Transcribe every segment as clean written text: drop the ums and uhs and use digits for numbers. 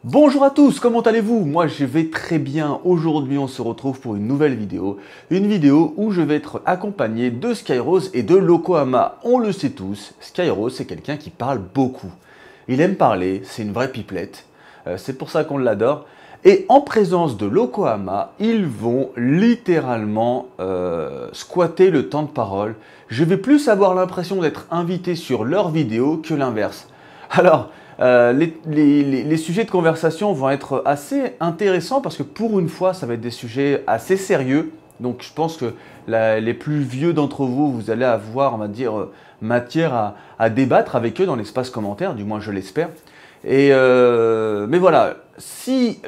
Bonjour à tous, comment allez-vous? Moi je vais très bien. Aujourd'hui on se retrouve pour une nouvelle vidéo. Une vidéo où je vais être accompagné de Skyrose et de Lokohama. On le sait tous, Skyrose c'est quelqu'un qui parle beaucoup. Il aime parler, c'est une vraie pipelette. C'est pour ça qu'on l'adore. Et en présence de Lokohama, ils vont littéralement squatter le temps de parole. Je vais plus avoir l'impression d'être invité sur leur vidéo que l'inverse. Alors, les sujets de conversation vont être assez intéressants parce que pour une fois, ça va être des sujets assez sérieux. Donc je pense que les plus vieux d'entre vous, vous allez avoir, on va dire, matière à débattre avec eux dans l'espace commentaire, du moins je l'espère. Mais voilà, si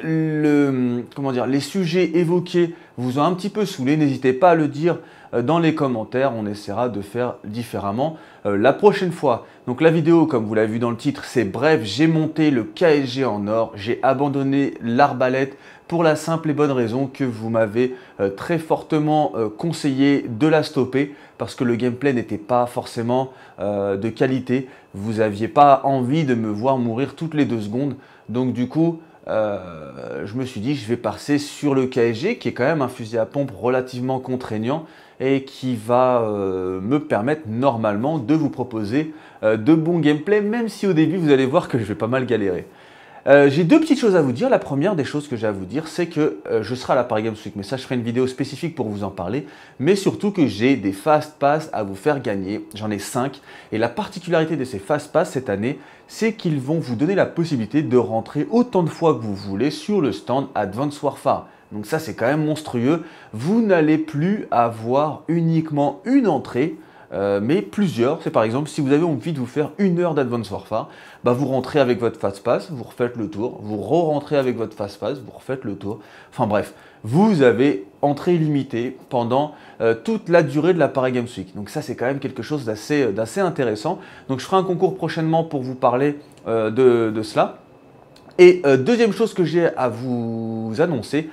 les sujets évoqués vous ont un petit peu saoulé, n'hésitez pas à le dire dans les commentaires, on essaiera de faire différemment la prochaine fois. Donc la vidéo, comme vous l'avez vu dans le titre, c'est bref, j'ai monté le KSG en or, j'ai abandonné l'arbalète pour la simple et bonne raison que vous m'avez très fortement conseillé de la stopper parce que le gameplay n'était pas forcément de qualité. Vous n'aviez pas envie de me voir mourir toutes les 2 secondes. Donc du coup, je me suis dit je vais passer sur le KSG qui est quand même un fusil à pompe relativement contraignant et qui va me permettre normalement de vous proposer de bons gameplays, même si au début vous allez voir que je vais pas mal galérer. J'ai 2 petites choses à vous dire. La première des choses que j'ai à vous dire, c'est que je serai à la Paris Games Week, mais ça je ferai une vidéo spécifique pour vous en parler, mais surtout que j'ai des Fast Pass à vous faire gagner. J'en ai 5 et la particularité de ces Fast Pass cette année, c'est qu'ils vont vous donner la possibilité de rentrer autant de fois que vous voulez sur le stand Advanced Warfare. Donc ça c'est quand même monstrueux. Vous n'allez plus avoir uniquement une entrée, mais plusieurs. C'est par exemple si vous avez envie de vous faire 1 heure d'Advanced Warfare, bah vous rentrez avec votre Fast Pass, vous refaites le tour, vous re-rentrez avec votre Fast Pass, vous refaites le tour. Enfin bref, vous avez entrée illimitée pendant toute la durée de la Paris Games Week. Donc ça c'est quand même quelque chose d'assez intéressant. Donc je ferai un concours prochainement pour vous parler de cela. Et deuxième chose que j'ai à vous annoncer,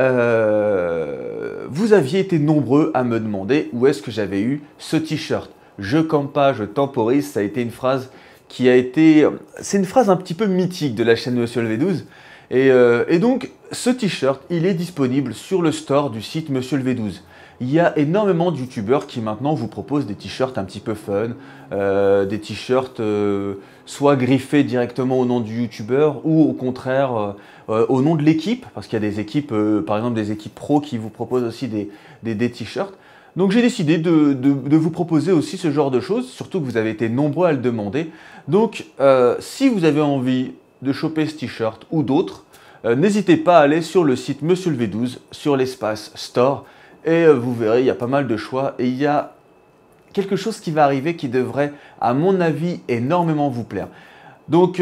vous aviez été nombreux à me demander où est-ce que j'avais eu ce t-shirt. Je campe pas, je temporise, ça a été une phrase qui a été... C'est une phrase un petit peu mythique de la chaîne Monsieur le V12. Et donc, ce t-shirt, il est disponible sur le store du site Monsieur le V12. Il y a énormément de youtubeurs qui maintenant vous proposent des t-shirts un petit peu fun, des t-shirts soit griffés directement au nom du youtubeur ou au contraire au nom de l'équipe, parce qu'il y a des équipes, par exemple des équipes pro qui vous proposent aussi des t-shirts. Donc j'ai décidé de vous proposer aussi ce genre de choses, surtout que vous avez été nombreux à le demander. Donc si vous avez envie de choper ce t-shirt ou d'autres, n'hésitez pas à aller sur le site Monsieur le V12, sur l'espace Store, et vous verrez, il y a pas mal de choix et il y a quelque chose qui va arriver qui devrait, à mon avis, énormément vous plaire. Donc,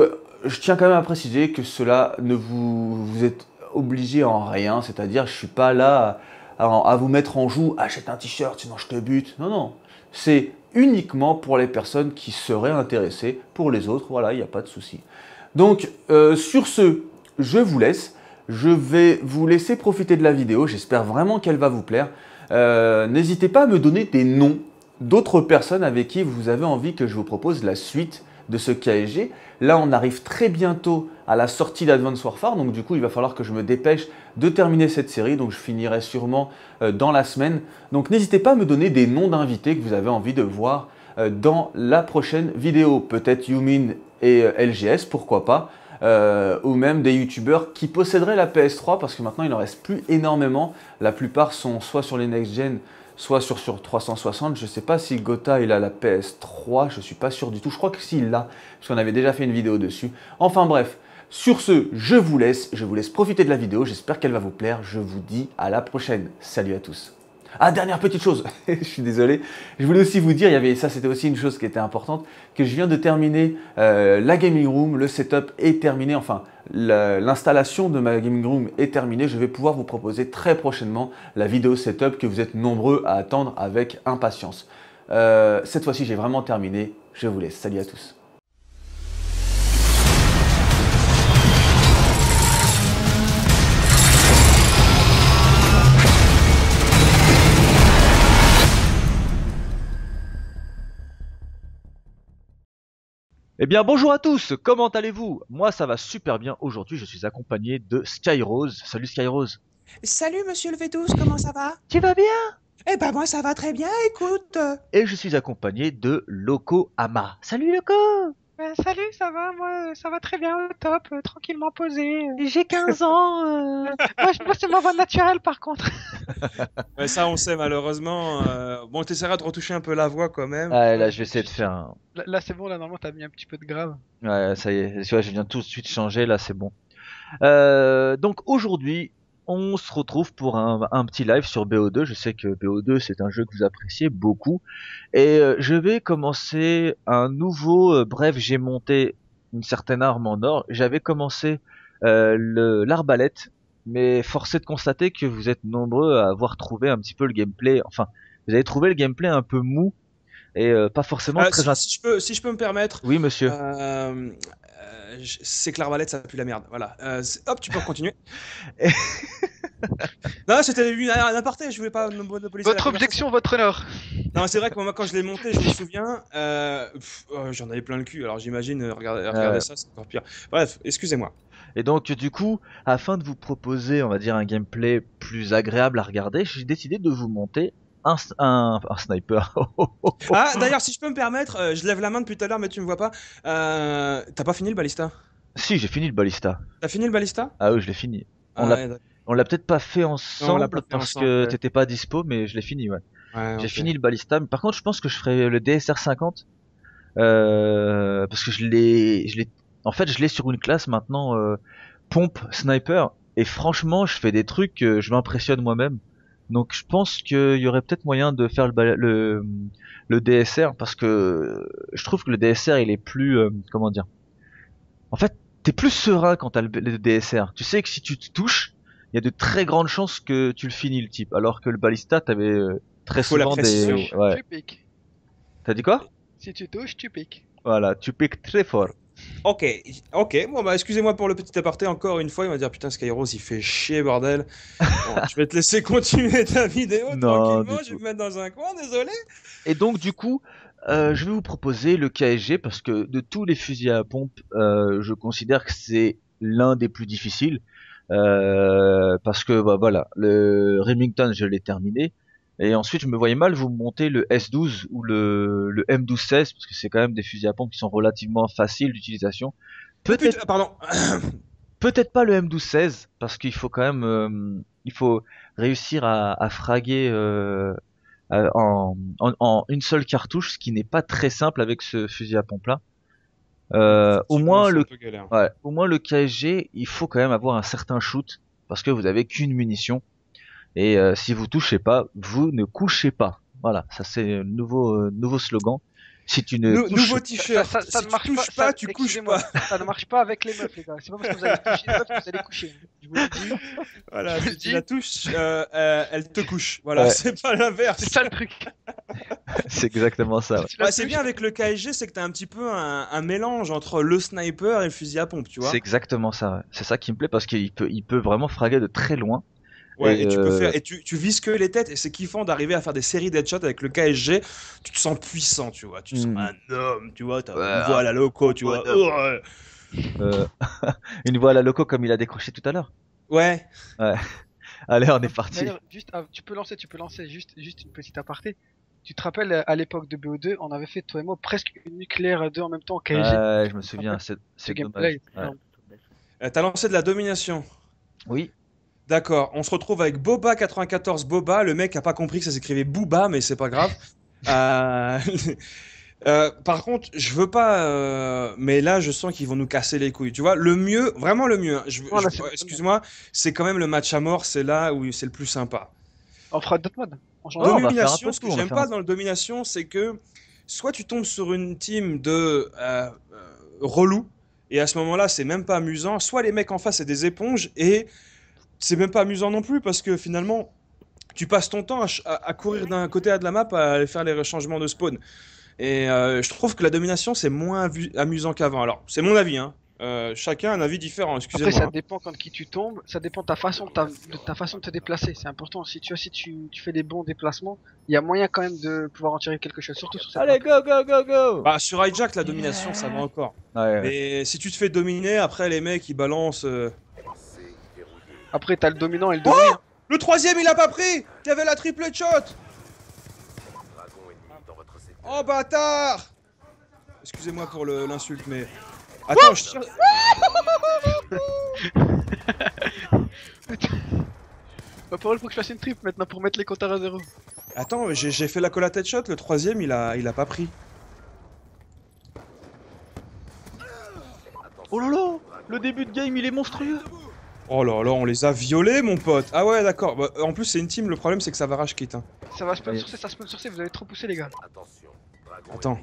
je tiens quand même à préciser que cela ne vous êtes obligé en rien, c'est-à-dire je ne suis pas là à vous mettre en joue, achète un t-shirt sinon je te bute. Non, non, c'est uniquement pour les personnes qui seraient intéressées. Pour les autres, voilà, il n'y a pas de souci. Donc, sur ce, je vous laisse. Je vais vous laisser profiter de la vidéo, j'espère vraiment qu'elle va vous plaire. N'hésitez pas à me donner des noms d'autres personnes avec qui vous avez envie que je vous propose la suite de ce KSG. Là, on arrive très bientôt à la sortie d'Advanced Warfare, donc du coup, il va falloir que je me dépêche de terminer cette série, donc je finirai sûrement dans la semaine. Donc n'hésitez pas à me donner des noms d'invités que vous avez envie de voir dans la prochaine vidéo. Peut-être Yumin et LGS, pourquoi pas. Ou même des youtubeurs qui posséderaient la PS3 parce que maintenant il n'en reste plus énormément. La plupart sont soit sur les next-gen, soit sur 360. Je ne sais pas si Gotha il a la PS3, je ne suis pas sûr du tout. Je crois que s'il l'a, parce qu'on avait déjà fait une vidéo dessus. Enfin bref, sur ce, je vous laisse profiter de la vidéo. J'espère qu'elle va vous plaire. Je vous dis à la prochaine. Salut à tous. Ah, dernière petite chose, je suis désolé, je voulais aussi vous dire, ça c'était aussi une chose qui était importante, que je viens de terminer la gaming room, le setup est terminé, enfin l'installation de ma gaming room est terminée, je vais pouvoir vous proposer très prochainement la vidéo setup que vous êtes nombreux à attendre avec impatience. Cette fois-ci j'ai vraiment terminé, je vous laisse, salut à tous. Eh bien, bonjour à tous, comment allez-vous? Moi, ça va super bien. Aujourd'hui, je suis accompagné de Skyrose. Salut Skyrose. Salut Monsieur le Vétus, comment ça va? Tu vas bien? Eh ben moi ça va très bien, écoute. Et je suis accompagné de Loco Ama. Salut Loco! Salut, ça va? Moi, ça va très bien, au top, tranquillement posé. J'ai 15 ans. Moi, c'est ma voix naturelle, par contre. Ouais, ça on sait malheureusement. Bon, t'essaieras de retoucher un peu la voix quand même. Ah, là, Ouais, je vais essayer de faire un... là, c'est bon, là, normalement, t'as mis un petit peu de grave. Ouais, ça y est, tu vois, je viens tout de suite changer, là, c'est bon. Donc aujourd'hui, on se retrouve pour un petit live sur BO2. Je sais que BO2, c'est un jeu que vous appréciez beaucoup. Et je vais commencer un nouveau... bref, j'ai monté une certaine arme en or. J'avais commencé l'arbalète, mais force est de constater que vous êtes nombreux à avoir trouvé un petit peu le gameplay. Enfin, vous avez trouvé le gameplay un peu mou et pas forcément très... Si je peux me permettre, Oui, monsieur. c'est que l'arbalète ça pue la merde. Voilà. Hop, tu peux continuer. Non, c'était un aparté, je voulais pas monopoliser la Votre conversation. objection, votre honneur. Non, c'est vrai que moi quand je l'ai monté, je me souviens, j'en avais plein le cul. Alors j'imagine, regardez ça, c'est encore pire. Bref, excusez-moi. Et donc, du coup, afin de vous proposer, on va dire, un gameplay plus agréable à regarder, j'ai décidé de vous monter un sniper. Ah, d'ailleurs, si je peux me permettre, je lève la main depuis tout à l'heure, mais tu me vois pas. T'as pas fini le balista? Si, j'ai fini le balista. T'as fini le balista? Ah oui, je l'ai fini. On Ah l'a, ouais, d'accord. on l'a peut-être pas fait Non, on l'a ensemble pas fait parce ensemble. que Ouais, t'étais pas dispo, mais je l'ai fini, ouais. ouais, J'ai ok. fini le balista, mais par contre, je pense que je ferai le DSR 50 parce que en fait, je l'ai sur une classe maintenant pompe sniper et franchement, je fais des trucs, je m'impressionne moi-même. Donc, je pense qu'il y aurait peut-être moyen de faire le DSR parce que je trouve que le DSR il est plus comment dire. En fait, t'es plus serein quand t'as le DSR. Tu sais que si tu te touches, il y a de très grandes chances que tu le finis le type. Alors que le balista, t'avais très Il faut la souvent précision. des... Ouais. Tu piques. T'as dit quoi? Si tu touches, tu piques. Voilà, tu piques très fort. Ok, ok. Bon, bah, excusez-moi pour le petit aparté encore une fois. Il va dire putain, Skyros, il fait chier, bordel. Bon, je vais te laisser continuer ta vidéo Non, tranquillement. du Je vais tout. me mettre dans un coin, désolé. Et donc, du coup, je vais vous proposer le KSG parce que de tous les fusils à pompe, je considère que c'est l'un des plus difficiles. Parce que bah, voilà, le Remington je l'ai terminé et ensuite je me voyais mal vous monter le S12 ou le M1216 parce que c'est quand même des fusils à pompe qui sont relativement faciles d'utilisation. Oh Peut-être putain, pardon. peut-être pas le M1216 parce qu'il faut quand même il faut réussir à fraguer en une seule cartouche, ce qui n'est pas très simple avec ce fusil à pompe là. Au Effectivement, moins c'est un le peu galère. Ouais, au moins le KSG, il faut quand même avoir un certain shoot parce que vous avez qu'une munition et si vous touchez pas, vous ne couchez pas. Voilà, ça c'est le nouveau slogan. Si tu ne touches, Nouveau Ça, t-shirt. ça Si ne tu marche pas, touches pas, tu couches excusez-moi, pas. ça ne marche pas avec les meufs, les gars. C'est pas parce que vous allez toucher une meuf que vous allez coucher. Je vous le dis. Voilà, Je si le tu dis. la touches, elle te couche. Voilà, ouais, c'est pas C'est l'inverse. ça le truc. c'est exactement ça. Si Ouais. tu la Ouais, c'est touches, bien avec le KSG, c'est que t'as un petit peu un mélange entre le sniper et le fusil à pompe, tu C'est vois. exactement ça. Ouais. C'est ça qui me plaît parce qu'il peut vraiment fraguer de très loin Ouais, et et tu peux faire, et tu vises que les têtes, et c'est kiffant d'arriver à faire des séries d'headshots avec le KSG. Tu te sens puissant, tu vois. Tu te sens hmm, un homme, tu vois. T'as une ouais, voix à la loco, tu vois. bonhomme. Ouais. Euh, une voix à la loco comme il a décroché tout à l'heure. Ouais. Ouais. Allez, on est parti. d'ailleurs, juste, tu peux lancer juste une petite aparté. Tu te rappelles, à l'époque de BO2, on avait fait, toi et moi, presque une nucléaire à deux en même temps en KG. Ouais, je me Tu te souviens, rappelles? c'est Ce c'est gameplay-là, il dommage. était Ouais. énorme. T'as lancé de la domination. Oui. D'accord. On se retrouve avec Boba94 Boba. Le mec a pas compris que ça s'écrivait Booba, mais c'est pas grave. Euh, par contre, je veux pas. Mais là, je sens qu'ils vont nous casser les couilles. Tu vois, le mieux, vraiment le mieux, hein, Non, là, c'est bon. excuse-moi, c'est quand même le match à mort. C'est là où c'est le plus sympa. On fera d'autres modes. On Ouais, changera. on va faire un peu Domination, de ce tout. que On va j'aime faire un pas dans le domination, c'est que soit tu tombes sur une team de relous, et à ce moment-là, c'est même pas amusant, soit les mecs en face, c'est des éponges, et c'est même pas amusant non plus, parce que finalement, tu passes ton temps à courir d'un côté à de la map, à aller faire les rechangements de spawn. Et je trouve que la domination, c'est moins amusant qu'avant. Alors, c'est mon avis, hein. chacun a un avis différent, Après, excusez-moi. ça Hein. dépend quand qui tu tombes, ça dépend de ta façon de ta façon de te déplacer. C'est important. Si tu fais des bons déplacements, il y a moyen quand même de pouvoir en tirer quelque chose, surtout sur cette Allez, map. go, go, go, go! Bah, sur Hijack, la domination, ça va encore. Ouais, ouais. Mais si tu te fais dominer, après, les mecs, ils balancent. Après, t'as le dominant et le dominé. hein. Le troisième, il a pas pris! Il y avait la triple shot! Oh, bâtard! Excusez-moi pour l'insulte, mais. Attends, je tire. Bah, pour elle, faut que je fasse une trip maintenant pour mettre les compteurs à zéro. Attends, j'ai fait la cola tête shot, le troisième, il a pas pris. Oh là là! Le début de game, il est monstrueux! Oh là là, on les a violés, mon pote! Ah ouais, d'accord. Bah, en plus, c'est une team, le problème, c'est que ça va rage quit. Hein. Ça va spawn sur C, vous avez trop poussé les gars. Attends.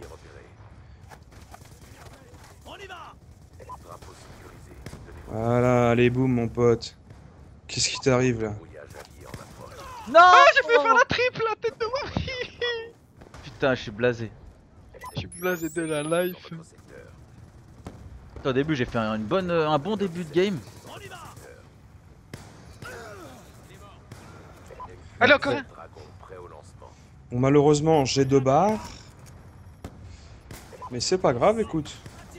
Voilà, allez, boum, mon pote. Qu'est-ce qui t'arrive là? Non! J'ai fait faire la triple, la tête de moi. Putain, je suis blasé. Je suis blasé de la life. Au début, j'ai fait un bon début de game. Allez, encore un. Bon, malheureusement, j'ai 2 barres. Mais c'est pas grave, écoute.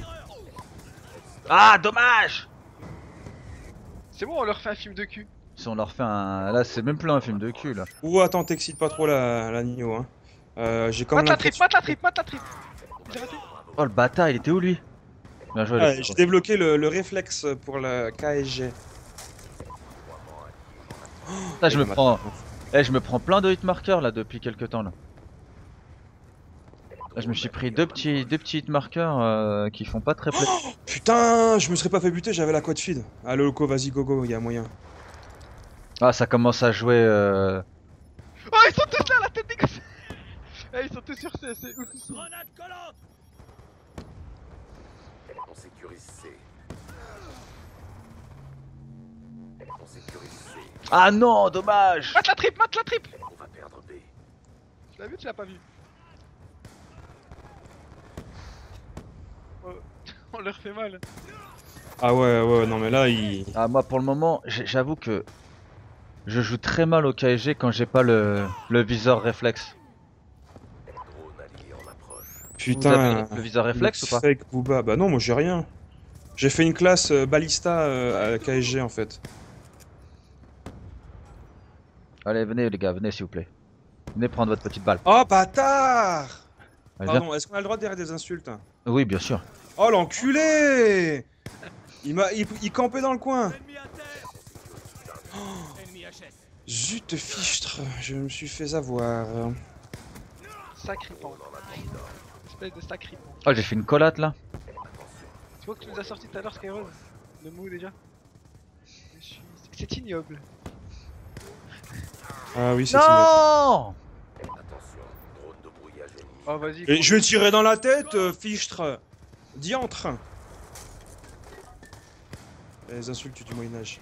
Ah, dommage! C'est bon, on leur fait un film de cul. Si on leur fait un. Là, c'est même plus un film de cul là. Ouh, attends, t'excites pas trop la Nino, hein. J'ai quand même Mate la trip, l'impression... mate la trip, mate la trip. J'ai raté. Oh le bâtard, il était où lui? Bien joué, Ah, les j'ai débloqué le réflexe pour la KSG. Là, je me prends. Eh, je me prends plein de hitmarkers là depuis quelques temps là. Là, je me suis pris deux petits hitmarkers qui font pas très plaisir. Putain, je me serais pas fait buter, j'avais la quad feed. Allez, Loco, vas-y, go, go, y a moyen. Ah, ça commence à jouer. Oh, ils sont tous là, la tête dégueulasse. Eh, ils sont tous sur C, c'est ouf. On sécurise C. On sécurise C. Ah non, dommage! Mate la trip, mate la trip. On va perdre B. Tu l'as vu, tu l'as pas vu? Oh, on leur fait mal. Ah ouais, non mais là, il... Ah, moi pour le moment, j'avoue que je joue très mal au KSG quand j'ai pas le viseur réflexe. Drone allié en approche. Vous Putain... avez le viseur réflexe ou pas? Fake Booba. Bah non, moi j'ai rien. J'ai fait une classe balista à KSG en fait. Allez, venez les gars, venez s'il vous plaît. Venez prendre votre petite balle. Oh bâtard! Allez, viens. Pardon, est-ce qu'on a le droit de dire des insultes? Oui, bien sûr. Oh l'enculé! Il campait dans le coin. Oh. Zut fichtre, je me suis fait avoir. Sacripant. Espèce de sacripant. Oh, j'ai fait une collate là. Tu vois que tu nous as sorti tout à l'heure, Skyrose? Le mot déjà? C'est ignoble. Ah oui, c'est Non! Attention, drone de brouillage ennemi. Oh, vas-y. Et je vais tirer dans la tête, fichtre. Diantre. Les insultes du Moyen-Âge.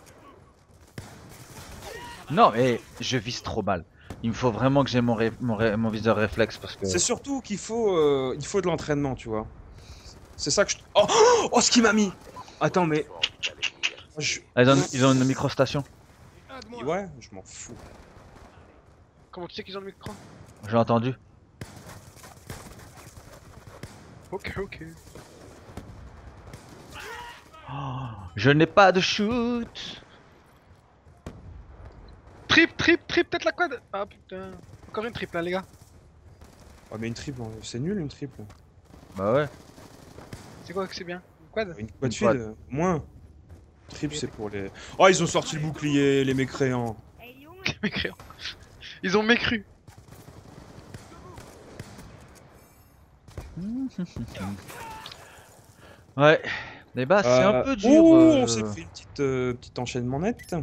Non, mais je vise trop mal. Il me faut vraiment que j'ai mon viseur réflexe parce que. C'est surtout qu'il faut, il faut de l'entraînement, tu vois. C'est ça que je... Oh, oh, ce qu'il m'a mis. Attends, mais... Ah, ils ont une microstation. Ouais, je m'en fous. Comment tu sais qu'ils ont le micro? J'ai entendu. Ok, ok. Oh, je n'ai pas de shoot. Trip, peut-être la quad. Ah putain. Encore une triple, hein, les gars. Oh, mais une triple, c'est nul une triple. Bah ouais. C'est quoi que c'est bien? Une quad? Une quad Une quad. feed, moins. Triple, c'est pour les... Oh, ils ont sorti le bouclier, les mécréants. Les mécréants. Ils ont mécru. Ouais. Mais bah, c'est un peu dur. On s'est pris une petite enchaînement net.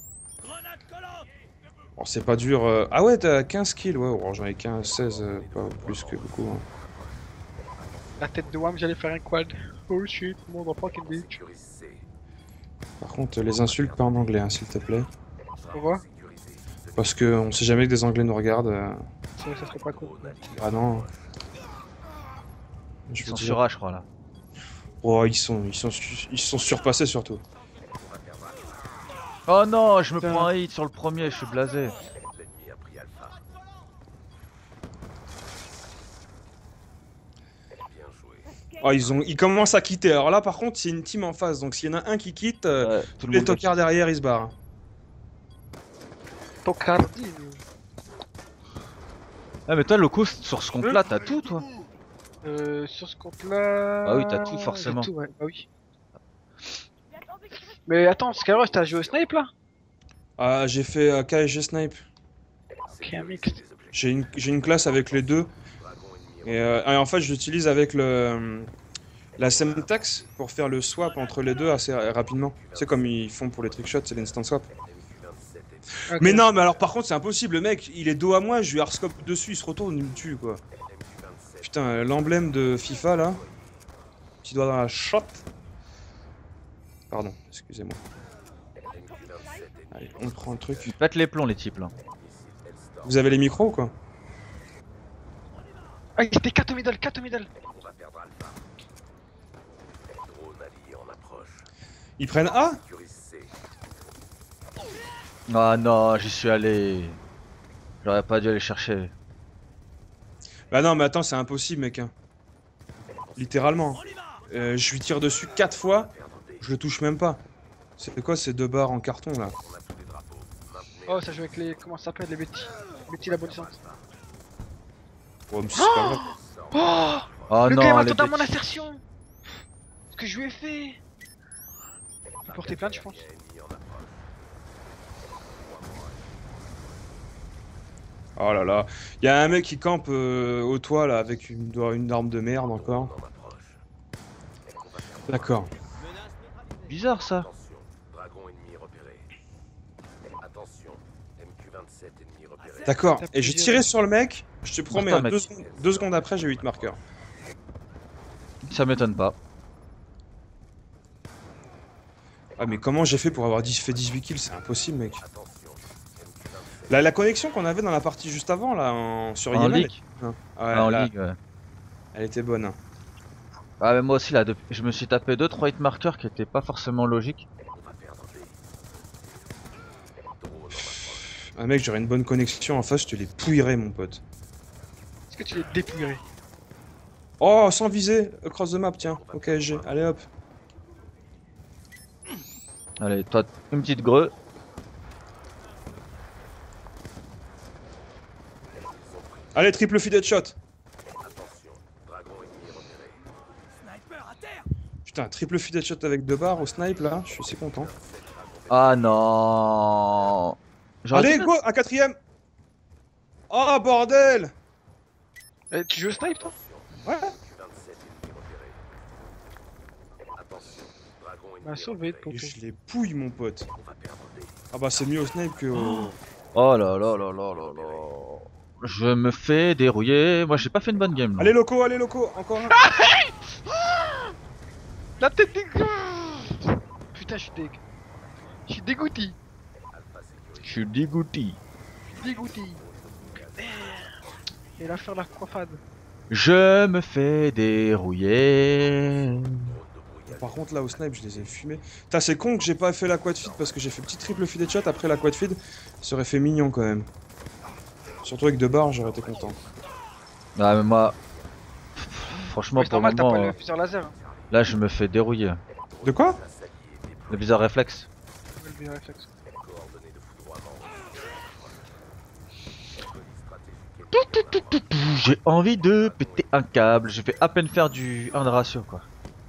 Oh, c'est pas dur. Ah ouais, t'as 15 kills, ouais. Oh, j'en ai 15, 16, pas plus que beaucoup. Hein. La tête de Wam, j'allais faire un quad. Oh shit, tout le monde en fucking bitch. Sécurise C. Par contre, les insultes pas en anglais, hein, s'il te plaît. Pourquoi? Sécurisé. Parce que on sait jamais que des anglais nous regardent. Ça serait pas cool. Ah non. Je Ils veux sont dire... sur A, je crois là. Oh, ils sont surpassés surtout. Oh non, je me Putain. prends un hit sur le premier, je suis blasé. L'ennemi a pris Alpha. Bien joué. Oh, ils commencent à quitter. Alors là, par contre, c'est une team en face. Donc s'il y en a un qui quitte, Ouais, tout tous le les monde tocards derrière, ils se barrent. Tocardi. Ah mais toi Loco, sur ce compte là, t'as tout toi. Sur ce compte-là. Ah oui, t'as tout, forcément. J'ai tout, ouais. Bah oui. Mais attends, Skyros, t'as joué au snipe là? Ah, j'ai fait KSG Snipe. Ok, un mix. J'ai une classe avec les deux. Et en fait, je l'utilise avec la Semtex pour faire le swap entre les deux assez rapidement. C'est comme ils font pour les trickshots, c'est l'instant swap. Ok. Mais non, mais alors par contre, c'est impossible. Le mec, il est dos à moi, je lui hardscope dessus, il se retourne, il me tue quoi. Putain, l'emblème de FIFA là. Petit doigt dans la shot. Pardon, excusez-moi. Allez, on prend le truc. Ils pètent les plombs les types là. Vous avez les micros ou quoi? Ah, il était 4 au middle, 4 au middle. On va perdre Alpha. Drone allié en approche. Ils prennent A? Sécurise C. Ah non, j'y suis allé. J'aurais pas dû aller chercher. Bah non, mais attends, c'est impossible, mec. Hein. Littéralement. Je lui tire dessus 4 fois, je le touche même pas. C'est quoi ces deux barres en carton là? On a tous les drapeaux. Maintenez Oh, ça joue avec les. Comment ça s'appelle? Les Betty. Betty la bonissante. Oh, mais c'est pas grave. Oh! Oh Le non, gars m'a les totalement mon bêtises. assertion! Ce que je lui ai fait! Il peut porter plainte, je pense. ennemi en approche. Oh là là. Il y a un mec qui campe au toit là avec une arme de merde encore. En approche. D'accord. Bizarre ça. Attention. Dragon ennemi repéré. Attention. MQ-27 ennemi repéré. D'accord. T'as Et j'ai plusieurs. tiré sur le mec, je te promets, Attends, hein, mec. 2 secondes après, j'ai 8 marqueurs. Ça m'étonne pas. Ah, mais comment j'ai fait pour avoir fait 18 kills? C'est impossible, mec. Attention. MQ-27. La connexion qu'on avait dans la partie juste avant, là, sur En IML, ligue. ouais, En là, ligue, ouais. elle était bonne. Hein. Ah mais moi aussi là, je me suis tapé 2-3 hit marqueurs qui étaient pas forcément logiques. On va perdre B. Drone en approche. Ah, mec, j'aurais une bonne connexion en face, je te les pouillerais, mon pote. Est-ce que tu les dépouillerais? Oh, sans viser, across the map, tiens. Ok, SG, allez hop. Allez, toi, une petite greu. Allez, triple feed shot. Attention. Dragon ennemi repéré. Putain, triple feed shot avec 2 barres au snipe, là, je suis assez content. Ah non. J'aurais Allez, dû- go, un quatrième. Oh, bordel. Tu joues au snipe, toi? Ouais. MQ-27 ennemi repéré. Attention. Dragon ennemi Bah, sauvé, repéré. Et tonton. je les pouille, mon pote. On va perdre B. Ah bah, c'est mieux au snipe que au... Oh là là là là là là. Je me fais dérouiller. Moi j'ai pas fait une bonne game là. Allez, locaux, encore un. La tête dégueu! Putain, je suis deg. Je suis dégoûté. Alpha sécurisé. Je suis dégoûté. Dégoûté. Merde. Et là, faire la croifade. Je me fais dérouiller. Drone de brouillage. Par contre, là, au snipe, je les ai fumés. Putain, c'est con que j'ai pas fait la quad feed parce que j'ai fait petit triple feed shot après la quad feed. Ça aurait fait mignon quand même. Surtout avec 2 barres, j'aurais été content. Ah mais moi. Franchement Ouais, c'est pour le normal, t'as pas moment, le fusil laser. Hein. là je me fais dérouiller. De quoi? Classe alliée déployée. Le bizarre réflexe. Le bien réflexe. Coordonnées de foudroiement. Police stratégique. J'ai envie de péter un câble. Je vais à peine faire du 1 de ratio quoi.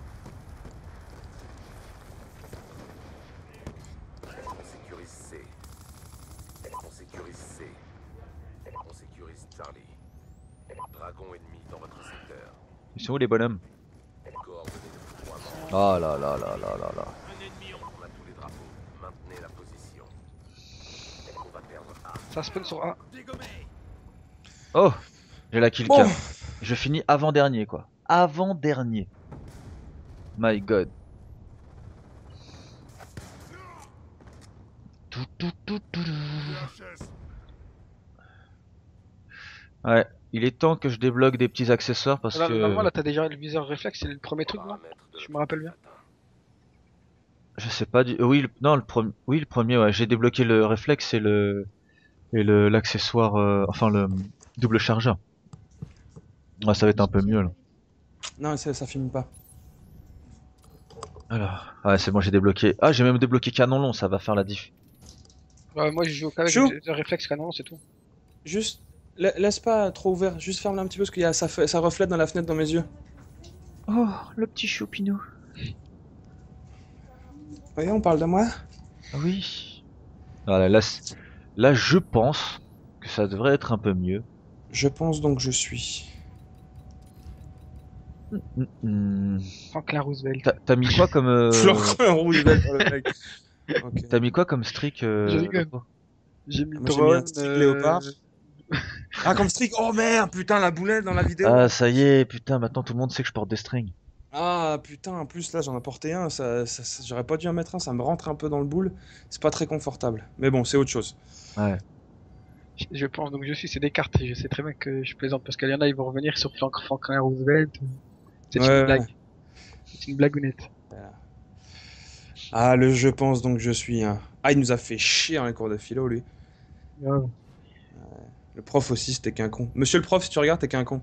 On sécurise C. On sécurise C. On sécurise Charlie. Dragon ennemi dans votre secteur. Ils sont où les bonhommes? Coordonnées de foudroiement. Oh là là là là là là. On a tous les drapeaux. Maintenez la position. On va perdre A. Ça spawn sur A. Oh, j'ai la kill Bon. cam. Je finis avant-dernier quoi. Avant-dernier. My god. Tout, tout, tout, tout, tout. Ouais, il est temps que je débloque des petits accessoires parce Là, que normalement, là, t'as déjà le viseur réflexe, c'est le premier truc, non? Je me rappelle bien. je sais pas du. Oui, non, oui, le premier, ouais. J'ai débloqué le réflexe et l'accessoire, enfin le double chargeur. Ouais, ça va être un peu mieux là. Non, ça filme pas. Alors, ouais, c'est bon, j'ai débloqué. Ah, j'ai même débloqué canon long, ça va faire la diff. Ouais, moi, je joue qu'avec Chou. le réflexe canon, c'est tout. Juste, laisse pas trop ouvert, juste ferme-le un petit peu parce qu'il y a ça reflète dans la fenêtre dans mes yeux. Oh, le petit choupinou. Oui, on parle de moi. Oui. Voilà, là, je pense que ça devrait être un peu mieux. Je pense donc je suis. Hmm. Franklin Roosevelt. T'as mis quoi comme Franklin Roosevelt, le mec. Ok. t'as mis quoi comme streak Je rigole. Loco J'ai mis Moi, j'ai mis un drone, stick léopard. Ah, comme streak. Oh merde, putain, la boulette dans la vidéo. Ah, ça y est, putain, maintenant tout le monde sait que je porte des strings. Ah putain, en plus là j'en ai porté un, j'aurais pas dû en mettre un, ça me rentre un peu dans le boule, c'est pas très confortable. Mais bon, c'est autre chose. Ouais. Je pense donc c'est des cartes. Je sais très bien que je plaisante parce qu'il y en a, ils vont revenir sur Franklin Roosevelt. C'est Ouais, une blague. C'est une blagounette. Ah, le je pense donc je suis un. Ah, il nous a fait chier dans les cours de philo, lui. Grave. Le prof aussi, c'était qu'un con. Monsieur le prof, si tu regardes, t'es qu'un con.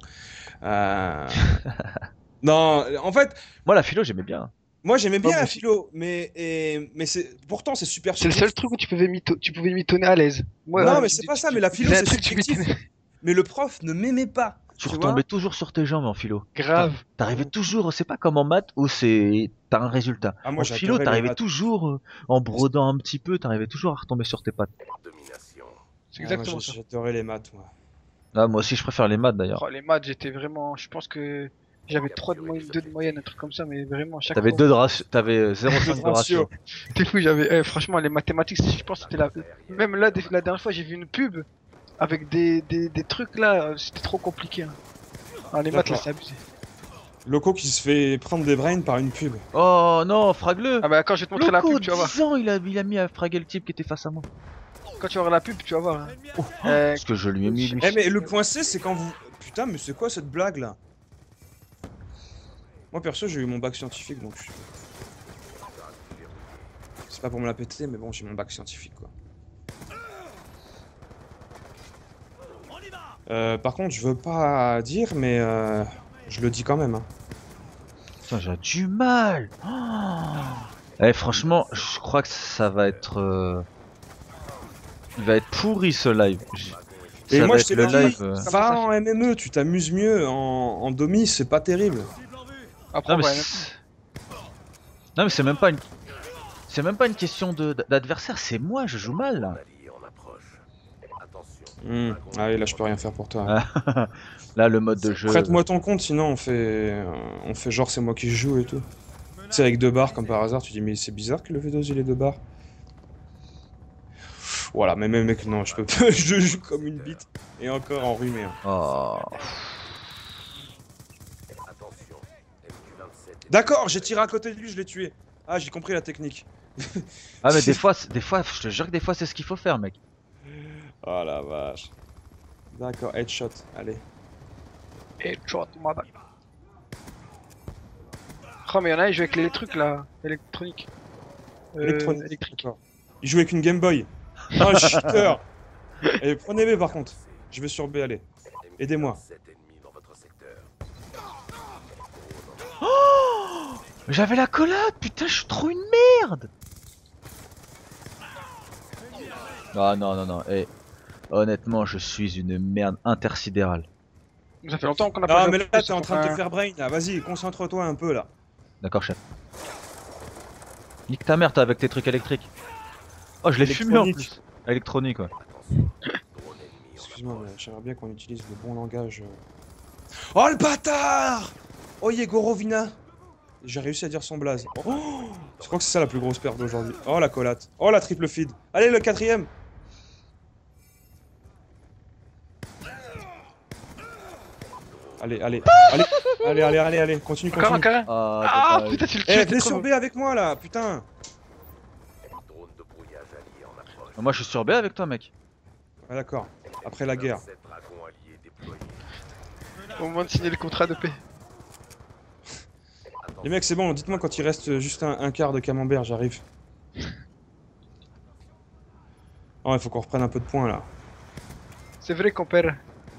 Non, en fait, Moi, la philo, j'aimais bien. moi j'aimais bien Ouais, moi la aussi. philo, mais pourtant c'est super C'est le seul truc où tu pouvais mitonner à l'aise. Moi, Non, mais c'est pas ça, mais la philo c'est un c'est truc, tu subjectif. mitonnais. Mais le prof ne m'aimait pas. Tu vois. retombais toujours sur tes jambes en philo. Grave. T'arrivais toujours, c'est pas comme en maths où t'as un résultat. Ah, moi, En j'adorais philo, les t'arrivais maths. toujours en brodant un petit peu, t'arrivais toujours à retomber sur tes pattes. Domination. C'est Ah, moi, exactement ça. j'adorais les maths, moi. Ah, moi aussi, je préfère les maths d'ailleurs. Oh, les maths, j'étais vraiment. Je pense que j'avais 3 de moyenne, 2 de moyenne, un truc comme ça, mais vraiment, à chaque T'avais fois. 2 de ratio, t'avais 0,5 de ratio. Ratio. C'était fou, j'avais. Franchement, les mathématiques, je pense que c'était la. Même là, la dernière fois, j'ai vu une pub avec des trucs là, c'était trop compliqué. Hein. Ah, les maths, là, D'accord. c'est abusé. Loco qui se fait prendre des brains par une pub. Oh non, fragleux. Ah, bah, quand je vais te montrer la Loco, pub, tu vas voir. 10 ans, il a mis à fraguer le type qui était face à moi. Quand tu vas voir la pub, tu vas voir. Hein. Parce que je lui ai mis lui. Eh mais le point C c'est quand vous... Putain mais c'est quoi cette blague là? Moi perso j'ai eu mon bac scientifique donc je... C'est pas pour me la péter mais bon j'ai mon bac scientifique quoi. Par contre je veux pas dire mais je le dis quand même hein. Putain, j'ai du mal. Eh, franchement, je crois que ça va être. Il va être pourri ce live. Et Ça moi va je être t'ai le dit, live. va en MME, tu t'amuses mieux en domi, c'est pas terrible. Après, Non mais, ouais, non mais c'est même pas une. C'est même pas une question d'adversaire, c'est moi, je joue mal là. Allié en approche. Attention. Ah oui là je peux rien faire pour toi. Ah, là le mode de jeu. Prête-moi ton compte sinon on fait genre c'est moi qui joue et tout. Tu sais avec 2 barres comme par hasard tu dis mais c'est bizarre que le V2 il ait 2 barres. Voilà, mais même mec, non, je peux pas, je joue comme une bite. Et encore enrhumé. Hein. Oh. Attention. MQ-27 est D'accord, j'ai tiré à côté de lui, je l'ai tué. Ah, j'ai compris la technique. Ah mais des fois, je te jure que des fois c'est ce qu'il faut faire mec. Oh la vache. D'accord, headshot, allez. Headshot, madame. Oh, mais y'en a, ils jouent avec les trucs là, électroniques. Électronique. Électrique. D'accord. Il joue avec une Game Boy. Oh, cheater. Et prenez B par contre. Je vais sur B, allez. Aidez-moi. MQ-27 ennemis dans votre secteur. J'avais la collade, putain, je suis trop une merde. Ah non non non, eh. Honnêtement, je suis une merde intersidérale. Ça fait longtemps qu'on a pas Ah, joué mais au là, foot, t'es en train de enfin, te faire brain, là. Vas-y, concentre-toi un peu, là. D'accord chef. Nique ta mère toi avec tes trucs électriques. Oh je l'ai fumé en Électronique. plus. Électronique ouais. Attention. Drone ennemi en Excuse-moi, mais j'aimerais bien qu'on utilise le bon langage. Oh, le bâtard! Oh, Yegorovina! J'ai réussi à dire son blaze. Oh, je crois que c'est ça la plus grosse perte d'aujourd'hui. Oh, la collate. Oh, la triple feed. Allez, le 4ème! Allez, allez, allez, continue, Encore un continue. carré. Ah dommage. putain, tu le Eh, tues, venez sur B avec moi, là, putain! drone de brouillage allié en approche. Moi je suis sur B avec toi mec. Ah, d'accord, après la guerre. 27 dragons alliés déployés. Au moment de signer le contrat de paix. Les mecs, c'est bon, dites-moi quand il reste juste un quart de camembert, j'arrive. Oh, il faut qu'on reprenne un peu de points là. C'est vrai qu'on perd.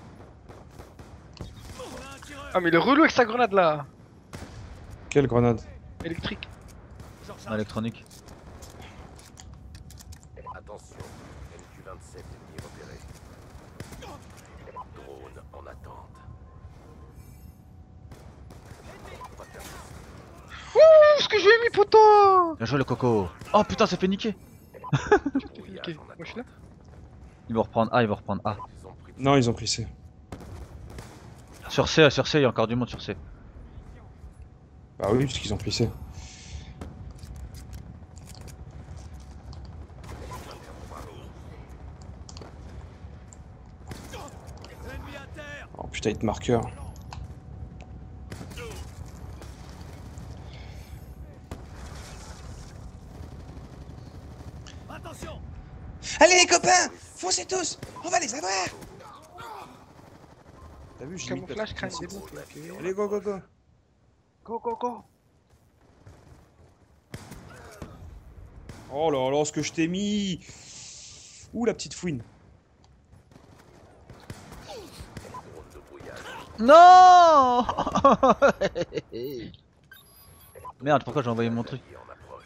Ah mais il est relou avec sa grenade là. Quelle grenade? Électrique. Électronique. Attention, MQ-27 ennemi repéré. Drone en attente. On va faire Ouh, ce que j'ai mis poteau. Bien joué le coco. Oh putain, ça fait niquer. Ok, moi je suis là. Ils vont reprendre A, ils vont reprendre A. Ils ont pris Non, ils ont pris C. Sur C, il y a encore du monde sur C. Bah oui, puisqu'ils ont pris C. Oh putain, hit marqueur. Allez les copains, foncez tous, on va les avoir. T'as vu, j'ai mis Camouflage, crâne, peut-être- démonté. Ok. Allez, go, go, go. Go, go, go. Oh là là, ce que je t'ai mis. Ouh, la petite fouine. drone de brouillage. Non. Merde, pourquoi j'ai envoyé mon truc? En approche.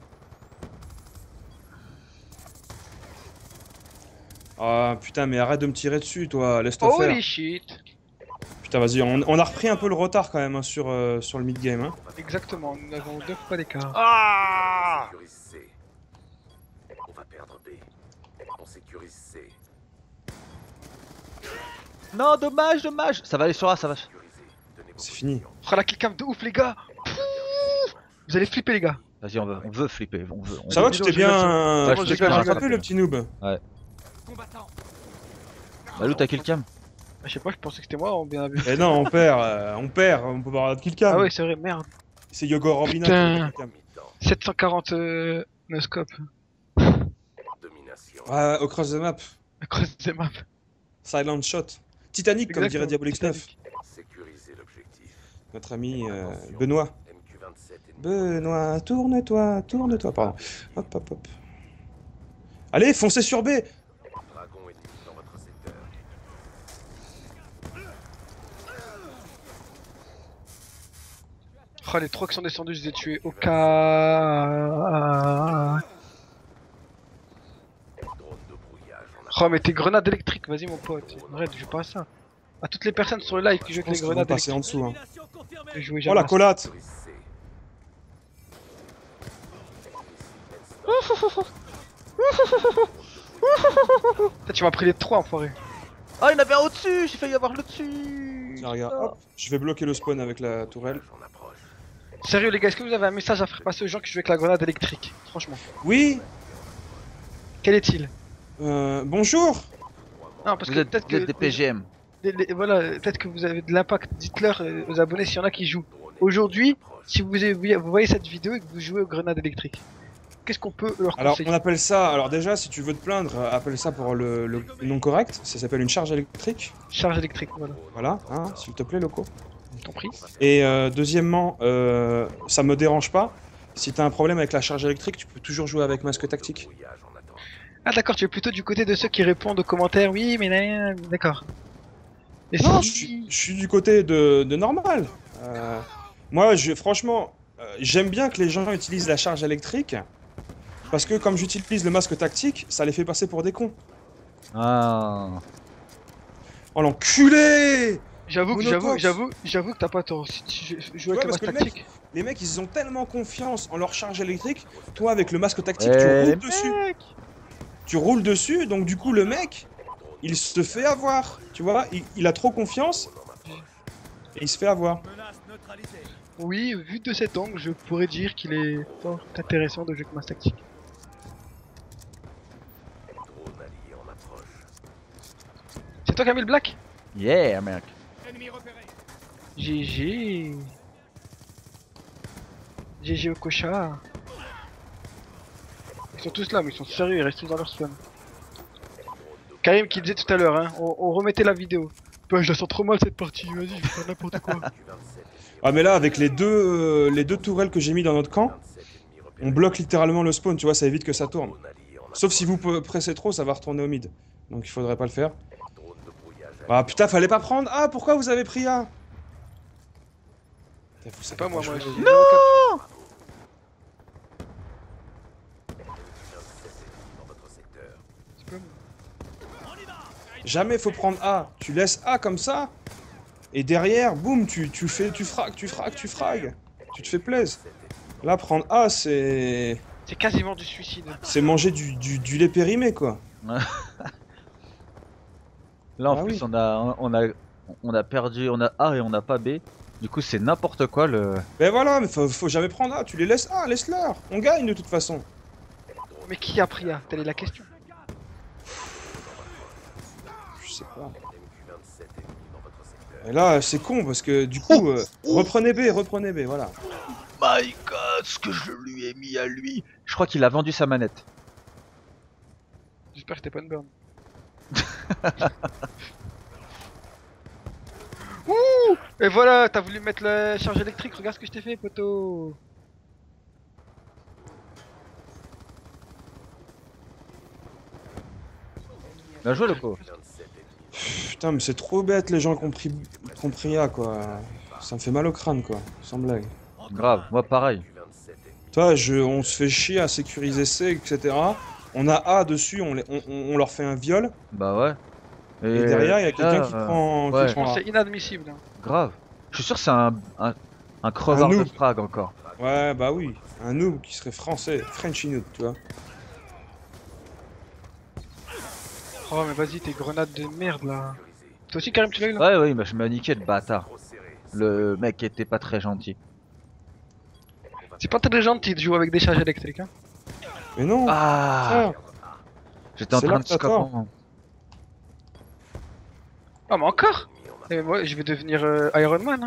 Ah putain, mais arrête de me tirer dessus, toi, laisse-toi faire. Holy shit. Putain, vas-y, on a repris un peu le retard quand même hein, sur le mid-game. Hein. Exactement, nous avons 2 fois d'écart. On sécurise C. On va perdre B. On sécurise C. Non, dommage, dommage. Ça va aller sur A, ça va. Sécurisé. Tenez vos C'est fini. positions. Oh la killcam de ouf les gars. Pouh. Vous allez flipper les gars. Vas-y, on veut flipper. Ça va, tu t'es bien Ouais, je tu t'es sais bien que j'ai rattrapé, le petit noob. Bah, Lou, t'as kill cam? Je sais pas, je pensais que c'était moi, on bien vu. Eh non, on perd, on peut pas avoir de kill cam. Ah ouais, c'est vrai, merde. C'est Yogo Robina Putain. qui a le kill cam. Mi-temps. 740 no scope. Domination. Ouais, au cross the map. Cross the map. Silent shot. Titanic, comme dirait Diabolix 9. Sécuriser l'objectif. Notre ami Benoît. MQ-27 ennemi. Benoît, tourne-toi, pardon. Hop, hop, hop. Allez, foncez sur B. Dragon ennemi dans votre secteur. Oh les 3 qui sont descendus, je les ai tués. Au cas. Drone de brouillage en Oh mais tes grenades électriques, vas-y mon pote. Arrête, joue pas à ça. À toutes les personnes sur le live qui jouent Je avec pense les qu'ils vont grenades passer électriques. en dessous. Hein. Je jouais Oh jamais la à ça. collate. sécurise C. Putain, tu m'as pris les 3 enfoiré. Ah, il y en avait un au-dessus. J'ai failli avoir le dessus. Tiens, regarde, hop. Je vais bloquer le spawn avec la tourelle. En approche. Sérieux les gars, est-ce que vous avez un message à faire passer aux gens qui jouent avec la grenade électrique? Franchement. Oui. Quel est-il? Bonjour. Non, parce Vous que êtes, peut-être vous êtes que. des PGM. Voilà, peut-être que vous avez de l'impact. Dites-leur aux abonnés s'il y en a qui jouent. Aujourd'hui, si vous voyez cette vidéo et que vous jouez aux grenades électriques, qu'est-ce qu'on peut leur Alors, conseiller? on appelle ça. Alors, déjà, si tu veux te plaindre, appelle ça pour le nom correct. Ça s'appelle une charge électrique. Charge électrique, voilà. Voilà, hein, s'il te plaît, loco. Compris. Et deuxièmement, ça me dérange pas. Si t'as un problème avec la charge électrique, tu peux toujours jouer avec masque tactique. Brouillage en attente. Ah d'accord, tu es plutôt du côté de ceux qui répondent aux commentaires, oui, mais là, d'accord. Et Non, si- je suis du côté de normal. Moi, franchement, j'aime bien que les gens utilisent la charge électrique. Parce que comme j'utilise le masque tactique, ça les fait passer pour des cons. Ah. Oh l'enculé! J'avoue Monotox. que t'as pas tort. Si tu joues Ouais, avec le parce masque que le tactique. Les mecs, ils ont tellement confiance en leur charge électrique. Toi, avec le masque tactique, Eh, tu les roules dessus. Tu roules dessus, donc du coup, le mec, il se fait avoir. Tu vois, il a trop confiance. Et il se fait avoir. Oui, vu de cet angle, je pourrais dire qu'il est fort intéressant de jouer avec masque tactique. Drone allié en approche. C'est toi qui as mis le black? Yeah, mec. GG. GG au cochard. Ils sont tous là, mais ils sont sérieux, ils restent tous dans leur spawn. Karim qui disait tout à l'heure, hein, on remettait la vidéo. Bah, je la sens trop mal cette partie, vas-y, je vais faire n'importe quoi. Ah mais là avec les deux tourelles que j'ai mis dans notre camp, on bloque littéralement le spawn, tu vois, ça évite que ça tourne. Sauf si vous pressez trop, ça va retourner au mid. Donc il faudrait pas le faire. Ah putain, fallait pas prendre A, pourquoi vous avez pris A? C'est pas moi, moi. Non. C'est pas moi. Jamais faut prendre A, tu laisses A comme ça, et derrière, boum, tu fragues, tu te fais plaisir. Là, prendre A, c'est... C'est quasiment du suicide. C'est manger du lait périmé, quoi. Là en Ah plus oui. on a perdu, on a A et on n'a pas B. Du coup c'est n'importe quoi le. Mais voilà, mais faut jamais prendre A, tu les laisses A, laisse-leur. On gagne de toute façon. Mais qui a pris A? Telle est la question. Je sais pas. Et là, c'est con parce que du coup, reprenez B, voilà. My God, ce que je lui ai mis à lui. Je crois qu'il a vendu sa manette. J'espère que c'était pas une borne. Ouh! Et voilà, t'as voulu mettre la charge électrique, regarde ce que je t'ai fait, poteau! Bien joué Loco. Putain, mais c'est trop bête les gens qui ont pris A, quoi. Ça me fait mal au crâne, quoi, sans blague. Grave, moi pareil. Toi, on se fait chier à sécuriser C, etc. On a A dessus, on leur fait un viol. Bah ouais. Et derrière, il y a quelqu'un là, qui prend... ouais. qui prend A. C'est inadmissible. Hein. Grave. Je suis sûr que c'est un crevard de noob. frag encore. Ouais, bah oui. Un noob qui serait français, Frenchy noob, tu vois. Oh, mais vas-y, tes grenades de merde là. Toi aussi, Karim, tu l'as eu là? Ouais, ouais, bah, je m'ai niqué le bâtard. Le mec était pas très gentil. C'est pas très gentil de jouer avec des charges électriques. Hein. Mais non, Ah, frère. j'étais en C'est train là de que t'as tort. scoper. Ah, mais encore? Et moi, je vais devenir Iron Man. Hein.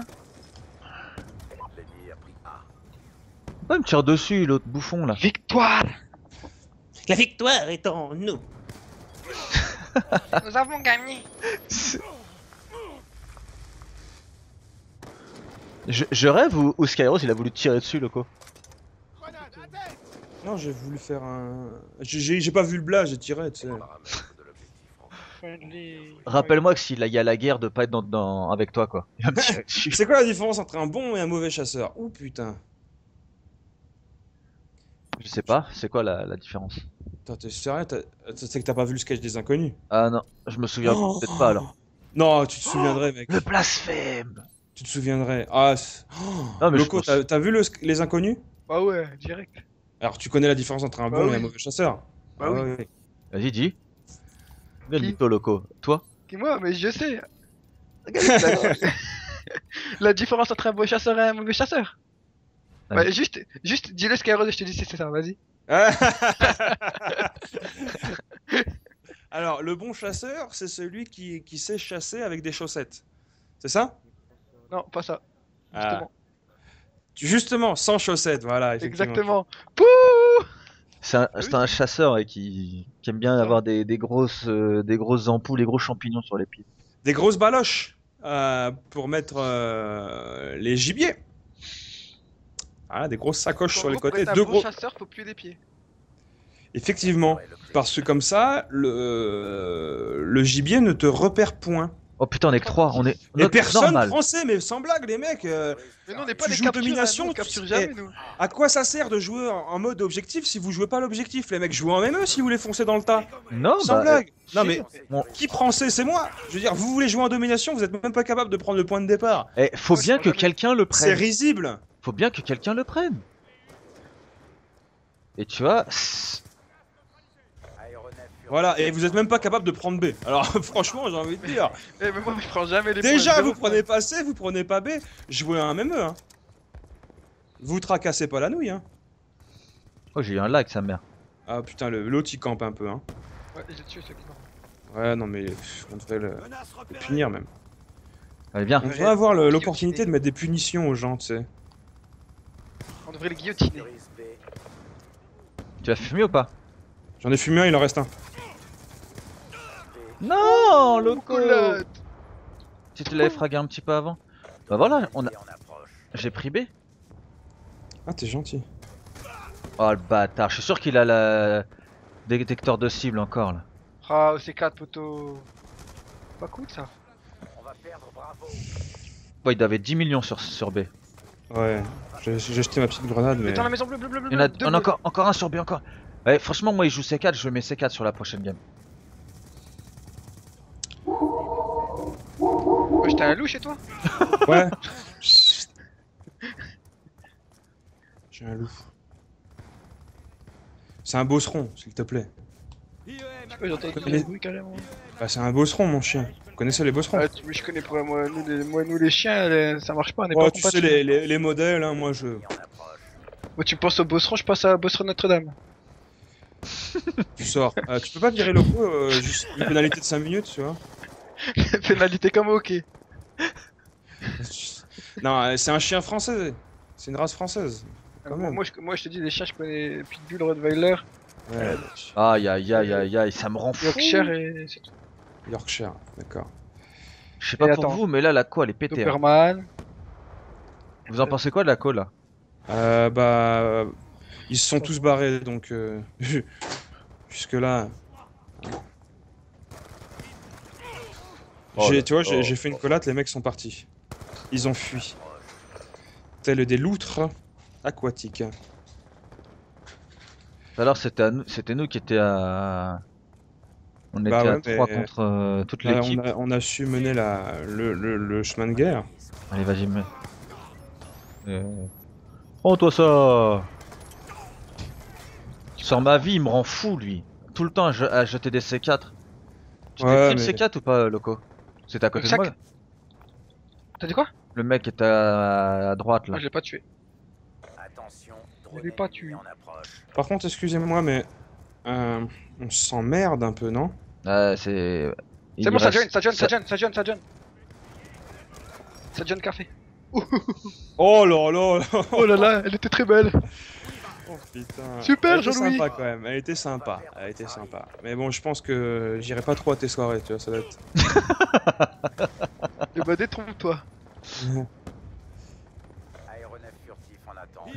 Pourquoi il me tire dessus l'autre bouffon là? Victoire! La victoire est en nous. Nous avons gagné! Je rêve ou Skyros il a voulu tirer dessus Loco? Non, j'ai voulu faire un... J'ai pas vu le blas, j'ai tiré, tu sais. Rappelle-moi que s'il y a la guerre de pas être avec toi quoi. Il va me tirer dessus. C'est quoi la différence entre un bon et un mauvais chasseur? Ouh putain. Je sais pas, c'est quoi la différence? Attends, t'es sérieux? C'est que t'as pas vu le sketch des inconnus? Ah non, je me souviens Oh. peut-être pas alors. Non, tu te souviendrais, mec. Le blasphème! Tu te souviendrais. Ah, Non mais Loco, je pense... t'as vu les inconnus? Bah ouais, direct. Alors, tu connais la différence entre un Bah bon et oui. un mauvais chasseur? Bah oui. ouais. Vas-y dis. Viens le Qui mytho Loco. Toi? Et moi, mais je sais. Regarde, la différence entre un beau chasseur et un mauvais chasseur. Ah Bah, oui. juste dis-le Skyros et je te dis si c'est ça, vas-y. Alors, le bon chasseur, c'est celui qui sait chasser avec des chaussettes. C'est ça? Non, pas ça. Ah. Justement. Justement, sans chaussettes, voilà. Effectivement. Exactement. Pouh! C'est un chasseur et qui aime bien avoir des grosses ampoules, des gros champignons sur les pieds. Des grosses baloches pour mettre les gibiers. Ah, des grosses sacoches sur les côtés. Un Deux bon gros... chasseur, faut plier des pieds. Effectivement, parce que comme ça, le gibier ne te repère point. Oh putain, on est que 3, on est Et personne normal. français, mais sans blague, les mecs. Mais nous, on n'est pas Tu des joues captures, domination, hein, nous, on tu capture sais- jamais, nous. À quoi ça sert de jouer en mode objectif si vous jouez pas l'objectif, les mecs? Jouez en ME si vous voulez foncer dans le tas. Non, Sans bah, blague. Non si. mais Bon. qui prend C? C'est moi. Je veux dire, vous voulez jouer en domination, vous êtes même pas capable de prendre le point de départ. Faut Moi, je bien prends que jamais. quelqu'un le C'est prenne. risible. Faut bien que quelqu'un le prenne. Et tu vois, Voilà, et vous êtes même pas capable de prendre B. Alors franchement, j'ai envie de dire. Eh, mais moi, je prends jamais les Déjà, points. vous Zéro prenez pas C, vous prenez pas B. Jouez un ME. Hein. Vous tracassez pas la nouille. Hein. oh j'ai eu un lag sa mère. Ah putain, l'autre il campe un peu. Hein. point. Ouais, j'ai tué ceux qui l'ont. Ouais, non mais on devrait le punir même. Allez viens. On devrait avoir l'opportunité de mettre des punitions aux gens, tu sais. On devrait les guillotiner. Tu vas fumer ou pas? J'en ai fumé un, il en reste un. Non, Loco. Coulotte. Si tu l'avais fragué un petit peu avant. Bah voilà, j'ai pris B. Ah, t'es gentil. Oh le bâtard, je suis sûr qu'il a la détecteur de cible encore là. Ah, OC4 poteau. Pas cool ça. Bon, il avait 10 millions sur B. Ouais, j'ai jeté ma petite grenade, mais. Mais dans la maison bleue, bleu, bleu, bleu. Il y en a deux on a bleus. encore un sur B encore. Ouais, franchement, moi il joue C4, je mets C4 sur la prochaine game. Ouais, j'étais un loup chez toi. Ouais. J'ai un loup. C'est un bosseron, s'il te plaît. Je sais pas, j'entends Mais- des bruits carrément. Bah, c'est un bosseron, mon chien. Vous connaissez les bosserons? Ah, mais je connais pas, nous les chiens, ça marche pas, on est Ouais, pas tu sais, compatibles. les modèles, hein, moi je. Moi, tu penses au bosseron, je passe à Bosseron Notre-Dame. Tu sors. Tu peux pas virer Loco, juste une pénalité de 5 minutes, tu vois? Pénalité comme ok. Non, c'est un chien français. C'est une race française. Quand même. Moi, je te dis, les chiens, je connais Pitbull, Rottweiler, Ouais, Aïe aïe aïe aïe aïe, ça me rend fou. Yorkshire et c'est tout. Yorkshire, d'accord. Je sais pas Et pour attends. vous, mais là la co elle est pétée. Hein. Doberman. Vous en pensez quoi de la co là? Bah. Ils se sont tous barrés, donc. Jusque-là. Oh là Tu vois, là. j'ai fait une collate, les mecs sont partis. Ils ont fui. Tels des loutres aquatiques. Alors c'était nous qui étions à. On était Bah ouais, à 3 mais- contre toute Là, l'équipe. on a su mener le chemin de guerre. Allez vas-y mets. Oh toi ça. Sur ma vie il me rend fou lui. Tout le temps à jeter des C4. Tu t'es Ouais, pris le mais- C4 ou pas Loco? C'était à côté de Sac. moi. T'as dit quoi? Le mec était à droite là. Moi, je l'ai pas tué. Attention, Je l'ai pas tué. en approche. Par contre, excusez-moi, mais on s'emmerde un peu, non? C'est. il C'est bon, ça reste- join, ça join. Ça join café. Oh là là là. Oh là là, elle était très belle. Oh putain. Super, Elle était Jean-Louis. sympa quand même. Elle était sympa. Elle était sympa. Mais bon, je pense que j'irai pas trop à tes soirées, tu vois, ça va être. Et bah, détrompe-toi. Aéronef furtif en attente.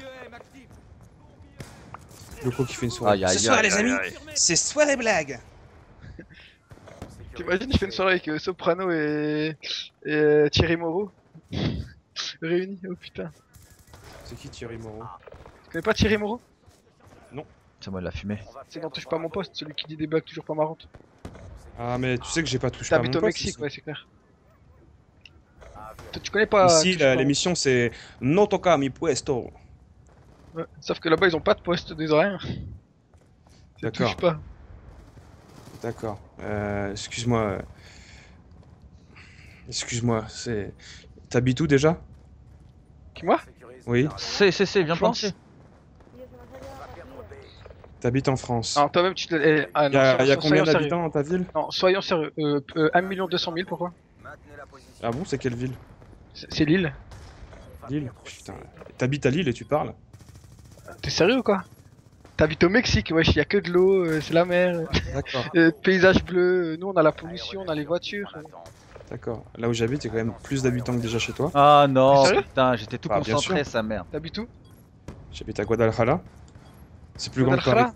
Loco qui fait une soirée. Aïe aïe Ce soir, aïe. les amis, c'est soirée blague. T'imagines, je fais une soirée avec Soprano et Thierry Moreau réunis, oh putain. C'est qui Thierry Moreau? Tu connais pas Thierry Moreau? C'est moi de la fumée. C'est dans Touche pas mon poste, celui qui dit des blagues toujours pas marrantes. Ah, mais tu sais que j'ai pas touché à mon T'habites au poste, Mexique, ici. ouais, c'est clair. Toi, tu connais pas. Ici, Touche pas l'émission c'est No toca mi puesto. Ouais, sauf que là-bas, ils ont pas de poste, ils ont rien. Ça D'accord. touche pas. D'accord. Excuse-moi. Excuse-moi, c'est. T'habites où déjà? Qui, moi? Oui. C'est, viens France. penser. T'habites en France. Alors, toi-même, tu te. Ah, Il y a, non, y a soyons combien sérieux. d'habitants dans ta ville? Non, soyons sérieux. 1 200 000, pourquoi? Ah bon, c'est quelle ville? C'est Lille. Lille. Putain. T'habites à Lille et tu parles? T'es sérieux ou quoi? T'habites au Mexique, wesh, y a que de l'eau, c'est la mer, D'accord. paysage bleu, nous on a la pollution, on a les voitures. D'accord. Là où j'habite, il y a quand même plus d'habitants que déjà chez toi. Ah non, Sérieux putain, j'étais tout Ah, bien concentré, sûr. sa mère. T'habites où? J'habite à Guadalajara. C'est plus grand que Paris. Guadalajara?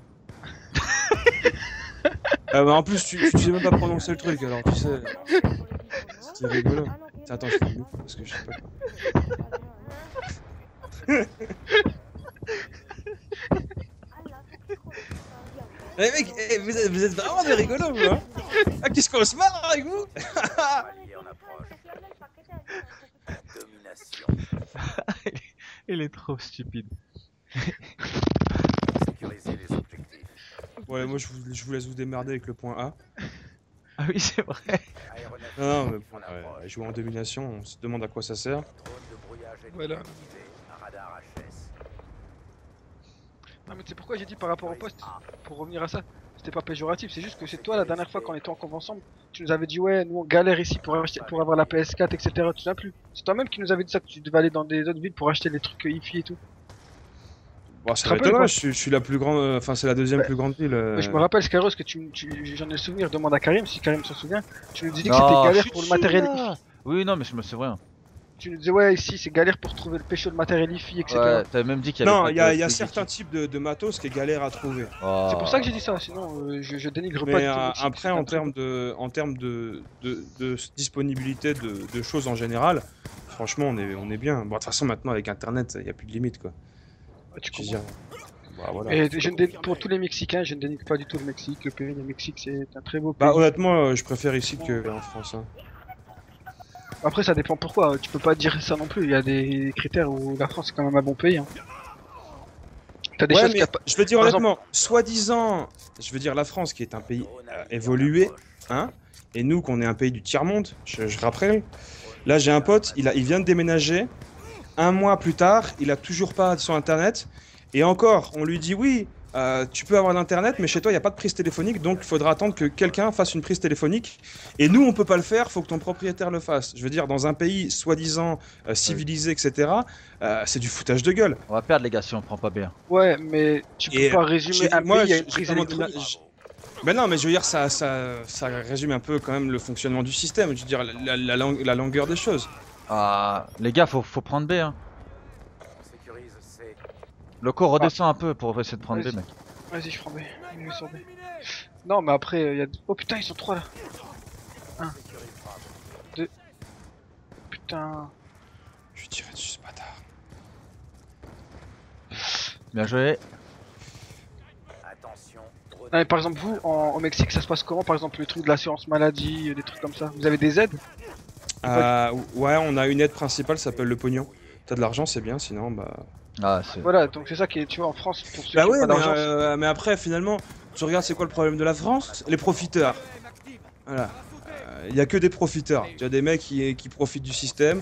Bah, en plus, tu sais même pas prononcer le truc, alors tu sais. C'est rigolo. Attends, je fais une loupe parce que je sais pas quoi. Les mecs, vous êtes vraiment des rigolos, vous, hein. Ah, qu'est-ce qu'on se marre avec vous? Allié en approche. Domination. Il est trop stupide. Sécuriser les objectifs. Ouais, moi je vous laisse vous démerder avec le point A. Ah oui, c'est vrai. Aéronef Non, mais en approche. jouer en domination, on se demande à quoi ça sert. Drone de brouillage ennemi Voilà. activé. Radar HS. Non mais c'est pourquoi j'ai dit par rapport au poste, pour revenir à ça, c'était pas péjoratif, c'est juste que c'est toi la dernière fois quand on était en conf ensemble, tu nous avais dit ouais, nous on galère ici pour avoir la PS4, etc. Tu sais plus. C'est toi-même qui nous avais dit ça, que tu devais aller dans des autres villes pour acheter les trucs IFI et tout. Bon, te ça rappelles, m'étonnerait, je suis la plus grande, enfin c'est la deuxième Ouais. plus grande ville. Ouais, je me rappelle Skyros que j'en ai le souvenir, demande à Karim si Karim s'en souvient, tu nous dis que Non, c'était galère chut, pour le chut, matériel là. IFI. Oui, non, mais je me souviens. Tu nous disais, ouais, ici c'est galère pour trouver le pécho de matériel IFI, etc. Ouais, t'avais même dit qu'il y avait Non, pas il de y a trucs certains ici. types de matos qui est galère à trouver. Oh. C'est pour ça que j'ai dit ça, sinon je dénigre pas Mais du tout le Mexique, après, c'est un en très termes de disponibilité de choses en général, franchement, on est bien. Bon, de toute façon, maintenant, avec Internet, il n'y a plus de limite, quoi. bon- tu Je veux comprends. dire, bah, voilà. Et pour tous les Mexicains, je ne dénigre pas du tout le Mexique. Le pays du Mexique, c'est un très beau pays. Bah, honnêtement, je préfère ici qu'en France. Hein. Après, ça dépend pourquoi. Tu peux pas dire ça non plus. Il y a des critères où la France est quand même un bon pays. Hein. T'as des Ouais, choses mais qu'il y a pas. je veux dire Par honnêtement, soi-disant, je veux dire la France qui est un pays évolué, hein, et nous qu'on est un pays du tiers-monde, je rappelle. Là, j'ai un pote, il vient de déménager. Un mois plus tard, il a toujours pas son internet. Et encore, on lui dit oui, tu peux avoir l'internet, mais chez toi, il n'y a pas de prise téléphonique, donc il faudra attendre que quelqu'un fasse une prise téléphonique. Et nous, on peut pas le faire, faut que ton propriétaire le fasse. Je veux dire, dans un pays soi-disant civilisé, etc., c'est du foutage de gueule. On va perdre les gars si on prend pas bien. Ouais, mais tu peux Et pas résumer un moi, pays à une j'ai prise vraiment électronique. Ben non, mais je veux dire, ça résume un peu quand même le fonctionnement du système. Je veux dire, la longueur des choses. Ah, les gars, faut prendre B. Hein. On sécurise C. Loco, redescends un peu pour essayer de prendre B, Vas-y. mec. Vas-y, je prends B. Je vais sur B. Non, mais après, il y a. Oh putain, ils sont trois là. On sécurise Bravo. Putain. Je vais tirer dessus ce bâtard. Bien joué. Attention. Non, mais par exemple, vous, au Mexique, ça se passe comment? Par exemple, le truc de l'assurance maladie, des trucs comme ça. Vous avez des aides? Ouais, on a une aide principale, ça s'appelle le pognon. T'as de l'argent, c'est bien, sinon, bah. Ah, c'est. Voilà, donc c'est ça qui est, tu vois, en France, pour ceux Bah qui ont ouais, pas d'argent. mais après, finalement, tu regardes, c'est quoi le problème de la France? Les profiteurs. Voilà. Il y a que des profiteurs. Tu as des mecs qui profitent du système.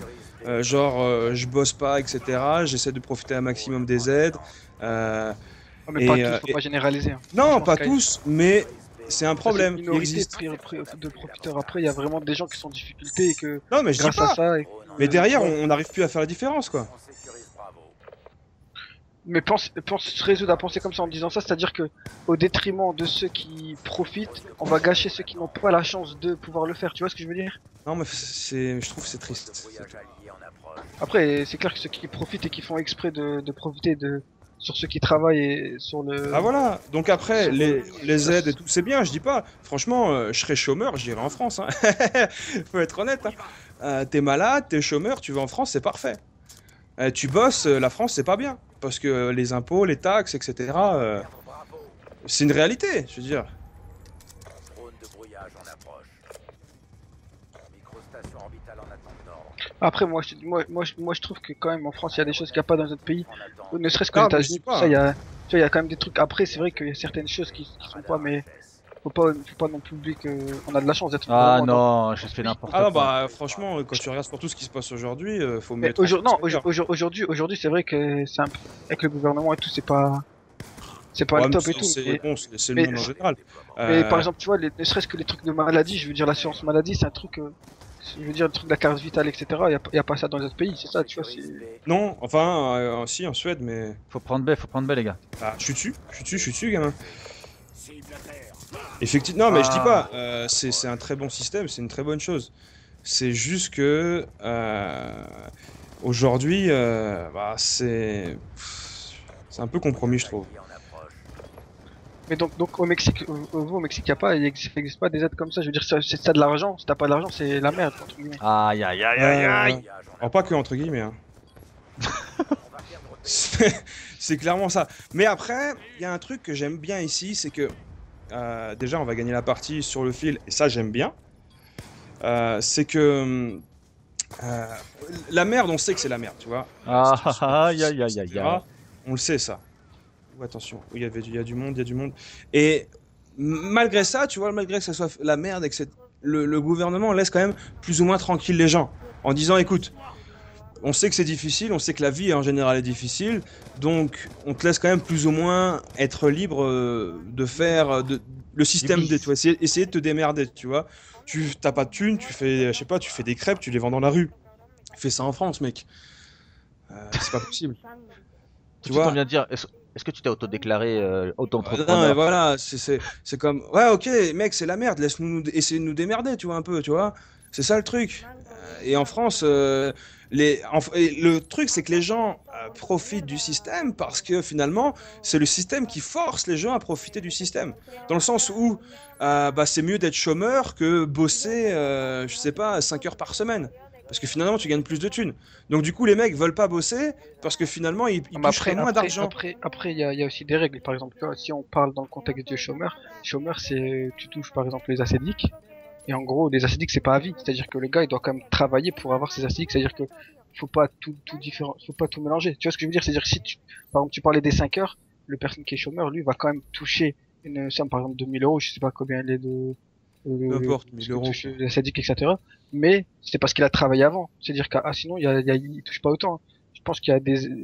Je bosse pas, etc. J'essaie de profiter un maximum des aides. Non, mais pas et, tous, faut pas généraliser. Hein. Non, Franchement, pas Sky, tous, mais c'est un ça, problème. c'est une Il minorité existe. de profiteurs. Après, il y a vraiment des gens qui sont en difficulté et que Non, mais je dis grâce à pas. ça. Mais derrière, on n'arrive plus à faire la différence, quoi. On sécurise Bravo. Mais pense se résoudre à penser comme ça en disant ça, c'est-à-dire que au détriment de ceux qui profitent, on va gâcher ceux qui n'ont pas la chance de pouvoir le faire. Tu vois ce que je veux dire? Non, mais je trouve que c'est triste. Brouillage allié en approche. Après, c'est clair que ceux qui profitent et qui font exprès de profiter sur ceux qui travaillent et sur le. Ah voilà, donc après, Sur- les aides et tout, c'est bien, je dis pas. Franchement, je serais chômeur, j'irais en France. Hein. Faut être honnête. Hein. T'es malade, t'es chômeur, tu vas en France, c'est parfait. Tu bosses, la France, c'est pas bien. Parce que les impôts, les taxes, etc., Bravo. c'est une réalité, je veux dire. Drone de brouillage en approche. Microstation orbitale en attente d'ordre. Après, moi, je trouve que quand même en France, il y a des choses qu'il n'y a pas dans notre pays. En attente. Ne serait-ce que Ah, les mais je sais États-Unis, pas. ça, il y a, tu vois, il y a quand même des trucs. Après, c'est vrai qu'il y a certaines choses qui sont pas, mais faut pas non plus oublier qu'on a de la chance d'être. Ah vraiment dans- non, je fais n'importe Ah non, quoi. bah franchement, quand tu regardes pour tout ce qui se passe aujourd'hui, faut Mais mettre. non, aujourd'hui, c'est vrai que c'est un peu, avec le gouvernement et tout, c'est pas Ouais, le mais top et tout. c'est bon, c'est mais- le monde en général. Mais par exemple, tu vois, ne serait-ce que les trucs de maladie, je veux dire l'assurance maladie, c'est un truc, je veux dire le truc de la carte vitale, etc. Y a pas ça dans les autres pays, c'est ça, tu vois. Sécurise B. Non, enfin, si, en Suède, mais. Faut prendre B, les gars. Ah, je suis dessus, gamin. Effectivement, non, mais je dis pas, c'est un très bon système, c'est une très bonne chose. C'est juste que aujourd'hui, bah, c'est un peu compromis, je trouve. Allié en approche. Mais donc au Mexique, vous au Mexique, ça existe pas des aides comme ça. Je veux dire, c'est ça de l'argent. Si t'as pas de l'argent, c'est la merde. Entre guillemets. Aïe aïe aïe aïe aïe. Brouillage en Alors pas que entre guillemets, hein. On va perdre C'est clairement ça. Mais après, il y a un truc que j'aime bien ici, c'est que déjà on va gagner la partie sur le fil, et ça j'aime bien. C'est que la merde, on sait que c'est la merde, tu vois. Ah, Situation, aïe, aïe, aïe, etc. aïe. On le sait ça. Ouh, attention, il y a du monde, il y a du monde. Et malgré ça, tu vois, malgré que ça soit la merde et que le gouvernement laisse quand même plus ou moins tranquille les gens en disant, écoute, on sait que c'est difficile, on sait que la vie en général est difficile, donc on te laisse quand même plus ou moins être libre de faire le système, Oui. tu vois, essayer de te démerder, tu vois. Tu t'as pas de thunes, tu fais, je sais pas, tu fais des crêpes, tu les vends dans la rue. Fais ça en France, mec. C'est pas possible. Tout Tu de suite, on vois. vient de dire, est-ce que tu t'es autodéclaré Non, mais auto-entrepreneur? voilà, c'est comme, ouais, ok, mec, c'est la merde, laisse-nous essayer de nous démerder, tu vois, un peu, tu vois. C'est ça le truc. Et en France, et le truc, c'est que les gens profitent du système parce que finalement, c'est le système qui force les gens à profiter du système. Dans le sens où c'est mieux d'être chômeur que bosser, je sais pas, 5 heures par semaine. Parce que finalement, tu gagnes plus de thunes. Donc du coup, les mecs veulent pas bosser parce que finalement, ils toucheraient moins d'argent. Après, il y a aussi des règles. Par exemple, tu vois, si on parle dans le contexte du chômeur, c'est tu touches par exemple les acédiques. Et en gros, les acédiques, c'est pas à vie. C'est-à-dire que le gars, il doit quand même travailler pour avoir ses acédiques. C'est-à-dire que faut pas faut pas tout mélanger. Tu vois ce que je veux dire? C'est-à-dire que si par exemple, tu parlais des 5 heures, le personne qui est chômeur, lui, va quand même toucher une somme, par exemple, de 1000 euros. Je sais pas combien elle est Peu importe, 1000 euros. les acédiques, etc. Mais c'est parce qu'il a travaillé avant. C'est-à-dire que, sinon, il touche pas autant. Je pense qu'il y a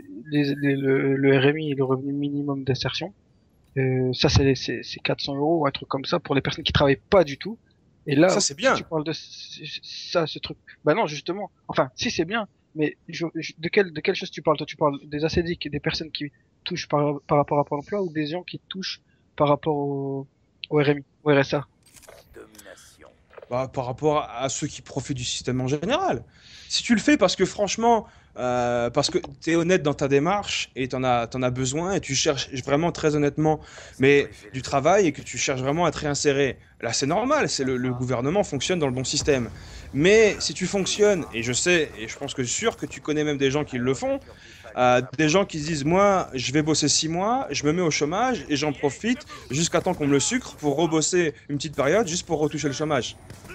le RMI, le revenu minimum d'insertion. Ça, c'est 400 euros ou un truc comme ça pour les personnes qui travaillent pas du tout. Et là, ça c'est bien. si tu parles de ça, ce truc. Bah non, justement. Enfin, si c'est bien, mais de quelle chose tu parles? Toi, tu parles des acédiques et des personnes qui touchent par rapport à Pôle emploi ou des gens qui touchent par rapport au RMI, au RSA? Domination. Par rapport à ceux qui profitent du système en général. Si tu le fais parce que franchement, parce que tu es honnête dans ta démarche et t'en as besoin et tu cherches vraiment très honnêtement mais du travail et que tu cherches vraiment à te réinsérer, là c'est normal, c'est le gouvernement fonctionne dans le bon système. Mais si tu fonctionnes, et je sais, et je pense que sûr que tu connais même des gens qui le font, des gens qui se disent moi je vais bosser 6 mois, je me mets au chômage et j'en profite jusqu'à temps qu'on me le sucre pour rebosser une petite période juste pour retoucher le chômage.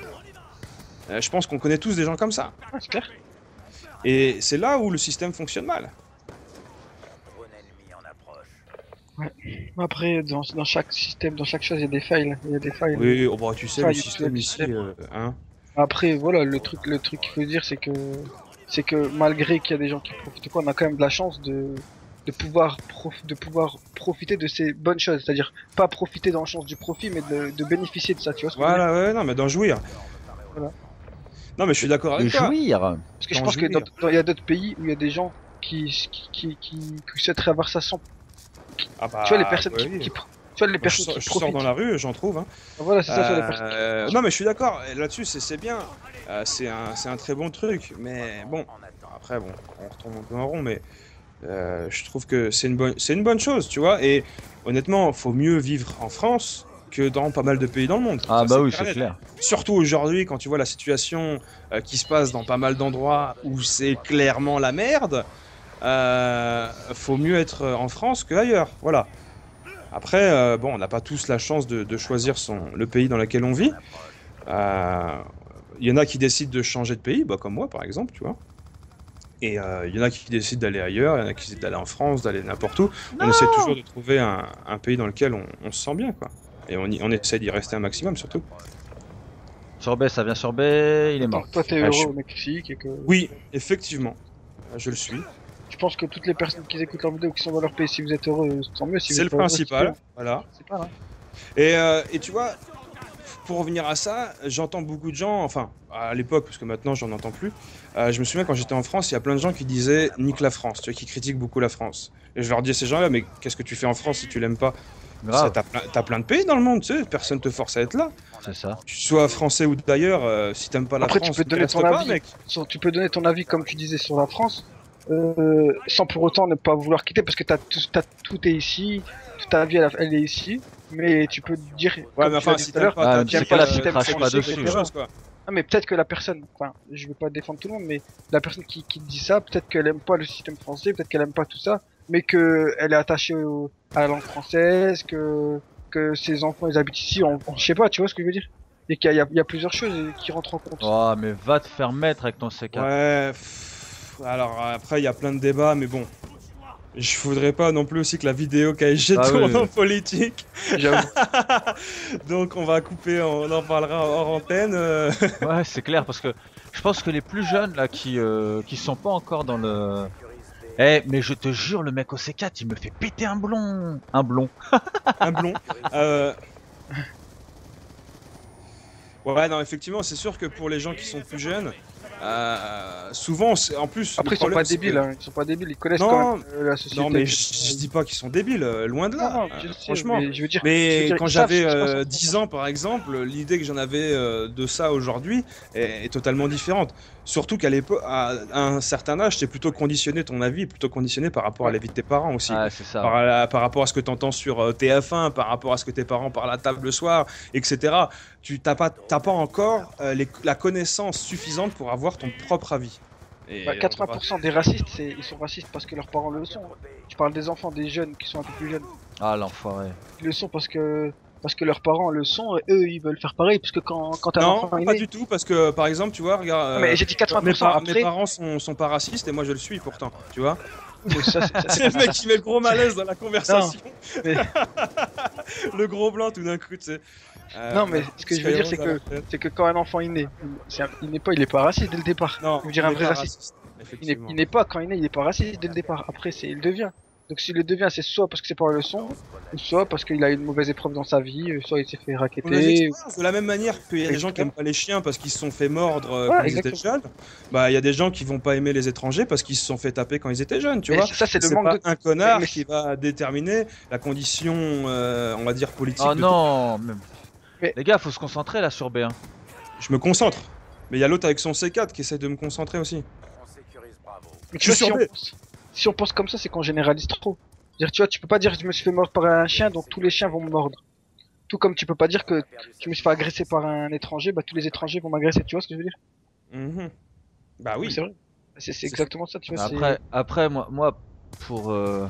Je pense qu'on connaît tous des gens comme ça. Ah, c'est clair. Et c'est là où le système fonctionne mal. Drone ennemi en approche. Après, dans chaque système, dans chaque chose, il y a des failles. Il y a des failles. Oui, oh bah, tu sais, Ça, le il y a système plus de ici, système. hein. Après, voilà, le truc qu'il faut dire, c'est que malgré qu'il y a des gens qui profitent, quoi, on a quand même de la chance de pouvoir profiter de ces bonnes choses. C'est-à-dire, pas profiter dans le sens du profit, mais de bénéficier de ça, tu vois ce que je veux dire? Voilà, ouais, non, mais d'en jouir. Voilà. Non, mais je suis d'accord De avec toi. jouir. Parce que je D'en pense que jouir. il y a d'autres pays où il y a des gens qui souhaiteraient avoir ça sans. Ah bah, Tu vois, les personnes oui. tu vois, les personnes qui Je sors profitent. dans la rue, j'en trouve. Hein. Voilà, c'est ça, sur les personnes. Non, mais je suis d'accord. Et là-dessus, c'est bien. C'est un très bon truc. Mais bon, après, bon, on retombe un peu en rond. Mais je trouve que c'est une bonne chose, tu vois. Et honnêtement, faut mieux vivre en France que dans pas mal de pays dans le monde. Ah Ça, bah oui, clair et c'est net. clair. Surtout aujourd'hui, quand tu vois la situation qui se passe dans pas mal d'endroits où c'est clairement la merde, faut mieux être en France qu'ailleurs. Voilà. Après, bon, on n'a pas tous la chance de choisir le pays dans lequel on vit. Il y en a qui décident de changer de pays, bah, comme moi par exemple, tu vois. Et il y en a qui décident d'aller ailleurs, il y en a qui décident d'aller en France, d'aller n'importe où. On essaie toujours de trouver un pays dans lequel on se sent bien, quoi. Et on essaie d'y rester un maximum, surtout. Sorbet, ça vient Sorbet, il est mort. Toi, t'es Ah, heureux je suis- au Mexique et que. Oui, effectivement, je le suis. Je pense que toutes les personnes qui écoutent leur vidéo qui sont dans leur pays, si vous êtes heureux, tant mieux. Si vous C'est le êtes pas heureux, principal, voilà. c'est pas, hein. Et tu vois, pour revenir à ça, j'entends beaucoup de gens, enfin, à l'époque, parce que maintenant j'en entends plus, je me souviens quand j'étais en France, il y a plein de gens qui disaient nique la France, tu vois, qui critiquent beaucoup la France. Et je leur dis à ces gens-là, mais qu'est-ce que tu fais en France si tu l'aimes pas? Grave, T'as plein de pays dans le monde, tu sais, personne te force à être là. c'est ça. Tu sois français ou d'ailleurs, si t'aimes pas la Après, tu France, peux donner reste ton pas, avis. mec. Tu peux donner ton avis, comme tu disais, sur la France, sans pour autant ne pas vouloir quitter, parce que tout est ici, toute ta vie, elle est ici, mais tu peux dire, Ouais, comme mais tu l'as enfin, dit si tout à l'heure, t'aimes pas ta dans vie, ces cas-là, tu craches c'est pas dessus. quelque chose, quoi. ah, mais peut-être que la personne, enfin, je veux pas défendre tout le monde, mais la personne qui dit ça, peut-être qu'elle aime pas le système français, peut-être qu'elle aime pas tout ça, mais que elle est attachée à la langue française, que ses enfants ils habitent ici, je sais pas, tu vois ce que je veux dire? Et qu'il y a plusieurs choses qui rentrent en compte. Oh, mais va te faire mettre avec ton C4. Ouais, alors après, il y a plein de débats, mais bon. Je voudrais pas non plus aussi que la vidéo KSG Ah tourne oui. en politique. J'avoue. Donc on va couper, on en parlera hors antenne. Ouais, c'est clair, parce que je pense que les plus jeunes là qui sont pas encore dans le. Eh, mais je te jure, le mec au C4, il me fait péter un blond. Un blond. Un blond. Euh, Ouais, non, effectivement, c'est sûr que pour les gens qui sont plus jeunes, souvent, en plus. Après, le ils sont problème, pas c'est débiles, que- hein. Ils sont pas débiles, ils connaissent Non, quand même la société. Non, mais je dis pas qu'ils sont débiles, loin de Non, là. non, je le sais, franchement. mais je veux dire, Mais quand ils savent j'avais ce qui se passe en 10 ans, par exemple, l'idée que j'en avais de ça aujourd'hui est totalement différente. Surtout qu'à l'époque, à un certain âge, c'est plutôt conditionné, ton avis est plutôt conditionné par rapport à la vie de tes parents aussi. Ah, c'est ça. Ouais. Par rapport à ce que tu entends sur TF1, par rapport à ce que tes parents parlent à table le soir, etc. Tu n'as pas encore la connaissance suffisante pour avoir ton propre avis. Et 80% des racistes, ils sont racistes parce que leurs parents le sont. Je parle des enfants, des jeunes qui sont un peu plus jeunes. Ah, l'enfoiré. Ils le sont parce que leurs parents le sont et eux ils veulent faire pareil. Parce que quand un non, enfant est pas né. du tout, parce que par exemple, tu vois, regarde. Mais j'ai dit 80%. Mes Après, parents sont pas racistes et moi je le suis pourtant, tu vois. ça, C'est le mec qui met le gros malaise dans la conversation. mais- Le gros blanc tout d'un coup, tu sais. non, mais ce que je veux dire, c'est que quand un enfant est né, il est pas raciste dès le départ. Non, Je veux dire, un il est vrai pas raciste. effectivement. Il n'est pas, quand il est né, il est pas raciste dès le départ. Après, il le devient. Donc s'il le devient, c'est soit parce que ses parents le sont, ou soit parce qu'il a eu une mauvaise épreuve dans sa vie, soit il s'est fait On les racketter. expérience, de la même manière qu'il y a des gens qui aiment pas les chiens parce qu'ils se sont fait mordre Ouais, quand ils étaient exactement. jeunes, bah il y a des gens qui vont pas aimer les étrangers parce qu'ils se sont fait taper quand ils étaient jeunes, tu Mais vois. ça, c'est le C'est manque pas de. un connard mais- qui va déterminer la condition, on va dire, politique Oh de non Mais- Les gars, faut se concentrer là sur B1. tout. Je me concentre. Mais il y a l'autre avec son C4 qui essaie de me concentrer aussi. On sécurise Bravo. Mais Je suis tu vois, sur B. si on pense comme ça, c'est qu'on généralise trop. Dire, tu vois, tu peux pas dire je me suis fait mordre par un chien, donc tous les chiens vont me mordre. Tout comme tu peux pas dire que je me suis fait agresser par un étranger, bah tous les étrangers vont m'agresser. Tu vois ce que je veux dire? Mhm. Bah oui. C'est vrai. C'est exactement ça, tu vois. Après moi pour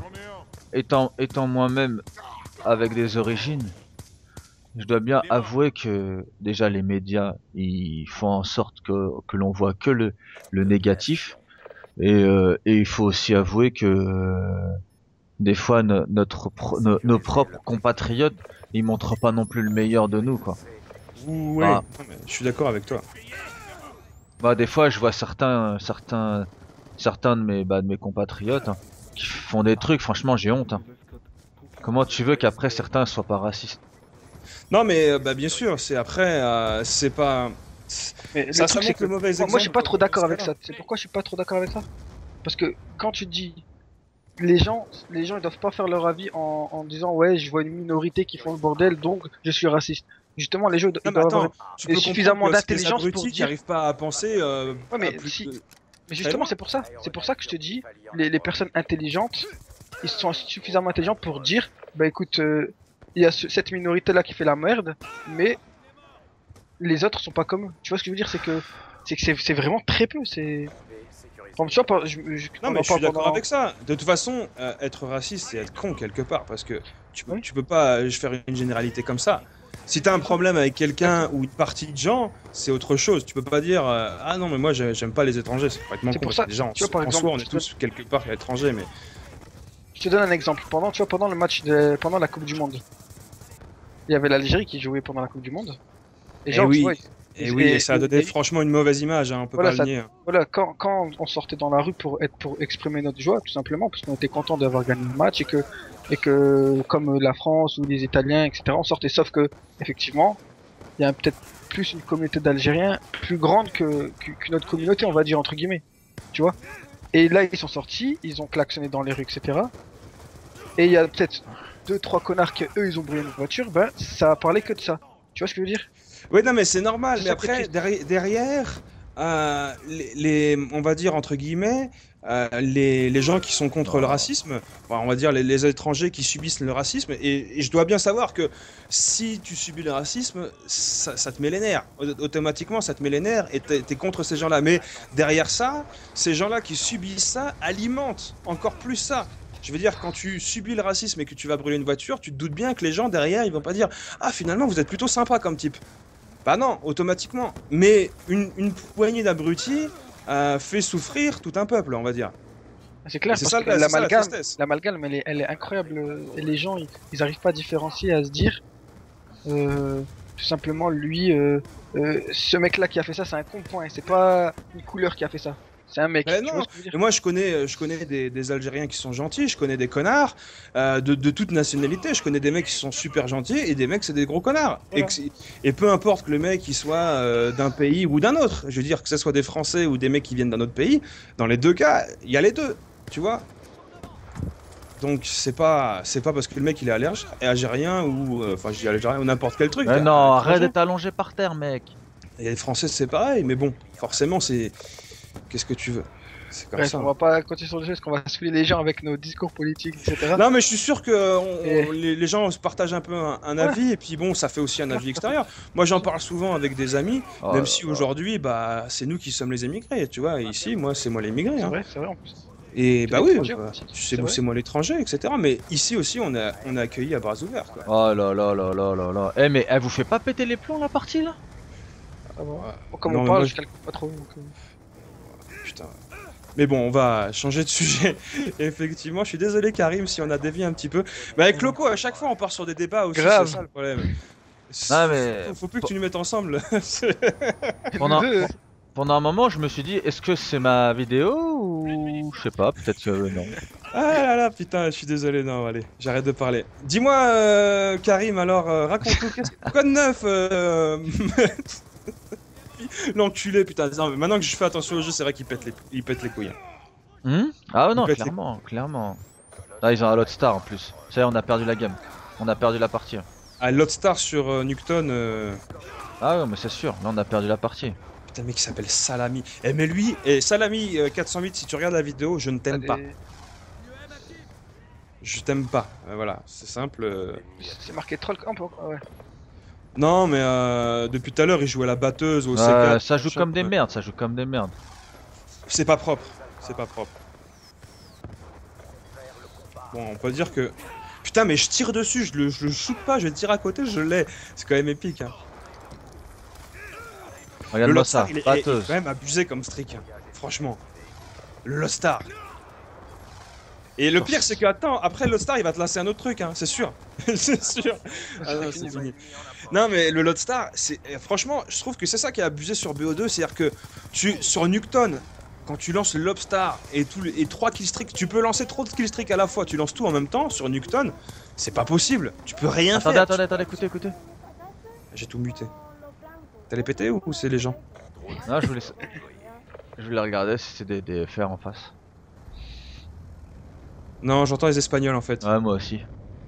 étant moi-même avec des origines, je dois bien avouer que déjà les médias ils font en sorte que l'on voit que le négatif et il faut aussi avouer que des fois nos propres compatriotes ils montrent pas non plus le meilleur de nous quoi. Ouais. Ah. Non, mais je suis d'accord avec toi. Bah des fois je vois certains de mes compatriotes hein, qui font des trucs franchement j'ai honte hein. Comment tu veux qu'après certains soient pas racistes? Non mais bah bien sûr, c'est après, c'est pas. Mais le Ça truc, c'est montre que le mauvais exemple. moi, je suis pas trop d'accord dans avec ce ça. C'est pourquoi je suis pas trop d'accord avec ça. Parce que quand tu dis les gens ils doivent pas faire leur avis en disant ouais je vois une minorité qui font le bordel donc je suis raciste. Justement les gens ils Non, mais doivent avoir attends, tu et peux suffisamment comprendre que c'est des d'intelligence pour abrutis qui dire- n'arrivent pas à penser. Ouais, mais à plus si. de- Mais justement c'est pour ça que je te dis les personnes intelligentes ils sont suffisamment intelligents pour dire bah écoute il y a cette minorité là qui fait la merde mais les autres sont pas comme eux. Tu vois ce que je veux dire c'est vraiment très peu c'est enfin, tu vois Non, on mais en je suis parle d'accord pendant- avec ça. De toute façon, être raciste, c'est être con quelque part. Parce que Oui. tu peux pas faire une généralité comme ça. Si t'as un problème avec quelqu'un ou une partie de gens, c'est autre chose. Tu peux pas dire ah non, mais moi j'aime pas les étrangers. C'est complètement C'est con. pour ça, Les gens, tu vois, par en exemple, soi, on est tous quelque part étrangers. Mais Je te donne un exemple. Pendant le match pendant la Coupe du Monde, il y avait l'Algérie qui jouait pendant la Coupe du Monde. Eh genre, oui. tu vois, et ça a donné et- franchement une mauvaise image. Hein, on peut Voilà, pas ça- le nier. voilà, quand on sortait dans la rue pour exprimer notre joie, tout simplement, parce qu'on était content d'avoir gagné le match et que comme la France ou les Italiens, etc., on sortait. Sauf que effectivement, il y a peut-être plus une communauté d'Algériens plus grande qu'une autre communauté, on va dire entre guillemets. Tu vois. Et là, ils sont sortis, ils ont klaxonné dans les rues, etc. Et il y a peut-être 2-3 connards que eux ils ont brûlé une voiture, ben ça a parlé que de ça. Tu vois ce que je veux dire? Oui, non, mais c'est normal. C'est Mais ça qui est après, triste. derrière, on va dire entre guillemets, les gens qui sont contre le racisme, enfin, on va dire les étrangers qui subissent le racisme, et je dois bien savoir que si tu subis le racisme, ça te met les nerfs. Automatiquement, ça te met les nerfs et t'es contre ces gens-là. Mais derrière ça, ces gens-là qui subissent ça alimentent encore plus ça. Je veux dire, quand tu subis le racisme et que tu vas brûler une voiture, tu te doutes bien que les gens derrière, ils vont pas dire « Ah, finalement, vous êtes plutôt sympa comme type ». Bah non, automatiquement. Mais une poignée d'abrutis fait souffrir tout un peuple, on va dire. C'est clair, Et c'est parce ça, que c'est ça la l'amalgame, tristesse. elle est incroyable. Et les gens, ils arrivent pas à différencier, à se dire, tout simplement, lui, ce mec-là qui a fait ça, c'est un con point. C'est pas une couleur qui a fait ça. C'est un mec. Mais Tu non, vois ce que je veux dire? mais moi je connais des Algériens qui sont gentils, je connais des connards de toute nationalité, je connais des mecs qui sont super gentils et des mecs c'est des gros connards. Voilà. Et peu importe que le mec il soit d'un pays ou d'un autre, je veux dire que ce soit des Français ou des mecs qui viennent d'un autre pays, dans les deux cas, il y a les deux, tu vois. Donc c'est pas parce que le mec il est algérien ou enfin je dis algérien ou n'importe quel truc. Mais non, arrête d'être allongé par terre, mec. Et les Français c'est pareil, mais bon, forcément c'est qu'est-ce que tu veux? C'est comme Bref, ça. on va pas continuer sur le jeu parce qu'on va saouler les gens avec nos discours politiques, etc. Non mais je suis sûr que Et- les gens se partagent un peu un avis et puis bon ça fait aussi un avis extérieur. Moi j'en parle souvent avec des amis, Oh même là si là. aujourd'hui bah c'est nous qui sommes les émigrés, tu vois. Et ici moi c'est moi l'émigré. C'est Hein. vrai en plus. Et C'est bah oui, l'étranger bah, aussi, c'est vrai. c'est moi l'étranger, etc. Mais ici aussi on a accueilli à bras ouverts quoi. Oh là là là là là là. Eh mais elle vous fait pas péter les plombs la partie là? Ah bon. Ouais. Bon, comme Non, on mais parle, moi, je calcule pas trop. Donc, Putain. Mais bon, on va changer de sujet. Effectivement, je suis désolé Karim si on a dévié un petit peu. Mais avec Loco, à chaque fois, on part sur des débats aussi. Grave. C'est ça le problème. Non, mais- Faut plus que tu nous mettes ensemble. Pendant, Nous deux. pendant un moment, je me suis dit, est-ce que c'est ma vidéo ou je sais pas, peut-être que non. Ah là là, putain, je suis désolé. Non, allez, j'arrête de parler. Dis-moi, Karim, alors, raconte-nous, quoi de neuf L'enculé, putain. Non, mais maintenant que je fais attention au jeu, c'est vrai qu'il pète les couilles. Hein. Ah non, Peut-être les- clairement. Là, ils ont un lot star en plus. Ça y est, on a perdu la game. On a perdu la partie. Ah, Lotstar sur Nukton. Ah ouais, mais c'est sûr, là on a perdu la partie. Putain, mec, il s'appelle Salami. Eh, mais lui, Salami 408, si tu regardes la vidéo, je ne t'aime pas. Je t'aime pas. Voilà, c'est simple. C'est marqué troll camp. Ah ouais. Non, mais depuis tout à l'heure, il joue à la batteuse, au Ouais, C4. ça joue machin. comme des merdes, ça joue comme des merdes. C'est pas propre. C'est pas propre. Bon, on peut dire que. Putain, mais je tire dessus, je le shoot pas, je tire à côté, je l'ai. C'est quand même épique. Hein. Le Regarde-moi ça, Lotstar, il est batteuse. quand même abusé comme streak. Hein. Franchement. Le Lotstar. Et le pire, c'est que, attends, après le Lotstar, il va te lancer un autre truc, hein, c'est sûr. c'est sûr. Ah non, c'est fini. Non, mais le Lotstar, c'est franchement, je trouve que c'est ça qui est abusé sur BO2, c'est-à-dire que sur Nukton, quand tu lances le Lobstar et 3 killstreaks, tu peux lancer trop de killstreaks à la fois, tu lances tout en même temps sur Nukton, c'est pas possible, tu peux rien faire. Attendez, écoutez. J'ai tout muté. T'allais péter ou c'est les gens? Non, je voulais regarder si c'était des fers en face. Non, j'entends les Espagnols en fait. Ouais, moi aussi.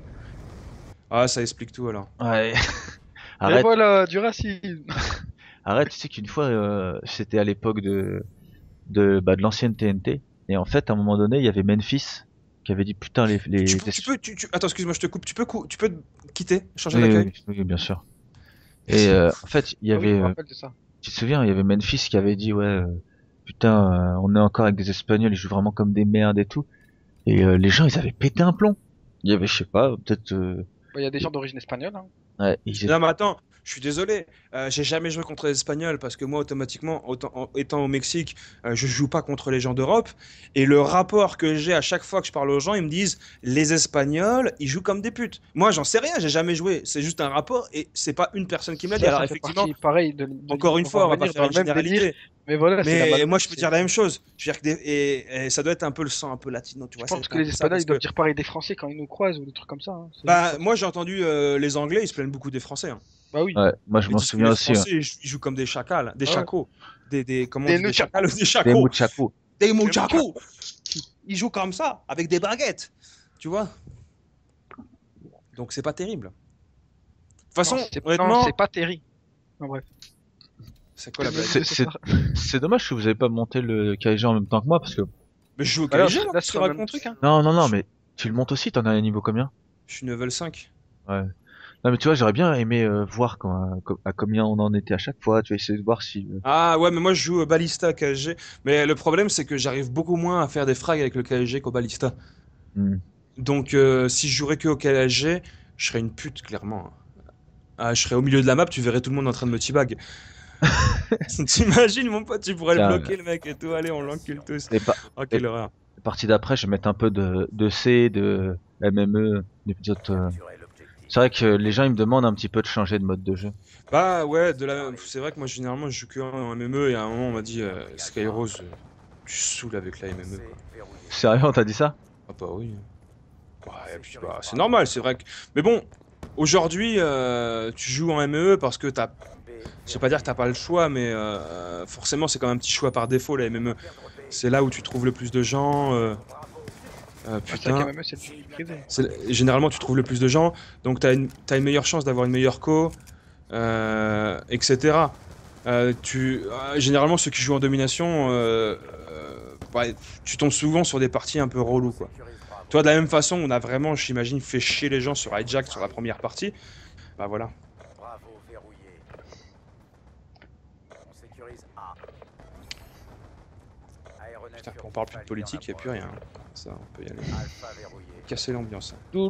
Ah, ça explique tout alors. Ouais. Et Arrête, voilà, du racisme. arrête, tu sais qu'une fois, c'était à l'époque de l'ancienne TNT. Et en fait, à un moment donné, il y avait Memphis qui avait dit putain, Attends, excuse-moi, je te coupe, tu peux te quitter, changer Oui, d'accueil? oui, bien sûr. Et en fait, il y Ah oui, avait, je me rappelle de ça. tu te souviens, il y avait Memphis qui avait dit ouais, putain, on est encore avec des Espagnols, ils jouent vraiment comme des merdes et tout. Et les gens, ils avaient pété un plomb. Il y avait, je sais pas, peut-être, Il y a des gens d'origine espagnole. Hein. ouais, ils étaient- Non mais attends, je suis désolé, j'ai jamais joué contre les Espagnols parce que moi automatiquement, étant au Mexique, je joue pas contre les gens d'Europe et le rapport que j'ai à chaque fois que je parle aux gens, ils me disent les Espagnols, ils jouent comme des putes. Moi j'en sais rien, j'ai jamais joué, c'est juste un rapport et c'est pas une personne qui me l'a dit. Ça Alors fait effectivement, partie, pareil, encore une fois, on va pas revenir faire dans une le même délire. généralité. Mais voilà, c'est la Mais base. moi je peux dire la même chose. Je veux dire que et ça doit être un peu le sang un peu latino, tu vois. Je ça pense doit que être les un peu ça, Espagnols, parce ils doivent que- dire pareil des Français quand ils nous croisent ou des trucs comme ça. Hein. Bah moi j'ai entendu les Anglais, ils se plaignent beaucoup des Français. Hein. Bah oui. ouais, moi je Ils m'en disent que souviens les aussi. Français, ils jouent comme des chacals, des Ah ouais. chacos, comment Des on dit, des nunchakus. chacals ou des Des chacos. muchachos. Des muchachos. Ils jouent comme ça, avec des baguettes, tu vois. Donc c'est pas terrible. De toute façon, Non, honnêtement, c'est pas terrible. Non, bref. c'est quoi la C'est- blague? C'est dommage que vous avez pas monté le KG en même temps que moi parce que. Mais je joue au Alors, KG, moi, là, qu'est-ce c'est que tu le même racontes? truc. Hein. Non, mais tu le montes aussi, t'en as un niveau combien? Je suis level 5. Ouais. Non mais tu vois, j'aurais bien aimé voir à combien on en était à chaque fois, tu vas essayer de voir si... Ah ouais, mais moi je joue au Ballista KSG. Mais le problème, c'est que j'arrive beaucoup moins à faire des frags avec le KSG qu'au Ballista. Hmm. Donc si je jouerais que au KSG, je serais une pute, clairement. Ah, je serais au milieu de la map, tu verrais tout le monde en train de me teabag. T'imagines, mon pote, tu pourrais Tiens, le bloquer, le mec, et tout, allez, on l'encule tous. Et pas Oh, quelle horreur. partie d'après, je vais mettre un peu de C, de MME, des autres... C'est vrai que les gens ils me demandent un petit peu de changer de mode de jeu. Bah ouais, c'est vrai que moi généralement je joue que en MME et à un moment on m'a dit Skyrose, Tu saoules avec la MME. Quoi. Sérieux, t'as dit ça? Ah bah oui. Ouais, et puis, bah, c'est normal, c'est vrai que. Mais bon, aujourd'hui, tu joues en MME parce que t'as. Je vais pas dire que t'as pas le choix, mais forcément, c'est quand même un petit choix par défaut, la MME. C'est là où tu trouves le plus de gens. C'est vrai Putain. que MME, c'est le privé. Généralement, tu trouves le plus de gens, donc t'as une meilleure chance d'avoir une meilleure co, etc. Généralement, ceux qui jouent en domination, ouais, tu tombes souvent sur des parties un peu relou, quoi. Toi, de la même façon, on a vraiment, j'imagine, fait chier les gens sur Hijack sur la première partie. Bah voilà. Bravo, verrouillé. On sécurise A. Putain, on parle plus de politique, y a plus rien. Ça, on peut y aller. Alpha verrouillé. Casser l'ambiance. Tout.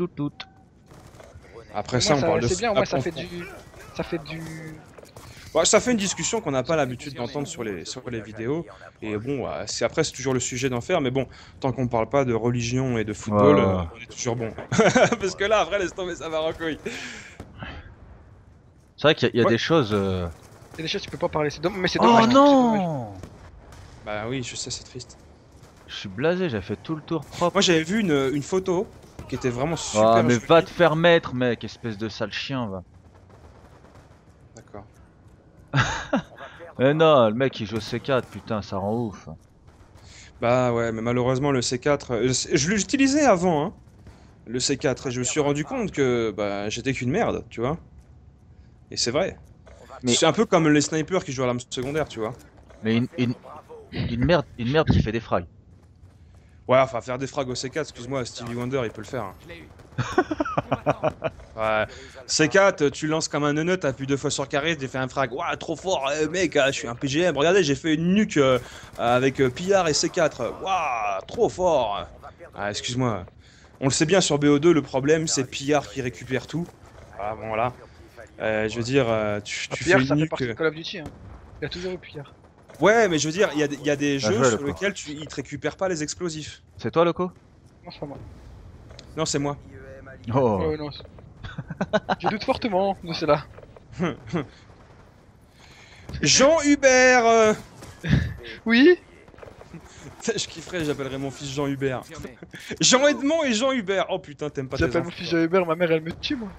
Après ça, on parle de. C'est bien, moi ça après, fait du. Ça fait du. ouais, ça fait une discussion qu'on n'a pas l'habitude d'entendre sur les vidéos. Et bon, après, c'est toujours le sujet d'en faire. Mais bon, tant qu'on parle pas de religion et de football, Ouais. on est toujours bon. Parce que là, après, laisse tomber, ça va en couille. C'est vrai qu'il y a Ouais. des choses. Il y a des choses que tu peux pas parler, mais c'est Oh dommage. c'est dommage. non! Bah oui, je sais, c'est triste. Je suis blasé, j'ai fait tout le tour propre. Moi, j'avais vu une photo qui était vraiment super. Ah, mais jolie. va te faire mettre, mec, espèce de sale chien, va. D'accord. Mais non, le mec il joue C4, putain, ça rend ouf. Bah ouais, mais malheureusement, le C4. Je l'utilisais avant, hein, le C4, et je me suis rendu compte que bah, j'étais qu'une merde, tu vois. Et c'est vrai. Mais- C'est un peu comme les snipers qui jouent à l'arme secondaire, tu vois. Mais une merde qui fait des frags. Ouais, enfin, faire des frags au C4, excuse-moi, Stevie Wonder, il peut le faire. Hein. Ouais. C4, tu lances comme un neuneu, t'appuies 2 fois sur carré, j'ai fait un frag. Ouah, trop fort, mec, je suis un PGM. Regardez, j'ai fait une nuque avec Pillard et C4. Ouah, trop fort. Ah, excuse-moi. On le sait bien sur BO2, le problème, c'est Pillard qui récupère tout. Ah, bon, voilà. Je veux dire, tu fais Pierre, une ça fait nuque. partie de Call of Duty. Hein. Il y a toujours eu Pierre. Ouais, mais je veux dire, il y a des Bien jeux joué, sur le lesquels ils te récupèrent pas les explosifs. C'est toi, Loco? Non, c'est pas moi. Non, c'est moi. Oh. Ouais, non. Je doute fortement de cela. Jean Hubert Oui. Je kifferais, j'appellerais mon fils Jean Hubert. Jean Edmond et Jean Hubert. Oh putain, t'aimes pas tes J'appelle mon enfants. fils Jean Hubert, ma mère elle me tue moi.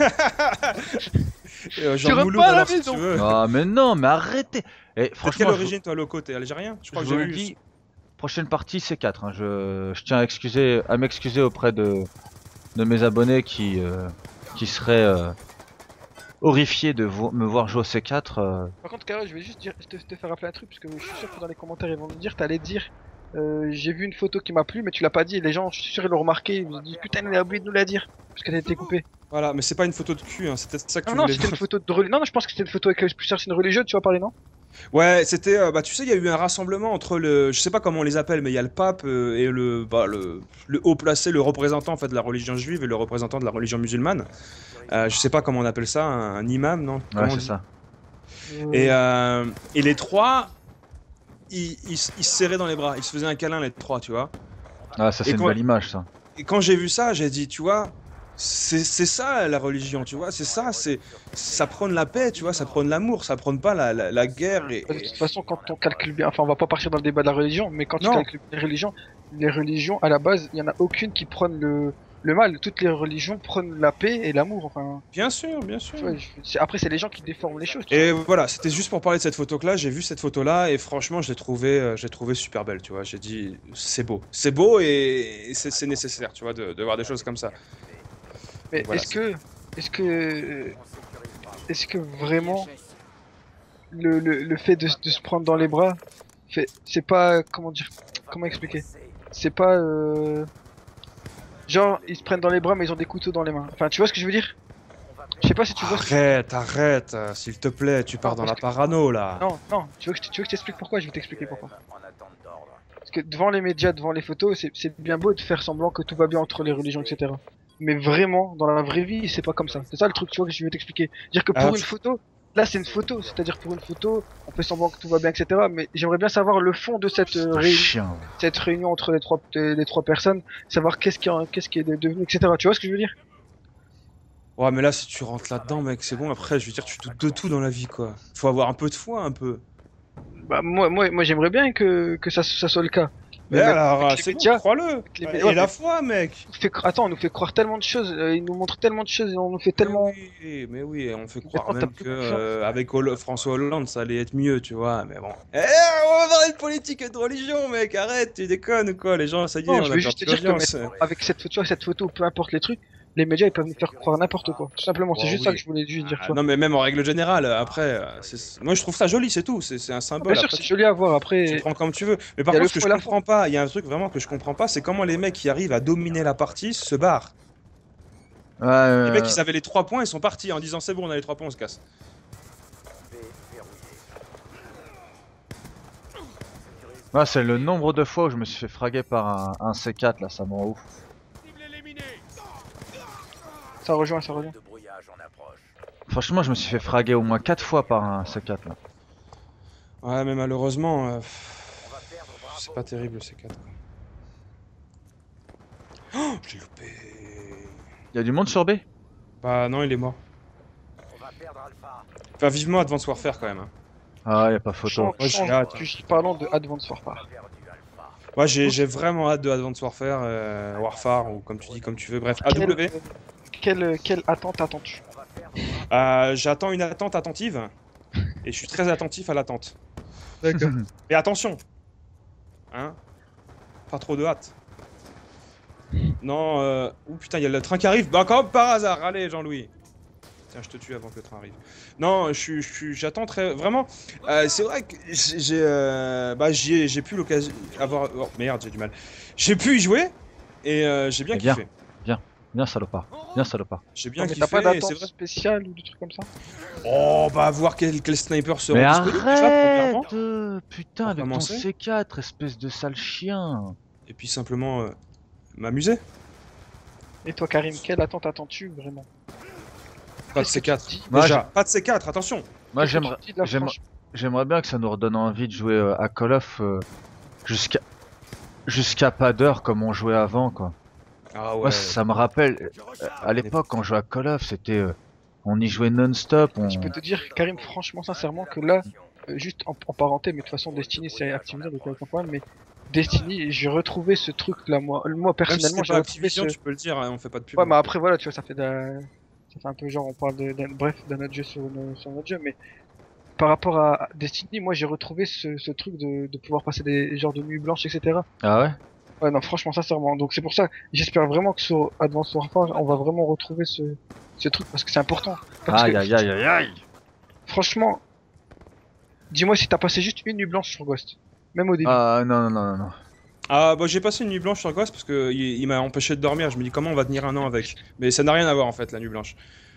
Jean rentres Mouloud pas à la alors si maison. tu veux. Ah, mais non, mais arrêtez! Et T'as quelle franchement, origine toi, Loco? T'es algérien? Je crois je que vous j'ai le vu. dis, prochaine partie C4. Hein. Je tiens à m'excuser auprès de mes abonnés qui seraient horrifiés de me voir jouer au C4. Par contre, Carole, je vais juste te faire rappeler un truc, parce que je suis sûr que dans les commentaires ils vont me dire, t'allais dire, j'ai vu une photo qui m'a plu, mais tu l'as pas dit, et les gens, je suis sûr, ils l'ont remarqué, ils me disent, putain, il a oublié de nous la dire, parce qu'elle a été coupée. Voilà, mais c'est pas une photo de cul, hein. C'était ça que tu Non, non, voulais c'était dire. une photo de religion. Non, je pense que c'était une photo avec plus tard, c'est une religieuse, tu vas parler, non? Ouais, c'était, bah tu sais, il y a eu un rassemblement entre je sais pas comment on les appelle, mais il y a le pape et le haut placé, le représentant en fait de la religion juive et le représentant de la religion musulmane. Je sais pas comment on appelle ça, un imam, non? Comment Ouais, on c'est dit ça. Et les trois, ils se serraient dans les bras, ils se faisaient un câlin les trois, tu vois. Ah, ça c'est Et une quand- belle image, ça. Et quand j'ai vu ça, j'ai dit, tu vois, c'est ça la religion, tu vois, c'est ça, ça prône la paix, tu vois, ça prône l'amour, ça prône pas la guerre De toute façon, quand on calcule bien, enfin, on va pas partir dans le débat de la religion, mais quand tu Non. calcules les religions, à la base, il y en a aucune qui prône le mal. Toutes les religions prônent la paix et l'amour, enfin. Bien sûr, bien sûr. Tu vois, après, c'est les gens qui déforment les choses. tu Et voilà, c'était juste pour parler de cette photo-là. J'ai vu cette photo-là et franchement, je l'ai trouvée super belle. Tu vois, j'ai dit c'est beau et c'est nécessaire, tu vois, de voir des choses comme ça. Mais Voilà, est-ce que vraiment le fait de se prendre dans les bras, c'est pas, comment expliquer, c'est pas genre ils se prennent dans les bras mais ils ont des couteaux dans les mains. Enfin, tu vois ce que je veux dire? Je sais pas si tu vois. Arrête, s'il te plaît, tu pars dans la parano là. Non, tu veux que je t'explique pourquoi? Je vais t'expliquer pourquoi. Parce que devant les médias, devant les photos, c'est bien beau de faire semblant que tout va bien entre les religions, etc. Mais vraiment, dans la vraie vie, c'est pas comme ça. C'est ça le truc, tu vois, que je vais t'expliquer. Dire que pour une photo, là c'est une photo, c'est-à-dire pour une photo, on fait semblant que tout va bien, etc. Mais j'aimerais bien savoir le fond de cette réunion entre les trois personnes, savoir qu'est-ce qui est devenu, etc. Tu vois ce que je veux dire? Ouais, mais là, si tu rentres là-dedans, mec, c'est bon. Après, je veux dire, tu doutes de tout dans la vie, quoi. Faut avoir un peu de foi, un peu. Bah, moi j'aimerais bien que ça soit le cas. Mais Mais alors, avec les c'est bon, médias, crois-le. les Et médias, la foi, mec. Attends, on nous fait croire tellement de choses, ils nous montrent tellement de choses et on nous fait tellement. Mais oui, on fait croire Maintenant, t'as même plus que confiance. avec François Hollande, ça allait être mieux, tu vois. Mais bon. On va parler de politique et de religion, mec. Arrête, tu déconnes ou quoi? Les gens, ça y est, Non, on je a veux juste te perdu dire que l'audience. avec cette photo, peu importe les trucs, les médias ils peuvent nous faire croire n'importe quoi. Tout simplement, c'est Oh, juste ça oui. que je voulais juste dire, tu Ah, vois. non, mais même en règle générale, après, moi je trouve ça joli, c'est tout. C'est un Bien symbole. sûr, Après, c'est joli à voir. tu Après, prends comme tu veux. Mais par il y a contre, le ce que faux je et la comprends pas, il y a un truc vraiment que je comprends pas, c'est comment les mecs qui arrivent à dominer la partie se barrent. Ouais, Les mecs, ils avaient les 3 points, ils sont partis en disant c'est bon, on a les 3 points, on se casse. ouais, c'est le nombre de fois où je me suis fait fraguer par un C4 là, ça me rend ouf. ça rejoint, ça rejoint. De brouillage en approche. Franchement, je me suis fait fraguer au moins 4 fois par un C4 là. Ouais, mais malheureusement, c'est pas terrible ces 4. Oh, je l'ai loupé. Y'a du monde sur B? Bah non, il est mort. On va perdre Alpha. Enfin, vivement Advance Warfare quand même. Hein. Ah, y'a pas photo. Parlons de Advance Warfare. Perdu Alpha. Ouais, j'ai vraiment hâte de Advance Warfare, Warfare, ou comme tu dis, comme tu veux. Bref, AW. Quelle attente attends-tu? J'attends une attente attentive. Et je suis très attentif à l'attente. D'accord. Mais attention, hein, pas trop de hâte. Non, ouh putain, il y a le train qui arrive. Bah comme par hasard, allez Jean-Louis. Tiens, je te tue avant que le train arrive. Non, j'attends très vraiment. C'est vrai que j'ai pu l'occasion avoir. Oh merde, j'ai du mal. J'ai pu y jouer et j'ai bien Eh bien. kiffé. Bien salopard, bien salopard. J'ai bien Mais kiffé. t'as pas et d'attente c'est vrai. spéciale ou des trucs comme ça? Oh bah voir quel sniper sera Mais disponible déjà, premièrement. arrête putain, Pour avec ton commencer. C4, espèce de sale chien. Et puis simplement m'amuser. Et toi, Karim, quelle attente attends-tu vraiment? Pas de Qu'est-ce que tu C4. dis Moi, Déjà, pas de C4, attention. Moi Qu'est-ce que j'aimerais tu dis de la j'aimerais- franchise? j'aimerais bien que ça nous redonne envie de jouer à Call of jusqu'à pas d'heure comme on jouait avant quoi. Ah ouais. Moi ça me rappelle à l'époque quand on jouait à Call of c'était on y jouait non-stop, Je peux te dire, Karim, franchement, sincèrement, que là, juste en parenté, mais de toute façon, Destiny, c'est Activision, donc aucun problème, mais Destiny, j'ai retrouvé ce truc-là, moi Même si personnellement, c'est j'ai pas retrouvé Activision, ce... tu peux le dire, hein, on fait pas de pub. Ouais, mais après, voilà, tu vois, ça fait un peu genre, on parle bref, d'un autre jeu sur notre jeu, mais par rapport à Destiny, moi, j'ai retrouvé ce truc de pouvoir passer des genres de nuits blanches, etc. Ah ouais? Ouais, non, franchement, sincèrement, donc c'est pour ça, j'espère vraiment que sur Advanced Warfare, on va vraiment retrouver ce truc, parce que c'est important. Parce Aïe que, aïe aïe aïe aïe. franchement, dis-moi si t'as passé juste une nuit blanche sur Ghost, même au début. Ah non non non non. Ah bah j'ai passé une nuit blanche sur Ghost parce que il m'a empêché de dormir. Je me dis comment on va tenir un an avec. Mais ça n'a rien à voir en fait la nuit blanche.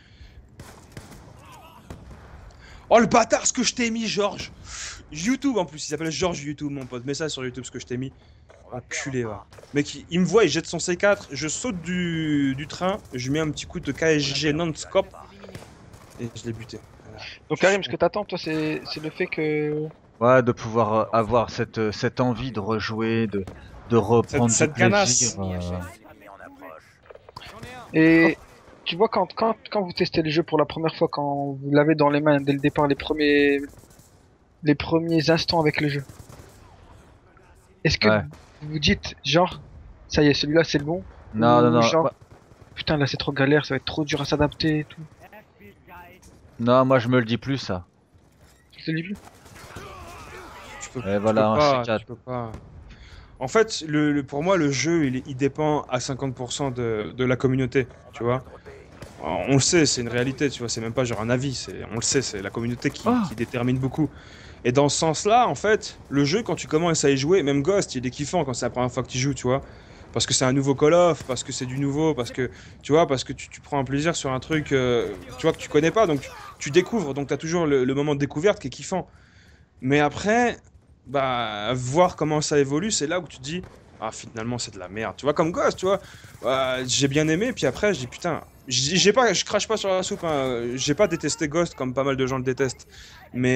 Oh le bâtard ce que je t'ai mis Georges. YouTube en plus, il s'appelle Georges YouTube mon pote. Mets ça sur YouTube ce que je t'ai mis. Enculé va. Mec il me voit, il jette son C4, je saute du train, je lui mets un petit coup de KSG non-scope et je l'ai buté. Voilà. Donc Karim, ce que t'attends, toi, c'est le fait que... Ouais, de pouvoir avoir cette envie de rejouer, de reprendre Cette du canasse. plaisir. Ennemi en approche. Et tu vois, quand vous testez le jeu pour la première fois, quand vous l'avez dans les mains dès le départ, les premiers instants avec le jeu, est-ce que Ouais. vous vous dites, genre, ça y est, celui-là c'est le bon? Non non Ou non. genre, Ouais. putain, là c'est trop galère, ça va être trop dur à s'adapter et tout. Non, moi je me le dis plus ça. Tu te le dis plus? Tu peux, Et voilà, un C4. tu peux pas. En fait, pour moi, le jeu, il dépend à 50% de la communauté, tu vois. On le sait, c'est une réalité, tu vois, c'est même pas genre un avis, on le sait, c'est la communauté qui détermine beaucoup. Et dans ce sens-là, en fait, le jeu, quand tu commences à y jouer, même Ghost, il est kiffant quand c'est la première fois que tu joues, tu vois. Parce que c'est un nouveau Call of, parce que c'est du nouveau, parce que, tu vois, parce que tu prends un plaisir sur un truc, tu vois, que tu connais pas, donc tu découvres, donc t'as toujours le moment de découverte qui est kiffant. Mais après, bah, voir comment ça évolue, c'est là où tu te dis, ah, finalement, c'est de la merde. Tu vois, comme Ghost, tu vois, j'ai bien aimé, puis après, je dis, putain, je crache pas sur la soupe, hein, j'ai pas détesté Ghost comme pas mal de gens le détestent, mais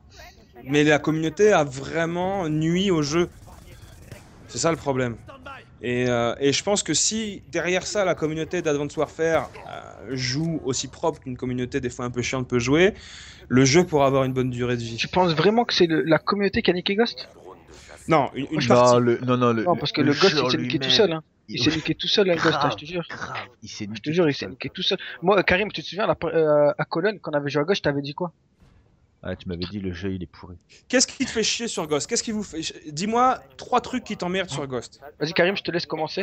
la communauté a vraiment nui au jeu. C'est ça le problème. Et je pense que si derrière ça, la communauté d'Advanced Warfare joue aussi propre qu'une communauté des fois un peu chiante peut jouer, le jeu pourra avoir une bonne durée de vie. Tu penses vraiment que c'est la communauté qui a niqué Ghost? Non, une Non, partie. Non, parce que le Ghost jeu il en s'est niqué tout lui-même, seul. Hein. Il s'est niqué tout seul, hein, Ghost, hein, je te jure. grave, il s'est Je niqué te jure, tout il s'est seul. niqué tout seul. Moi, Karim, tu te souviens, à Cologne, quand on avait joué à Ghost, je t'avais dit quoi? Ah, tu m'avais dit le jeu il est pourri. Qu'est-ce qui te fait chier sur Ghost? Qu'est-ce qui vous fait... Dis-moi 3 trucs qui t'emmerdent sur Ghost. Vas-y, Karim, je te laisse commencer.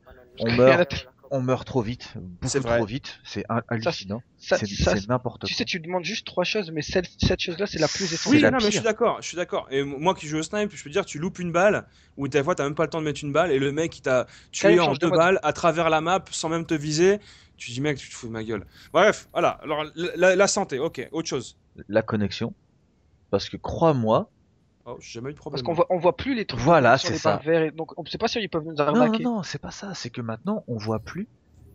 On meurt trop vite, C'est beaucoup vrai. trop vite, c'est hallucinant. Ça, C'est n'importe quoi. tu sais, tu demandes juste 3 choses, mais cette chose-là, c'est la plus Oui, essentielle. la non, mais je pire. suis d'accord. Et moi qui joue au snipe, je peux te dire, tu loupes une balle, ou des fois t'as même pas le temps de mettre une balle, et le mec il t'a tué Karim, en change de 2 mode. balles à travers la map sans même te viser. Tu dis, mec, tu te fous de ma gueule. Bref, voilà. Alors, la santé, ok, autre chose. La connexion, parce que crois-moi, Oh, j'ai jamais eu de Parce problème. qu'on voit plus les trucs Voilà, sur c'est les ça. barres verts, et donc on sait pas si ils peuvent nous non, arnaquer. non, c'est pas ça, c'est que maintenant on voit plus.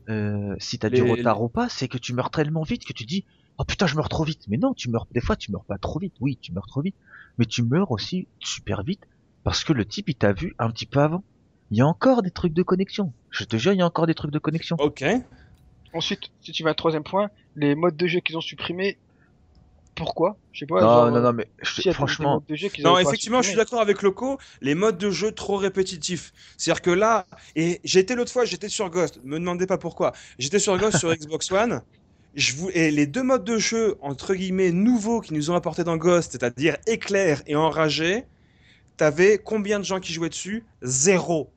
Si t'as Les- du retard ou pas, c'est que tu meurs tellement vite que tu dis oh putain je meurs trop vite. Mais non, tu meurs des fois tu meurs pas trop vite. Oui, tu meurs trop vite, mais tu meurs aussi super vite parce que le type il t'a vu un petit peu avant. Il y a encore des trucs de connexion. Je te jure, il y a encore des trucs de connexion. Ok. Ensuite, si tu vas à 3ème point, les modes de jeu qu'ils ont supprimés, pourquoi? Je sais pas. non, genre, non, non, mais s'il y a des franchement, modes de jeu qu'ils Non, avaient pas effectivement, je suis supprimés. d'accord avec Loco. Les modes de jeu trop répétitifs. C'est-à-dire que là, et j'étais l'autre fois, j'étais sur Ghost. Me demandez pas pourquoi. J'étais sur Ghost sur Xbox One. Et les 2 modes de jeu entre guillemets nouveaux qui nous ont apporté dans Ghost, c'est-à-dire éclair et enragé, t'avais combien de gens qui jouaient dessus? 0.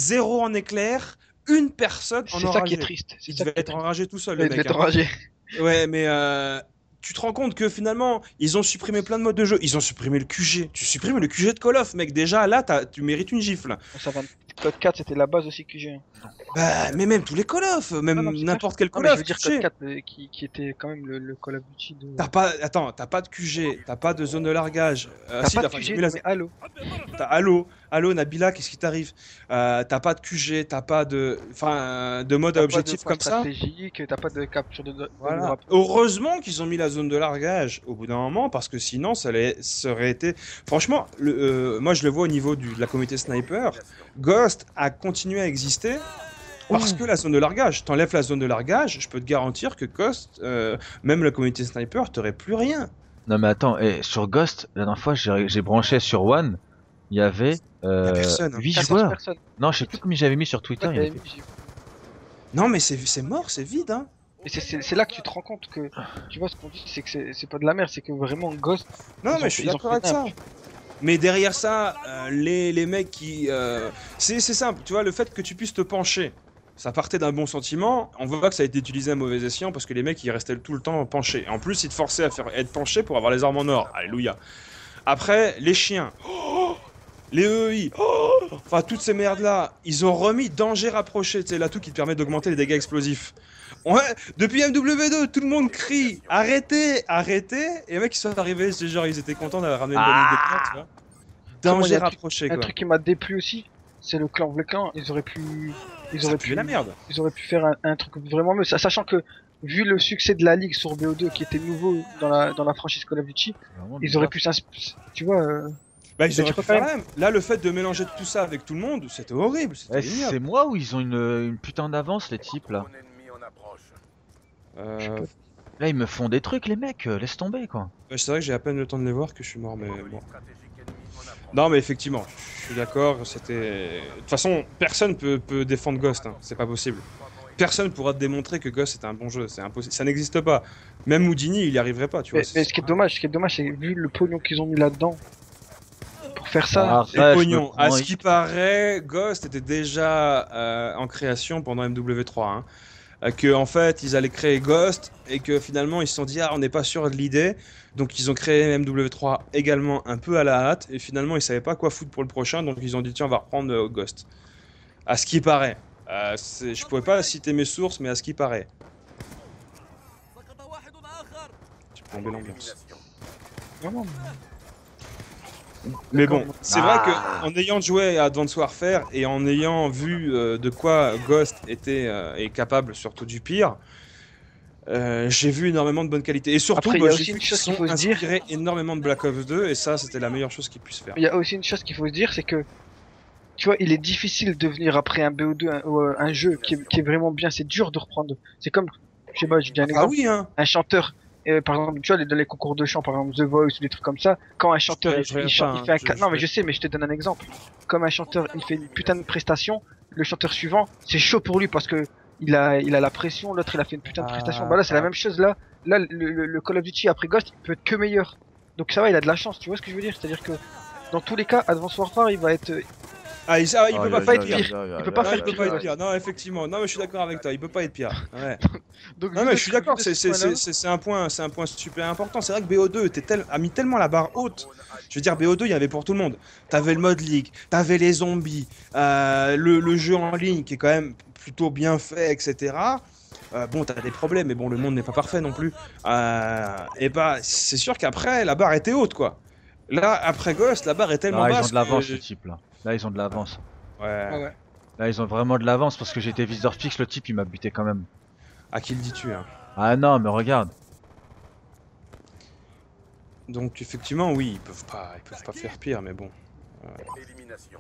0 en éclair, une personne en C'est ça qui enragé. est triste. C'est Il ça devait qui est être triste. enragé tout seul, Il le devait mec. être Hein. enragé. Ouais, mais tu te rends compte que finalement, ils ont supprimé plein de modes de jeu. Ils ont supprimé le QG. Tu supprimes le QG de Call of, mec. Déjà, là, tu mérites une gifle. Ça va. Code 4, c'était la base aussi que j'ai. Bah, mais même tous les Call of, même Non, non, c'est n'importe quel Non, Call mais je of, veux dire QG. Code 4 qui était quand même le Call of Duty de. T'as pas de QG, t'as pas de zone de largage. T'as Si, pas de enfin, QG, Nabila, mais Halo. t'as Halo, Nabila, qu'est-ce qui t'arrive? T'as pas de QG, t'as pas de, de mode à T'as objectif pas de comme ça. stratégique, t'as pas de capture de Voilà. rapport. Heureusement qu'ils ont mis la zone de largage au bout d'un moment, parce que sinon ça aurait été. Franchement, moi je le vois au niveau de la communauté sniper. Ghost a continué à exister parce que la zone de largage. T'enlèves la zone de largage, je peux te garantir que Ghost, même la communauté sniper, t'aurais plus rien. non mais attends, sur Ghost, la dernière fois j'ai branché sur One, il y avait Y a personne, hein. 8 14 joueurs. personnes. Non, je sais plus combien j'avais mis sur Twitter. Ouais, il y en t'avais avait- mis, Non, mais c'est mort, c'est vide, hein. Et c'est là que tu te rends compte que, tu vois, ce qu'on dit, c'est que c'est pas de la merde, c'est que vraiment Ghost. Non, Ils mais ont- je suis ils ont d'accord fait avec ça. Mais derrière ça, les mecs qui. C'est simple, tu vois, le fait que tu puisses te pencher, ça partait d'un bon sentiment. On voit que ça a été utilisé à mauvais escient parce que les mecs ils restaient tout le temps penchés. En plus, ils te forçaient à être penchés pour avoir les armes en or. Alléluia. Après, les chiens. Oh, les EI. Oh, enfin, toutes ces merdes là, ils ont remis danger rapproché. Tu sais, l'atout qui te permet d'augmenter les dégâts explosifs. Ouais, depuis MW2, tout le monde crie arrêtez, arrêtez. Et les mecs ils sont arrivés, c'est genre ils étaient contents d'avoir ramené une bonne idée de pointe, tu vois. Moi, il y Danger a un truc- rapproché Un quoi. truc qui m'a déplu aussi, c'est le clan. Le clan, ils auraient pu. Ils Ça auraient pue pu. la merde. Ils auraient pu faire un truc vraiment mieux. Sachant que, vu le succès de la Ligue sur BO2 qui était nouveau dans la franchise Call of Duty, Vraiment ils auraient bizarre. pu tu vois. Bah, Mais ils auraient tu pu peux faire quand la même. Là, le fait de mélanger tout ça avec tout le monde, c'était horrible. C'était Ouais, ignoble. c'est moi ou ils ont une putain d'avance les types là. Drone ennemi en approche. Euh, Là ils me font des trucs les mecs, laisse tomber quoi. ouais, c'est vrai que j'ai à peine le temps de les voir que je suis mort, mais bon. Stratégique ennemi en approche. Non, mais effectivement, je suis d'accord. C'était. De toute façon, personne peut défendre Ghost. Hein. C'est pas possible. Personne pourra te démontrer que Ghost est un bon jeu. C'est impossible. Ça n'existe pas. Même Houdini, il y arriverait pas. Tu vois. Mais ce qui est dommage, c'est vu le pognon qu'ils ont mis là-dedans pour faire ça. Ah, Et le ouais, je pognon. me À prends- ce qui paraît, Ghost était déjà en création pendant MW3. Hein. Que en fait, ils allaient créer Ghost et que finalement, ils se sont dit ah, on n'est pas sûr de l'idée. Donc, ils ont créé MW3 également un peu à la hâte. Et finalement, ils savaient pas quoi foutre pour le prochain. Donc, ils ont dit tiens, on va reprendre Ghost. À ce qui paraît. Je pourrais pas citer mes sources, mais à ce qui paraît. J'ai plombé l'ambiance. Vraiment. Mais bon, c'est vrai que en ayant joué à Advanced Warfare et en ayant vu de quoi Ghost est capable, surtout du pire, j'ai vu énormément de bonne qualité. Et surtout, Après, il y a j'ai aussi vu une qu'ils chose qu'il sont faut se dire. inspirés énormément de Black Ops 2 et ça, c'était la meilleure chose qu'ils puissent faire. Il y a aussi une chose qu'il faut se dire, c'est que tu vois, il est difficile de venir après un BO2, un jeu qui est vraiment bien. C'est dur de reprendre. C'est comme, je sais pas, je dis un Ah exemple. oui, hein. Un chanteur, par exemple, tu vois, dans les concours de chant, par exemple The Voice ou des trucs comme ça, quand un chanteur Je regarde chante, pas, il fait un, hein, non mais je sais, mais je te donne un exemple. Comme un chanteur, il fait une putain de prestation, le chanteur suivant, c'est chaud pour lui parce que il a la pression, l'autre il a fait une putain de prestation. Bah là, c'est la même chose là. Là, le Call of Duty après Ghost, il peut être que meilleur. Donc ça va, il a de la chance, tu vois ce que je veux dire? C'est-à-dire que dans tous les cas, Advance Warfare, il va être, Ah, il peut pas pas être faire pire. pire. Il peut pas Non, faire il peut pire. pas être pire. Non, effectivement. Non, mais je suis d'accord avec toi. Il peut pas être pire. Ouais. Donc, Non, mais je suis d'accord. C'est un point super important. C'est vrai que BO2 a mis tellement la barre haute. Je veux dire, BO2, il y avait pour tout le monde. T'avais le mode League, t'avais les zombies, le jeu en ligne qui est quand même plutôt bien fait, etc. Bon, t'as des problèmes, mais bon, le monde n'est pas parfait non plus. Et bah, c'est sûr qu'après, la barre était haute, quoi. Là, après Ghost, la barre est tellement Là, ils basse ont de l'avance, que- ce type là. Là, ils ont de l'avance. Ouais. Ah ouais. Là, ils ont vraiment de l'avance parce que j'étais viseur fixe, le type il m'a buté quand même. À qui le dis-tu, hein? Ah non, mais regarde. Donc effectivement, oui, ils peuvent pas faire pire, mais bon. Élimination.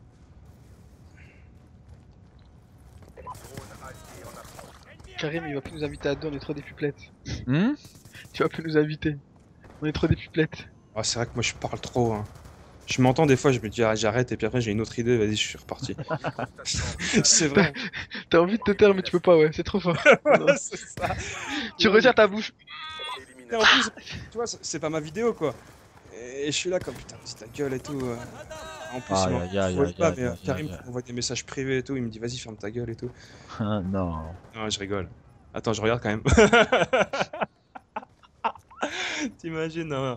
Drone allié en approche. Karim, il va plus nous inviter à deux, on est trop des puplettes. Hmm. Tu vas plus nous inviter. On est trop des puplettes. Ah, c'est vrai que moi je parle trop, hein. Je m'entends des fois, je me dis ah, j'arrête et puis après j'ai une autre idée, vas-y, je suis reparti. C'est vrai. T'as envie de te taire, mais tu peux pas, ouais, c'est trop fort. C'est ça. Tu retiens ta bouche. Et en plus, tu vois, c'est pas ma vidéo quoi. Et je suis là comme putain, dis ta gueule et tout. En plus, Aïe, il aïe, aïe, m'envoie aïe, pas, aïe, mais aïe, Karim aïe. m'envoie des messages privés et tout, il me dit vas-y, ferme ta gueule et tout. Non. Non, je rigole. Attends, je regarde quand même. T'imagines, non.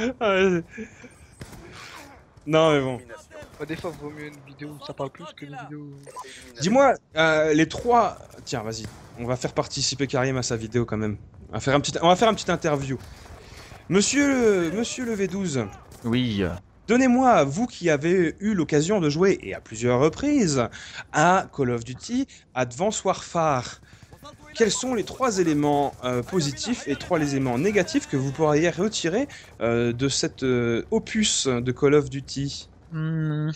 Non, mais bon. Élimination. Bah, des fois, vaut mieux une vidéo où ça parle plus que une vidéo. Élimination. Dis-moi, les trois. Tiens, vas-y. On va faire participer Karim à sa vidéo quand même. On va faire un petit interview. Monsieur le V12, Oui. donnez-moi, vous qui avez eu l'occasion de jouer, et à plusieurs reprises, à Call of Duty Advanced Warfare, quels sont les trois éléments positifs et trois éléments négatifs que vous pourriez retirer de cet opus de Call of Duty? Hmm.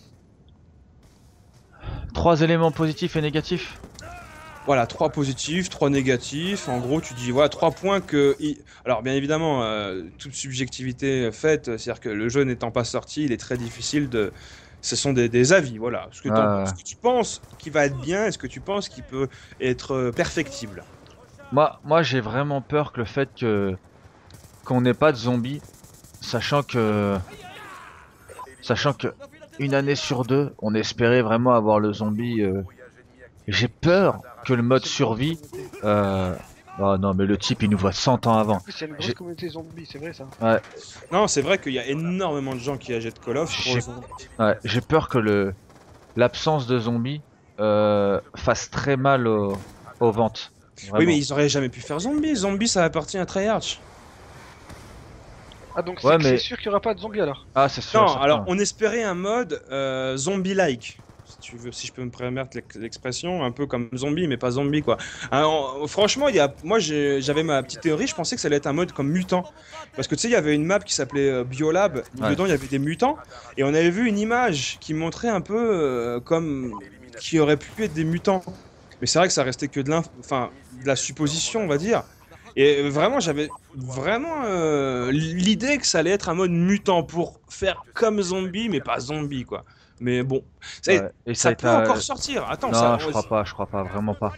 3 éléments positifs et négatifs. Voilà, 3 positifs, 3 négatifs. En gros, tu dis, voilà, 3 points que. Alors, bien évidemment, toute subjectivité faite, c'est-à-dire que le jeu n'étant pas sorti, il est très difficile de. Ce sont des avis, voilà. Ce que, ce que tu penses qui va être bien, est-ce que tu penses qu'il peut être perfectible? Moi j'ai vraiment peur que le fait qu'on n'ait pas de zombies, sachant que une année sur deux, on espérait vraiment avoir le zombie. J'ai peur que le mode survie. Oh non, mais le type il nous voit 100 ans avant. En plus, il y a une grosse J'ai- communauté zombie, c'est vrai ça. Non, c'est vrai qu'il y a énormément de gens qui achètent Call of pour J'ai- le zombie. Ouais, j'ai peur que l'absence de zombies fasse très mal aux ventes. Oui, Vraiment. mais ils auraient jamais pu faire zombie. Zombie, ça appartient à Treyarch. Ah, donc Ouais, c'est mais- sûr qu'il y aura pas de zombies alors. Ah, c'est sûr. Non, certain. alors on espérait un mode zombie-like. Si tu veux, si je peux me permettre l'expression, un peu comme zombie, mais pas zombie quoi. Franchement, moi j'avais ma petite théorie, je pensais que ça allait être un mode comme mutant. Parce que tu sais, il y avait une map qui s'appelait Biolab, où Ouais. dedans il y avait des mutants, et on avait vu une image qui montrait un peu comme qui aurait pu être des mutants. Mais c'est vrai que ça restait que de la supposition, on va dire. Et vraiment, j'avais vraiment l'idée que ça allait être un mode mutant pour faire comme zombie, mais pas zombie quoi. Mais bon, ça, Ouais, et ça a peut été, encore sortir. Attends, Non, je crois pas, vraiment pas.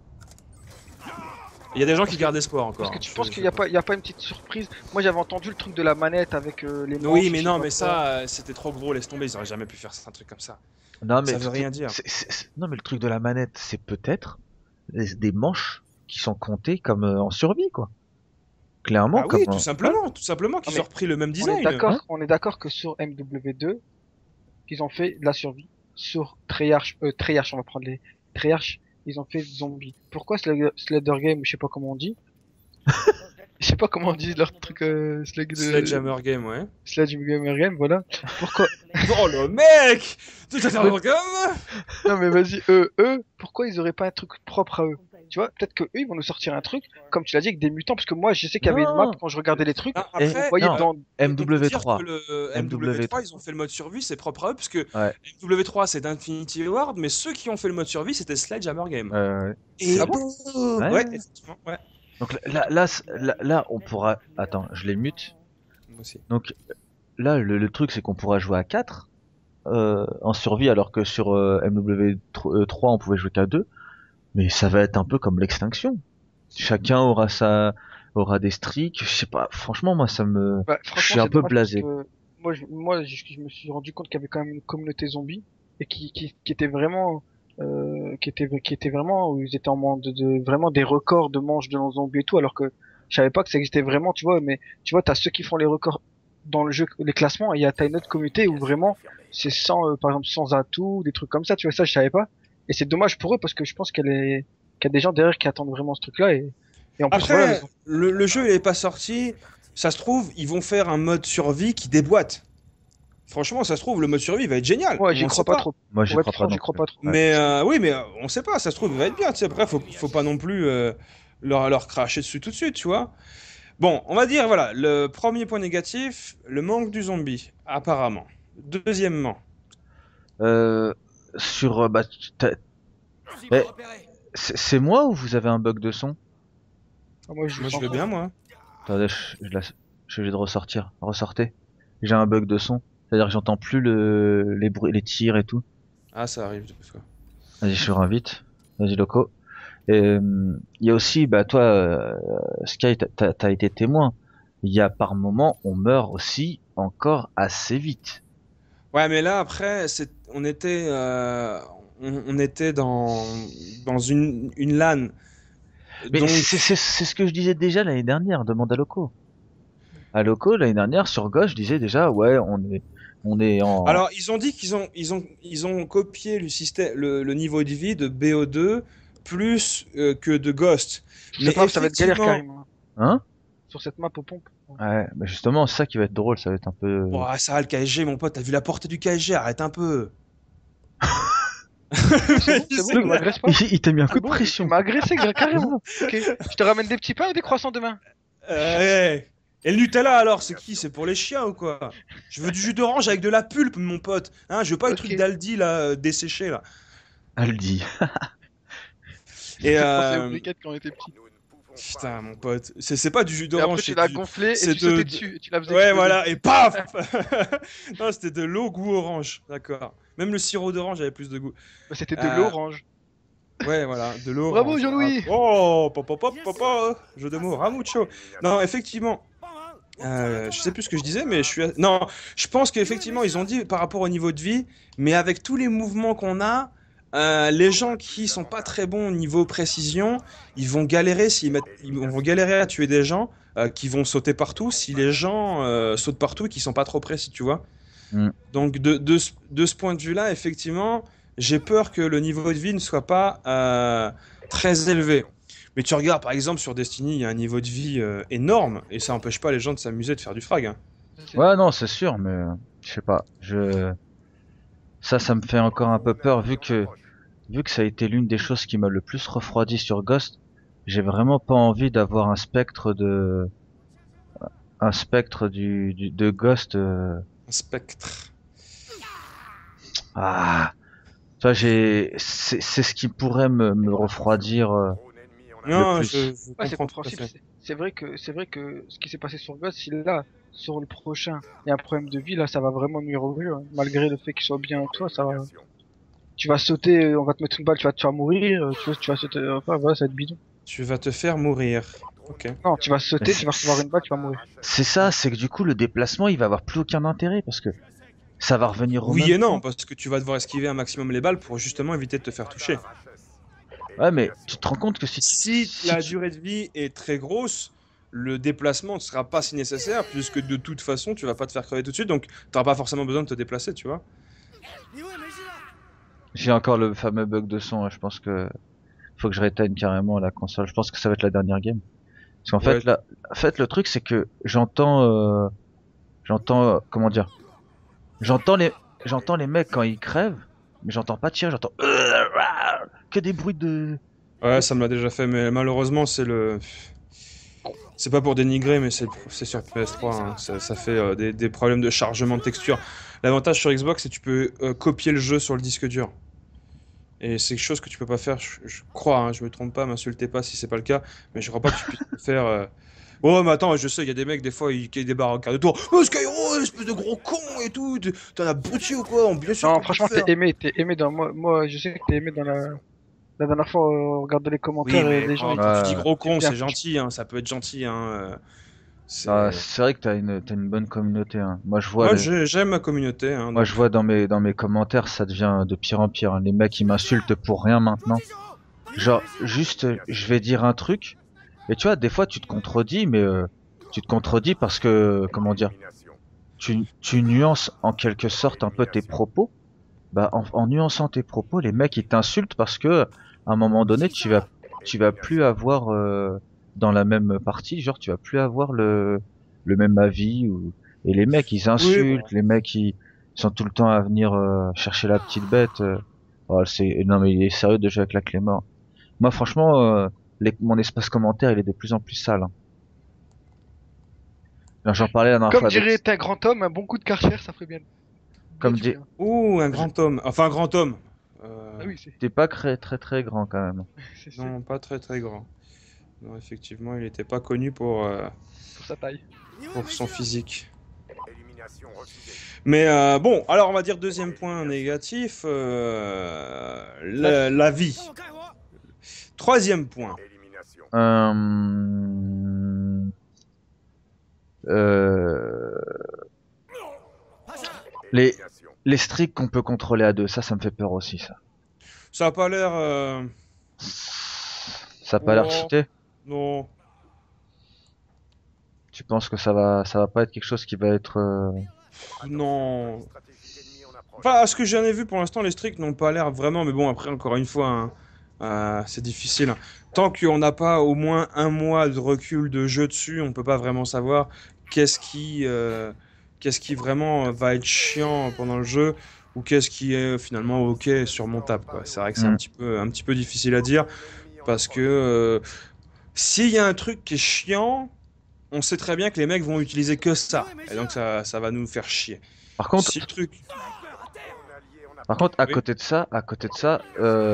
il y a des gens qui gardent espoir encore. Parce que tu penses qu'il y a pas une petite surprise. Moi j'avais entendu le truc de la manette avec les manches. Oui, mais je sais non, pas mais quoi. ça, c'était trop gros, laisse tomber, ils auraient jamais pu faire un truc comme ça. Non, mais Ça veut rien dire. Non, mais le truc de la manette, c'est peut-être des manches qui sont comptées comme en survie, quoi. Clairement, Ah oui, comme. tout simplement, qu'ils mais ont repris le même On est design. d'accord, on est d'accord que sur MW2, ils ont fait de la survie. Sur Treyarch, on va prendre les Treyarch, ils ont fait zombie. Pourquoi Slaughter Game, je sais pas comment on dit. Je sais pas comment on dit leur truc Sledgehammer Game, ouais. Sledgehammer Game, voilà. Pourquoi Oh le mec! Tu t'attends comme? Non mais vas-y, eux, pourquoi ils auraient pas un truc propre à eux? tu vois, peut-être que eux ils vont nous sortir un truc, comme tu l'as dit, avec des mutants, parce que moi je sais qu'il y avait une map Non. quand je regardais les trucs, Ah, Et- après, on voyait non, dans. on peut dire MW3. que le MW3, ils ont fait le mode survie, c'est propre à eux, parce que Ouais. MW3 c'est d'Infinity Ward, mais ceux qui ont fait le mode survie c'était Sledgehammer Game. Et C'est- boum Ouais. Ouais, effectivement, ouais. Donc là, on pourra. Attends, je les mute. Moi aussi. Donc là, le truc, c'est qu'on pourra jouer à 4 en survie, alors que sur MW3, on pouvait jouer qu'à 2. Mais ça va être un peu comme l'extinction. Chacun aura des streaks. Je sais pas. Franchement, moi, Bah, je franchement, suis un c'est peu dommage blasé. parce que je me suis rendu compte qu'il y avait quand même une communauté zombie et qui était vraiment, qui était vraiment, où ils étaient en manque vraiment des records de manches de zombies et tout, alors que je savais pas que ça existait vraiment, tu vois. Mais tu vois, t'as ceux qui font les records dans le jeu, les classements, et t'as une autre communauté où vraiment c'est sans, par exemple, sans atouts, des trucs comme ça, tu vois. Ça, je savais pas. Et c'est dommage pour eux parce que je pense qu'il y a des gens derrière qui attendent vraiment ce truc-là et en plus, voilà, Après, le jeu il est pas sorti, ça se trouve, ils vont faire un mode survie qui déboîte. Franchement, ça se trouve, le mode survie va être génial. ouais, On j'y le crois sait pas trop. Moi, j'y Pour être crois pas franc, non j'y crois plus. pas trop. Ouais. Mais oui, mais on sait pas, ça se trouve, il va être bien. Tu sais, après, faut pas non plus leur cracher dessus tout de suite, tu vois. Bon, on va dire, voilà, le premier point négatif, le manque du zombie, apparemment. Deuxièmement, Euh, sur eh, c'est moi ou vous avez un bug de son? Ah, moi, je moi je sens veux pas. bien, moi. Attendez, je suis obligé de ressortir. Ressortez. J'ai un bug de son. C'est-à-dire que j'entends plus les bruits, les tirs et tout. Ah, ça arrive des fois. Vas-y, je te réinvite. Vas-y, Loco. Et il y a aussi, bah toi, Sky, t'as été témoin. Il y a par moment, on meurt aussi encore assez vite. Ouais, mais là, après, on était dans une LAN. Mais Donc, c'est ce que je disais déjà l'année dernière. Demande à Loco. À Loco, l'année dernière, sur Gauche, je disais déjà, ouais, on est en. alors, ils ont dit ils ont copié le système, le niveau de vie de BO2 plus que de Ghost. Sur Mais cette map, ça va être galère effectivement, carrément. Hein? Sur cette map aux pompes. Ouais, bah justement, c'est ça qui va être drôle, ça va être un peu. bon, ça va, le KSG, mon pote, t'as vu la portée du KSG, arrête un peu. C'est bon, tu m'agresses pas. Il t'a mis un coup C'est de bon, pression. tu m'as agressé carrément. Ok, je te ramène des petits pains et des croissants demain. Ouais. Et le Nutella alors, c'est qui? C'est pour les chiens ou quoi? Je veux du jus d'orange avec de la pulpe, mon pote. Hein, je veux pas le Ok. truc d'Aldi là, desséché là. Aldi. Et Je pensais aux briquettes quand on était petit. putain, mon pote, c'est pas du jus Et d'orange, après, tu c'est l'as du... gonflé et c'est tu sautais de- dessus. Et tu la faisais Ouais, exploser. voilà, et paf. Non, c'était de l'eau goût orange, d'accord. Même le sirop d'orange avait plus de goût. Bah, c'était de l'orange. Ouais, voilà, de l'eau Bravo, orange. Jean-Louis. Oh, papa, jeu de mots, Ramucho. Non, effectivement, je sais plus ce que je disais, mais non, je pense qu'effectivement, ils ont dit par rapport au niveau de vie, mais avec tous les mouvements qu'on a, les gens qui sont pas très bons au niveau précision, ils vont galérer ils vont galérer à tuer des gens qui vont sauter partout si les gens sautent partout et qui sont pas trop précis, tu vois. Mm. Donc de ce point de vue-là, effectivement, j'ai peur que le niveau de vie ne soit pas très élevé. Mais tu regardes par exemple sur Destiny, il y a un niveau de vie énorme et ça n'empêche pas les gens de s'amuser de faire du frag, hein. Ouais, non, c'est sûr, mais je sais pas. Ça me fait encore un peu peur vu que ça a été l'une des choses qui m'a le plus refroidi sur Ghost. J'ai vraiment pas envie d'avoir un spectre de Ghost. Un spectre. Ah, ça c'est ce qui pourrait me refroidir. Non, plus. je Ouais, c'est comprends tout à compréhensible. fait. C'est vrai que ce qui s'est passé sur Ghost, si là, sur le prochain, il y a un problème de vie, là, ça va vraiment nuire au jeu, hein. Malgré le fait qu'il soit bien, toi, ça va. Tu vas sauter, on va te mettre une balle, tu vas mourir, tu vas sauter, enfin, voilà, ça va être bidon. Tu vas te faire mourir. Ok. Non, tu vas sauter, tu vas recevoir une balle, tu vas mourir. C'est ça, c'est que du coup le déplacement il va avoir plus aucun intérêt parce que ça va revenir au Oui même et non, point. parce que tu vas devoir esquiver un maximum les balles pour justement éviter de te faire toucher. Ouais, mais tu te rends compte que Si la durée de vie est très grosse, le déplacement ne sera pas si nécessaire, puisque de toute façon, tu vas pas te faire crever tout de suite, donc tu n'auras pas forcément besoin de te déplacer, tu vois. J'ai encore le fameux bug de son, je pense que faut que je réteigne carrément la console. Je pense que ça va être la dernière game. Parce qu'en fait, Ouais. là, en fait, le truc, c'est que comment dire, j'entends les mecs quand ils crèvent, mais j'entends pas tirer, j'entends que des bruits Ouais, ça me l'a déjà fait, mais malheureusement, c'est pas pour dénigrer, mais c'est sur PS3, hein. Ça fait des problèmes de chargement de texture. L'avantage sur Xbox, c'est que tu peux copier le jeu sur le disque dur. Et c'est quelque chose que tu peux pas faire, je crois, hein, je me trompe pas, m'insultez pas si c'est pas le cas, mais je crois pas que tu puisses le faire. Oh, mais attends, je sais, il y a des mecs, des fois, qui débarquent en quart de tour. Oh, Skyro, espèce de gros con et tout, t'en as bouti ou quoi? Bien sûr Non, qu'on peut franchement, le faire. t'es aimé dans. Moi, je sais que t'es aimé dans la dernière fois, on regardait les Oui, commentaires et mais les gens. quand tu dis Ouais. gros con, bien, c'est gentil, hein, ça peut être gentil, hein. Ah, C'est... c'est vrai que t'as une bonne communauté, hein. Moi, j'aime ma communauté, hein, Moi, donc... je vois dans mes commentaires, ça devient de pire en pire, hein. Les mecs, ils m'insultent pour rien maintenant. Genre, juste, je vais dire un truc, et tu vois, des fois, tu te contredis, mais tu te contredis parce que, comment dire, Élimination. tu nuances en quelque sorte un peu tes propos. Bah, en nuançant tes propos, les mecs, ils t'insultent parce que, à un moment donné, tu vas plus avoir, dans la même partie, genre, tu vas plus avoir le même avis ou, et les mecs, ils Oui, bon. insultent, les mecs, ils sont tout le temps à venir, chercher la petite bête, oh, non, mais il est sérieux de jouer avec la clé mort. Moi, franchement, mon espace commentaire, il est de plus en plus sale, hein. J'en parlais la dernière Comme fois avec, dirait un grand homme, un bon coup de Karcher, ça ferait bien. Bien comme du dit, bien. Ouh, un grand homme. Enfin, un grand homme. Ah oui, t'es pas très grand quand même. c'est Non, pas très très grand. Non, effectivement, il n'était pas connu pour sa taille. pour son physique. Élimination refusée. Mais bon, alors on va dire deuxième point négatif, la vie. Troisième point. Élimination. Euh, les, Élimination. les streaks qu'on peut contrôler à deux, ça me fait peur aussi, ça. Ça a pas l'air... Ça a pas l'air Oh. cheaté? non. Tu penses que ça va pas être quelque chose qui va être, Non. Stratégie ennemie en approche. Enfin, à ce que j'en ai vu pour l'instant, les streaks n'ont pas l'air vraiment... Mais bon, après, encore une fois, hein, c'est difficile. Tant qu'on n'a pas au moins un mois de recul de jeu dessus, on peut pas vraiment savoir qu'est-ce qui vraiment va être chiant pendant le jeu ou qu'est-ce qui est finalement ok surmontable, quoi. C'est vrai que c'est Mm. un petit peu difficile à dire parce que s'il y a un truc qui est chiant, on sait très bien que les mecs vont utiliser que ça et donc ça va nous faire chier. Par contre, Si le truc, par contre, Oui. à côté de ça,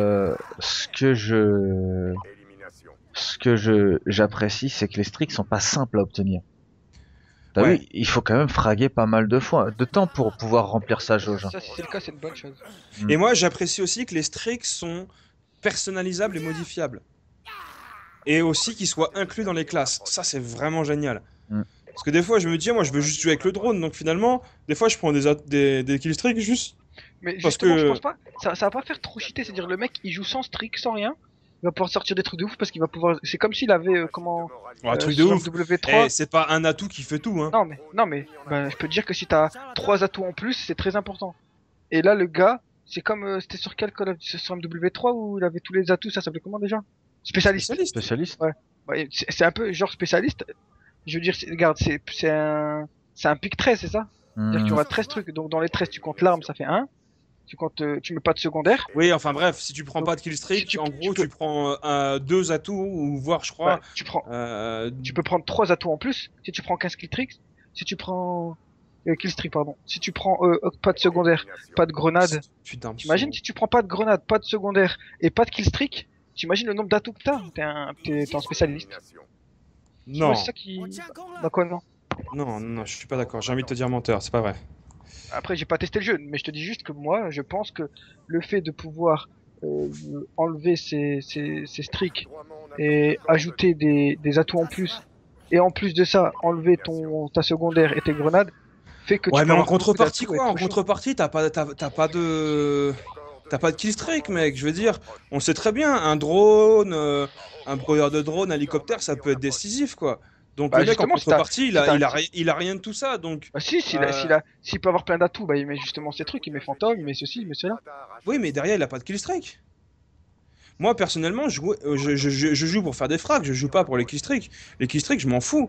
Élimination. j'apprécie, c'est que les streaks sont pas simples à obtenir. T'as Ouais. vu, il faut quand même fraguer pas mal de temps pour pouvoir remplir sa jauge, hein. Ça, si c'est le cas, c'est une bonne chose. et moi j'apprécie aussi que les streaks sont personnalisables et modifiables. Et aussi qu'ils soient inclus dans les classes. Ça, c'est vraiment génial. Mm. Parce que des fois, je me dis, moi, je veux juste jouer avec le drone. Donc finalement, des fois, je prends des killstreaks juste. Mais Parce justement, que- je pense pas. Ça va pas faire trop cheater. C'est-à-dire, le mec, il joue sans streak, sans rien. Il va pouvoir sortir des trucs de ouf parce qu'il va pouvoir. C'est comme s'il avait comment. Oh, un truc de sur ouf. W3. Eh, c'est pas un atout qui fait tout, hein. Non mais, ben, je peux te dire que si t'as 3 atouts en plus, c'est très important. Et là, le gars, c'est comme c'était sur quel Call of Duty, sur MW3 où il avait tous les atouts. Ça s'appelait comment déjà? Spécialiste. Spécialiste. Spécialiste? Ouais, c'est un peu genre spécialiste. Je veux dire, regarde, c'est un pic 13, c'est ça? C'est-à-dire que tu Hmm. auras 13 trucs. Donc dans les 13, tu comptes l'arme, ça fait 1. Tu comptes, tu mets pas de secondaire. Oui, enfin bref, si tu prends Donc, pas de killstreak, si tu- en tu gros, peux- tu prends 2 atouts, ou voire, je crois. Ouais, tu prends. euh, Tu peux prendre 3 atouts en plus. Si tu prends 15 killstreaks, si tu prends killstreak pardon. Si tu prends pas de secondaire, pas de grenade. Putain, T'imagines si tu prends pas de grenade, pas de secondaire et pas de killstreak, t'imagines le nombre d'atouts que t'as? T'es un spécialiste. Non, Ouais, c'est ça qui. D'accord, non. non, je suis pas d'accord. J'ai envie de te dire menteur, c'est pas vrai. Après, j'ai pas testé le jeu, mais je te dis juste que moi, je pense que le fait de pouvoir enlever ces streaks et ajouter des atouts en plus, et en plus de ça, enlever ta secondaire et tes grenades, fait que Ouais, tu mais peux en avoir beaucoup contrepartie, d'atouts et quoi? En trop chaud. contrepartie, t'as pas de. T'as pas de killstreak, mec. Je veux dire, on sait très bien, un drone, un brouilleur de drone, un hélicoptère, ça peut être décisif, quoi. Donc Bah, le mec en justement, si t'as- contrepartie, si t'as- il a rien de tout ça. Donc Bah si, s'il peut avoir plein d'atouts, bah il met justement ces trucs, il met fantôme, il met ceci, il met cela. oui, mais derrière, il a pas de killstreak. Moi, personnellement, je joue pour faire des frags, je joue pas pour les killstreaks. Les killstreaks, je m'en fous.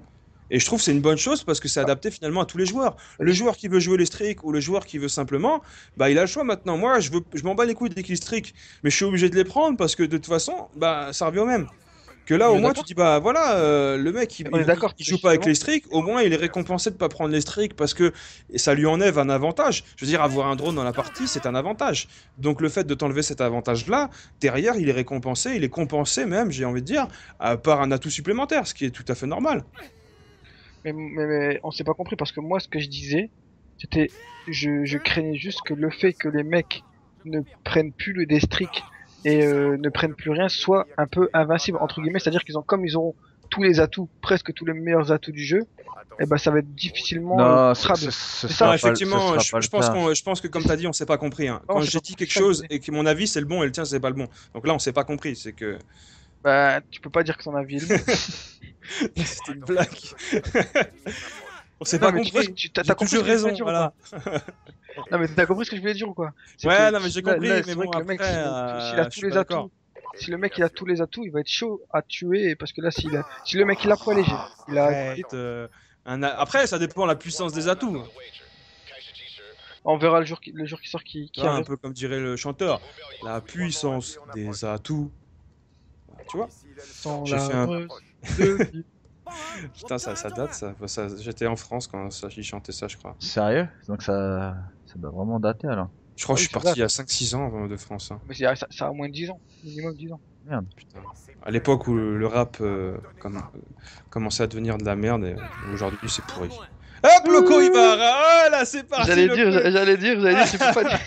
Et je trouve que c'est une bonne chose parce que c'est adapté finalement à tous les joueurs. Le joueur qui veut jouer les streaks ou le joueur qui veut simplement, bah il a le choix maintenant. Moi, je m'en bats les couilles des kills streaks, mais je suis obligé de les prendre parce que de toute façon, bah ça revient au même. Que là, On au est moins, tu d'accord. dis, bah voilà, le mec, On est d'accord, il joue pas avec justement. les streaks, au moins il est récompensé de pas prendre les streaks parce que ça lui enlève un avantage. Je veux dire, avoir un drone dans la partie, c'est un avantage. Donc le fait de t'enlever cet avantage-là, derrière, il est récompensé, il est compensé même, j'ai envie de dire, par un atout supplémentaire, ce qui est tout à fait normal. Mais on s'est pas compris parce que moi, ce que je disais, c'était, je craignais juste que le fait que les mecs ne prennent plus le destrick et ne prennent plus rien soit un peu invincible entre guillemets, c'est-à-dire qu'ils ont comme ils auront tous les atouts, presque tous les meilleurs atouts du jeu, et ben ça va être difficilement Non, frappable. ce C'est sera Non, pas, effectivement, ce sera pas je le pense cas. je pense que comme tu as dit, on s'est pas compris. Hein. Non, Quand c'est j'ai pas dit compris quelque ça, je chose disais. et que mon avis c'est le bon et le tien c'est pas le bon. Donc là, on s'est pas compris. C'est que Bah, tu peux pas dire que ton avis est le bon. c'était une blague. On s'est Non, pas mais tu compris. vois, t'as J'ai compris ce toujours que je voulais raison. dire ou Voilà. Non, mais t'as compris ce que je voulais dire ou quoi? C'est Ouais, que non, mais j'ai là, compris. là, Mais c'est vrai bon, que le mec, après, s'il a je tous suis les pas d'accord. atouts, si le mec il a tous les atouts, il va être chaud à tuer parce que là, si le mec il a poids léger, il a, Arrête, après, ça dépend de la puissance des atouts. on verra le jour qui sort Tu qui vois, a un raison. peu comme dirait le chanteur, la puissance des atouts. Tu vois, Sans j'ai la fait un. heureuse de vie. Putain, ça date ça. J'étais en France quand il chantait ça, je crois. Sérieux? Donc ça doit vraiment dater alors. Je crois Ah que oui, je suis ça parti date. il y a 5-6 ans de France. Hein. Mais ça a moins de 10 ans, minimum 10 ans. Merde. Putain. À l'époque où le rap commençait à devenir de la merde, et aujourd'hui c'est pourri. Hop, Loco il part! Ah là, c'est parti! J'allais Loco. dire, tu peux pas dire.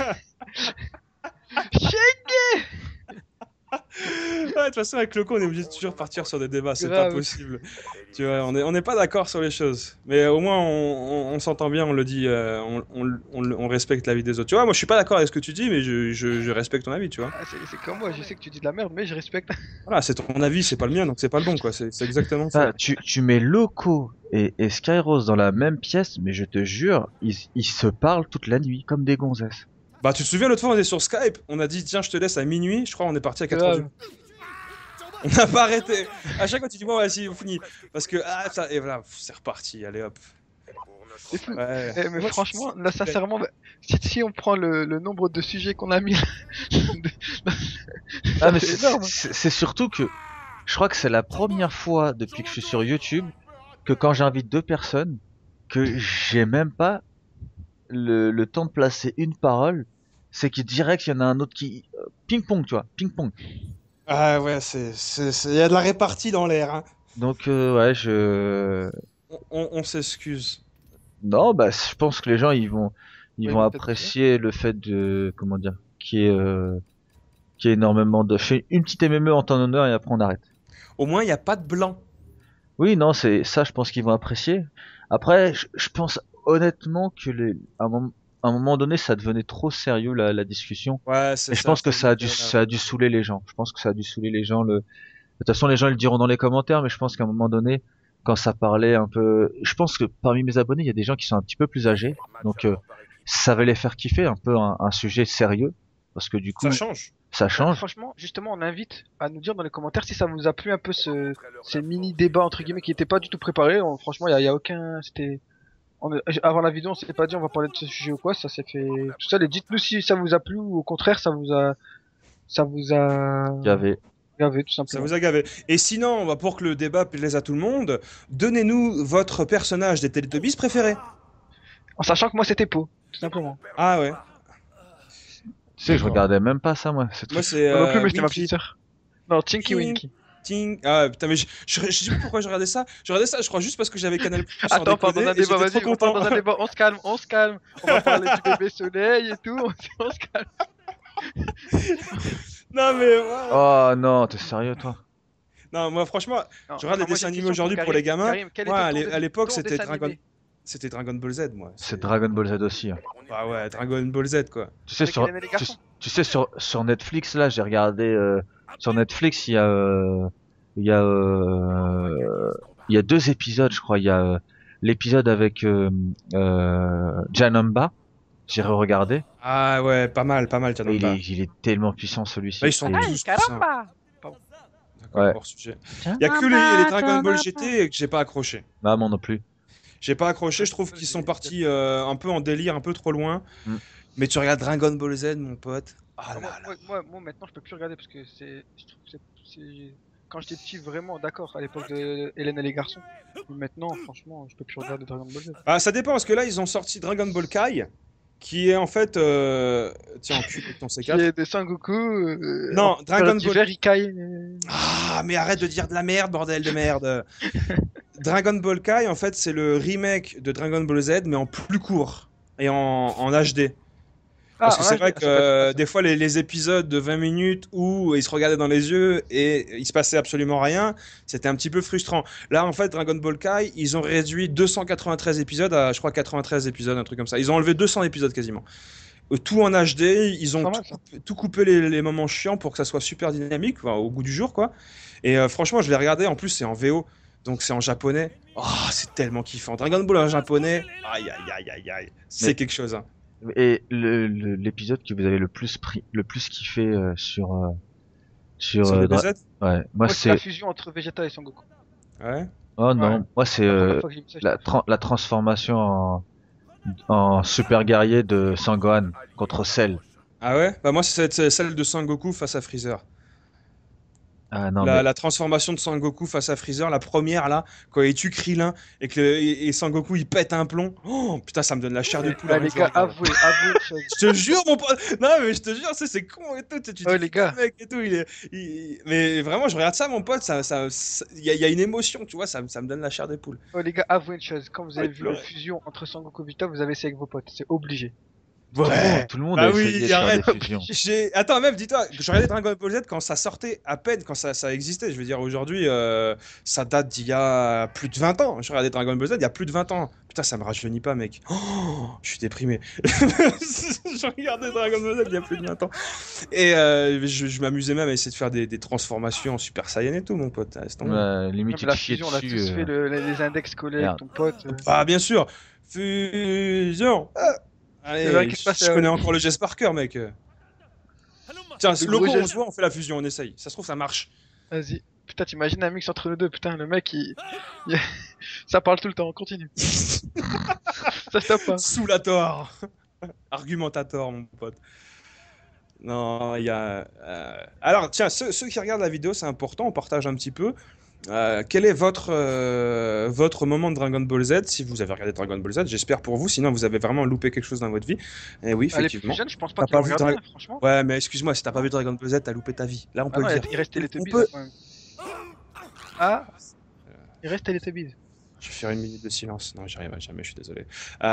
Ouais, de toute façon, avec Loco, on est obligé de toujours partir sur des débats, c'est pas Grave. possible. Tu vois, on n'est pas d'accord sur les choses. Mais au moins, on s'entend bien, on le dit, on respecte l'avis des autres. Tu vois, moi je suis pas d'accord avec ce que tu dis, mais je respecte ton avis, tu vois. Ah, c'est comme moi, je sais que tu dis de la merde, mais je respecte. Voilà, c'est ton avis, c'est pas le mien, donc c'est pas le bon, quoi. C'est exactement ça. Ah, tu mets Loco et Skyros dans la même pièce, mais je te jure, ils se parlent toute la nuit, comme des gonzesses. Bah, tu te souviens, l'autre fois, on était sur Skype, on a dit, tiens, je te laisse à minuit, je crois, on est parti à 4h du Grave. matin. On n'a pas arrêté. À chaque fois, tu dis, bon, vas-y, on finit. Parce que, et voilà, c'est reparti, allez hop. C'est fou. Ouais. Eh, mais Moi, franchement, là, sincèrement, bah, si on prend le nombre de sujets qu'on a mis, Ah mais c'est énorme. c'est surtout que je crois que c'est la première fois depuis que je suis sur YouTube que quand j'invite deux personnes, que j'ai même pas le temps de placer une parole, c'est qu'il direct il y en a un autre qui ping-pong, tu vois, ping-pong. Ah ouais, il y a de la répartie dans l'air. Hein. Donc ouais, je On s'excuse. non, bah je pense que les gens ils Ouais, vont peut-être apprécier le fait de comment dire, qui est énormément de. Je fais une petite MME en ton honneur et après on arrête. Au moins, il n'y a pas de blanc. Oui, non, c'est ça, je pense qu'ils vont apprécier. Après, je pense honnêtement que à un moment donné, ça devenait trop sérieux la discussion. Ouais, c'est Et je ça. pense que c'est ça a dû saouler les gens. Je pense que ça a dû saouler les gens. De toute façon, les gens ils le diront dans les commentaires, mais je pense qu'à un moment donné, quand ça parlait un peu, je pense que parmi mes abonnés, il y a des gens qui sont un petit peu plus âgés, donc ça va les faire kiffer un peu un sujet sérieux, parce que du coup, Ça change. ça change. Franchement, justement, on invite à nous dire dans les commentaires si ça vous a plu un peu ces mini débats entre guillemets qui n'étaient pas du tout préparés. Franchement, il y a aucun, avant la vidéo, on s'est pas dit on va parler de ce sujet ou quoi. Ça s'est fait tout seul. Et dites-nous si ça vous a plu ou au contraire ça vous a Il y avait gavé tout Ça simplement. vous a gavé. Et sinon, bah, pour que le débat plaise à tout le monde, donnez-nous votre personnage des Teletubbies préféré. En sachant que moi c'était Pau, tout simplement. Ah ouais. tu sais que je D'accord. regardais même pas ça, moi. C'est Moi, c'est. Moi non plus, mais c'était ma Winky. petite sœur. Non, Tinky Ting. Winky. Ting. Ah putain, mais je sais plus pourquoi je regardais ça. Je regardais ça, je crois, juste parce que j'avais Canal Plus en Attends, on part dans décodé un et débat, j'étais vas-y, trop on part content. dans un débat, on se calme, on se calme. On va parler du bébé soleil et tout, on se calme. Non, mais. Oh non, t'es sérieux toi? Non, moi, franchement, Non, je regarde non, les moi, dessins j'ai animés une question aujourd'hui pour Karim. les gamins. Karim, quel Ouais, était à l'époque, ton c'était dessin Dragon. animé C'était Dragon Ball Z, moi. C'est Dragon Ball Z aussi. Hein. Ah ouais, Dragon Ball Z, quoi. Tu sais Avec sur Hélène et les garçons. tu sais sur Netflix là, j'ai regardé sur Netflix, il y a il y a deux épisodes, je crois. Il y a l'épisode avec Janamba. J'ai re-regardé. Ah ouais, pas mal, Et Janamba. il est tellement puissant celui-ci. Bah, ils sont Et- tous puissants. encore Ouais. hors sujet. Il y a que les Dragon Ball GT que j'ai pas accroché. Bah, moi non plus. J'ai pas accroché, je trouve qu'ils sont partis un peu en délire, un peu trop loin. Mm. Mais tu regardes Dragon Ball Z, mon pote. Ah là là. Moi, maintenant, je peux plus regarder parce que je trouve que quand j'étais petit, vraiment d'accord à l'époque de Hélène et les garçons. Mais maintenant, franchement, je peux plus regarder Dragon Ball Z. Ah, ça dépend parce que là, ils ont sorti Dragon Ball Kai, qui est en fait. Tiens, encule avec ton Qui C4. est de Sangoku. Non, Dragon Ball. Ball. Ikai. Ah, mais arrête de dire de la merde, bordel de merde. Dragon Ball Kai, en fait, c'est le remake de Dragon Ball Z, mais en plus court et en HD. Parce que c'est vrai que des fois, les épisodes de 20 minutes où ils se regardaient dans les yeux et il se passait absolument rien, c'était un petit peu frustrant. Là, en fait, Dragon Ball Kai, ils ont réduit 293 épisodes à, je crois, 93 épisodes, un truc comme ça. Ils ont enlevé 200 épisodes quasiment. Tout en HD, ils ont tout coupé les moments chiants pour que ça soit super dynamique, enfin, au goût du jour, quoi. Et franchement, je l'ai regardé, en plus, c'est en VO. Donc c'est en japonais. Oh, c'est tellement kiffant. Dragon Ball en japonais, aïe aïe aïe aïe aïe. C'est quelque chose, hein. Et l'épisode que vous avez le plus kiffé sur Sur le Dra- DZ. ouais, moi Moi, c'est c'est la fusion entre Vegeta et Sangoku. Ouais. oh non, Ouais. moi c'est La première fois que j'ai vu ça, j'étais la transformation en super guerrier de Sangohan contre Cell. Ah ouais. Bah moi, c'est celle de Sangoku face à Freezer. Ah non mais La transformation de Sangoku face à Freezer, la première là, quand il tue Krillin et que Sangoku il pète un plomb. Oh putain, ça me donne la chair de poule. Ouais, rien les que je gars, le regarde. avouez. Je te jure, mon pote. Non, mais je te jure, c'est con et tout. Tu Ouais, dis, les gars. putain, mec et tout, mais vraiment, je regarde ça, mon pote. Il y a une émotion, tu vois, ça me donne la chair des poules. Oh les gars, avouez une chose, quand vous avez Ouais, vu la pleurer. fusion entre Sangoku et Vegeta, vous avez essayé avec vos potes, c'est obligé. tout le monde Bah a oui, essayé de faire arrête. des fusions. Attends, même, dis-toi, je regardais Dragon Ball Z quand ça sortait, à peine quand ça existait. Je veux dire, aujourd'hui, ça date d'il y a plus de 20 ans. Je regardais Dragon Ball Z il y a plus de 20 ans. Putain, ça me rajeunit pas, mec. Oh, je suis déprimé. Je regardais Dragon Ball Z il y a plus de 20 ans. Et je m'amusais même à essayer de faire des transformations en Super Saiyan et tout, mon pote. Laisse tomber. Ouais, limite Même tu la te chiais fusion, on a dessus. tous fait les index collés avec Merde. ton pote. Ah, bien sûr. Fusion. Allez, C'est vrai qu'il se passe, je connais encore le geste par cœur, mec. Tiens, Le loco, gros on geste. se voit, on fait la fusion, on essaye. Ça se trouve, ça marche. Vas-y. Putain, t'imagines un mix entre les deux, putain, le mec ça parle tout le temps, on continue. Ça stoppe pas. Soulator. Argumentator, mon pote. Non, il y a. Alors, tiens, ceux qui regardent la vidéo, c'est important, on partage un petit peu. Quel est votre moment de Dragon Ball Z si vous avez regardé Dragon Ball Z? J'espère pour vous, sinon vous avez vraiment loupé quelque chose dans votre vie. Et oui, Ah, les plus effectivement. jeunes, je pense pas T'as qu'ils pas vont vu regarder, Dragon- franchement. Ouais, mais excuse-moi, si t'as pas vu Dragon Ball Z, t'as loupé ta vie. Là, on Ah peut non, le dire. il restait les On Teletubbies peut- quand même. Ah, il reste les Teletubbies. Je vais faire une minute de silence. Non, j'y arriverai jamais, je suis désolé.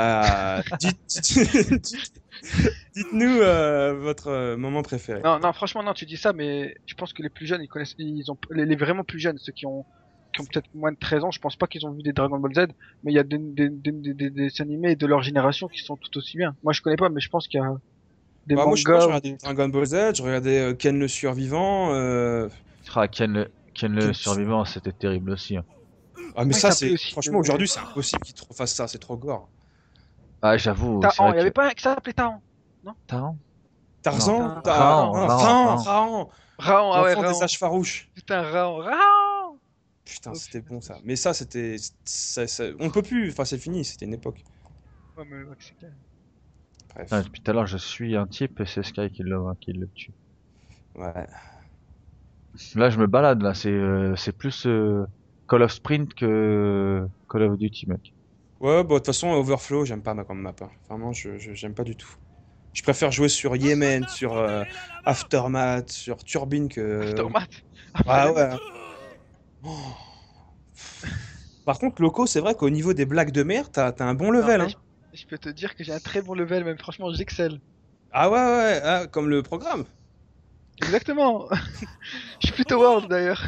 Dites-nous votre moment préféré. Non, franchement, non, tu dis ça, mais je pense que les plus jeunes, ils ont, les vraiment plus jeunes, ceux qui ont peut-être moins de 13 ans, je pense pas qu'ils ont vu des Dragon Ball Z, mais il y a des dessins animés de leur génération qui sont tout aussi bien. Moi, je connais pas, mais je pense qu'il y a des Bah, moi, je mangas. regardais Dragon Ball Z, je regardais Ken le survivant. Ah, Ken le Ken- survivant, c'était terrible aussi. Hein. Ah, mais Ouais, ça, ça peut c'est. aussi, Franchement, aujourd'hui, c'est impossible qu'ils fassent ça, c'est trop gore. Ah, j'avoue, c'est Tahan, il vrai y avait que pas un qui s'appelait Tahan. Tahan. Tarzan Non. Tarzan, Rahan. Rahan, Rahan, ah ouais, l'enfant des Rahan. sages farouches. Putain, Rahan. Putain, Oh, c'était putain, bon ça. c'est- Mais ça, c'était. On peut plus, enfin, c'est fini, c'était une époque. Ouais, mais ouais, c'est clair. Bref. Ah, depuis tout à l'heure, je suis un type et c'est Sky qui le tue. Ouais. Là, je me balade, là, c'est plus Call of Sprint que Call of Duty, mec. Ouais, bah, de toute façon, Overflow, j'aime pas comme map. Hein. Vraiment, j'aime pas du tout. Je préfère jouer sur Yemen, sur Aftermath, sur Turbine que. Aftermath. Ah ouais. Oh. Par contre, Loco, c'est vrai qu'au niveau des blagues de merde, t'as un bon level. Non, Hein. mais je peux te dire que j'ai un très bon level, même franchement, j'excelle. Ah ouais, ah, comme le programme. Exactement. Je suis plutôt world d'ailleurs.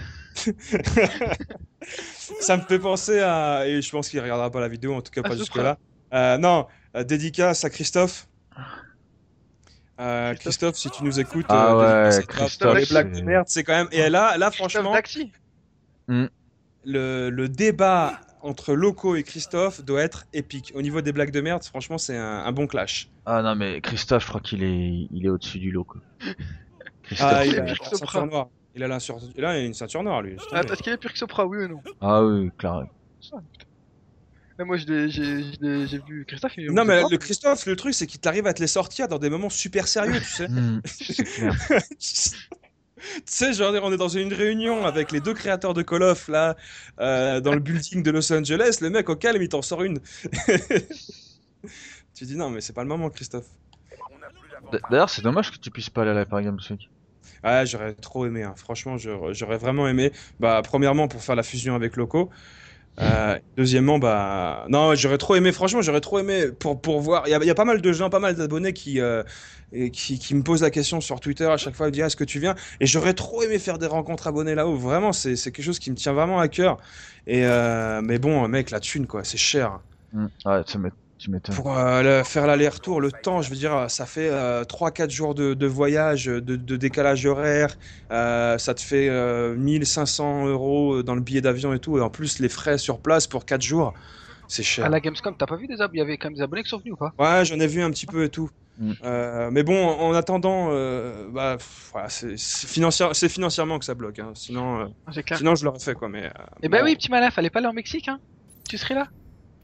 Ça me fait penser à. Et je pense qu'il regardera pas la vidéo, en tout cas À pas ce jusque-là. Non, dédicace à Christophe. Christophe, si tu nous écoutes, Ah ouais, dédicace à toi. Christophe, Les blagues de c'est- merde, c'est quand même. Et là Christophe franchement, Daxi. le débat entre Loco et Christophe doit être épique. Au niveau des blagues de merde, franchement, c'est un bon clash. Ah non, mais Christophe, je crois qu'il est au-dessus du lot, quoi. Christophe, Ah, il c'est a pire que la Sopra. ceinture noire. Il a il a une ceinture noire, lui. Est-ce qu'il est pire que Sopra, oui ou non? Ah oui, clair. Mais moi, j'ai vu Christophe. Non, mais le Christophe, le truc, c'est qu'il t'arrive à te les sortir dans des moments super sérieux, tu sais. C'est clair. Tu sais, genre, on est dans une réunion avec les 2 créateurs de Call of, là, dans le building de Los Angeles. Le mec, au calme, il t'en sort une. Tu dis, non, mais c'est pas le moment, Christophe. D'ailleurs, c'est dommage que tu puisses pas aller à la Paris Games Week. Ouais, j'aurais trop aimé, hein. Franchement, j'aurais vraiment aimé. Bah, premièrement, pour faire la fusion avec Loco. Deuxièmement, bah, non, j'aurais trop aimé, franchement, j'aurais trop aimé pour voir. Il y a pas mal de gens, pas mal d'abonnés qui me posent la question sur Twitter à chaque fois, ils me disent, est-ce que tu viens? Et j'aurais trop aimé faire des rencontres abonnés là-haut. Vraiment, c'est quelque chose qui me tient vraiment à cœur. Mais bon, mec, la thune, quoi, c'est cher. Ouais, tu m'étonnes. Pour faire l'aller-retour, le temps, je veux dire, ça fait 3-4 jours de voyage, de décalage horaire, ça te fait 1500 € dans le billet d'avion et tout, et en plus les frais sur place pour 4 jours, c'est cher. À la Gamescom, t'as pas vu il y avait quand même des abonnés qui sont venus ou pas? Ouais, j'en ai vu un petit peu et tout. Mais bon, en attendant, bah, voilà, c'est financièrement que ça bloque, hein. Sinon, C'est clair. sinon je l'aurais fait, quoi. Mais, Eh ben bon. oui, petit malin, fallait pas aller en Mexique, hein. Tu serais là.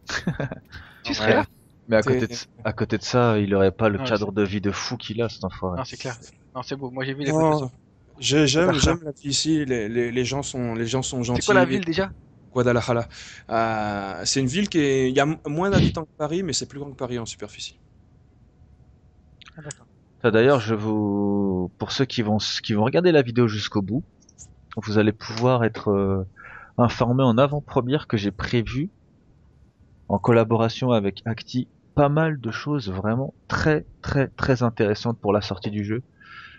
Tu serais Ouais. là. Mais à côté de ça, il aurait pas le Ouais, cadre de vie de fou qu'il a, cet enfoiré. Non, c'est clair. Non, c'est beau. Moi, j'ai vu les Non, photos. j'aime Guadalajara. la vie ici, les gens sont gentils. C'est quoi la ville déjà? Guadalajara. C'est une ville il y a moins d'habitants que Paris, mais c'est plus grand que Paris en superficie. Ah, d'accord. Ça, d'ailleurs, pour ceux qui vont regarder la vidéo jusqu'au bout, vous allez pouvoir être informés en avant-première que j'ai prévu, en collaboration avec Acti, pas mal de choses vraiment très très très intéressantes pour la sortie du jeu.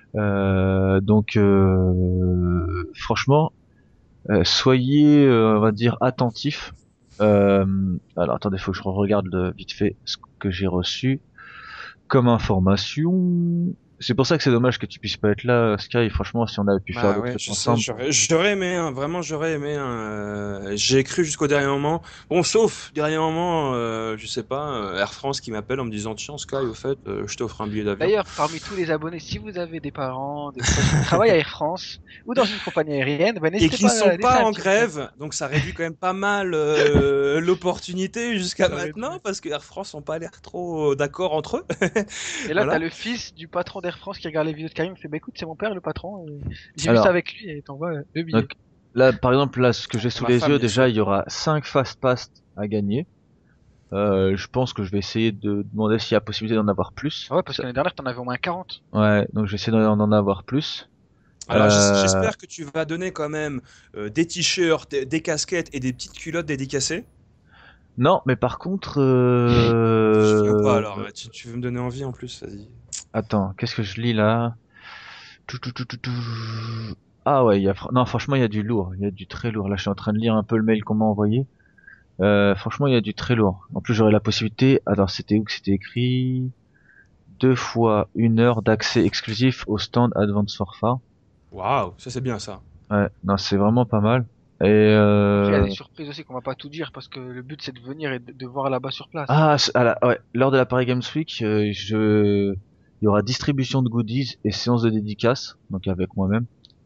Donc franchement, soyez, on va dire, attentifs. Alors attendez, faut que je regarde vite fait ce que j'ai reçu comme information. C'est pour ça que c'est dommage que tu puisses pas être là, Sky. Franchement, si on avait pu faire Bah le ouais, truc je sais, ensemble. j'aurais aimé, hein, vraiment j'aurais aimé, hein, j'ai cru jusqu'au dernier moment. Bon, sauf dernier moment, je sais pas, Air France qui m'appelle en me disant tiens Sky, au fait, je t'offre un billet d'avion. D'ailleurs, parmi tous les abonnés, si vous avez des parents, des proches qui travaillent à Air France ou dans une compagnie aérienne, ben Et n'hésitez qui ne pas à sont laisser pas un en petit grève, donc ça réduit quand même pas mal l'opportunité jusqu'à Ça réduit. maintenant, parce que Air France n'ont pas l'air trop d'accord entre eux. Et là, Voilà. t'as le fils du patron d'Air France qui regarde les vidéos de Karim, il fait bah écoute, c'est mon père le patron, j'ai vu Alors, ça avec lui et t'envoies 2 billets. Donc là, par exemple, là, ce que j'ai sous Ma les femme, yeux, bien déjà, sûr. il y aura 5 fast pass à gagner. Je pense que je vais essayer de demander s'il y a possibilité d'en avoir plus. Ah ouais, parce que l'année dernière, t'en avais au moins 40. Ouais, donc je vais essayer d'en avoir plus. Alors Euh, j'espère que tu vas donner quand même des t-shirts, des casquettes et des petites culottes dédicacées. Non, mais par contre, Je viens pas alors, tu veux me donner envie en plus, vas-y. attends, qu'est-ce que je lis là? Tout. Ah ouais, non, franchement, il y a du lourd, il y a du très lourd. Là, je suis en train de lire un peu le mail qu'on m'a envoyé. Franchement, il y a du très lourd. En plus, j'aurai la possibilité. Alors, c'était où que c'était écrit? 2 fois 1 heure d'accès exclusif au stand Advance Warfare. Waouh, ça c'est bien ça. Ouais, non, c'est vraiment pas mal. Et Après, il y a des surprises aussi qu'on va pas tout dire parce que le but c'est de venir et de voir là-bas sur place. ouais, lors de la Paris Games Week, il y aura distribution de goodies et séance de dédicaces, donc avec moi-même.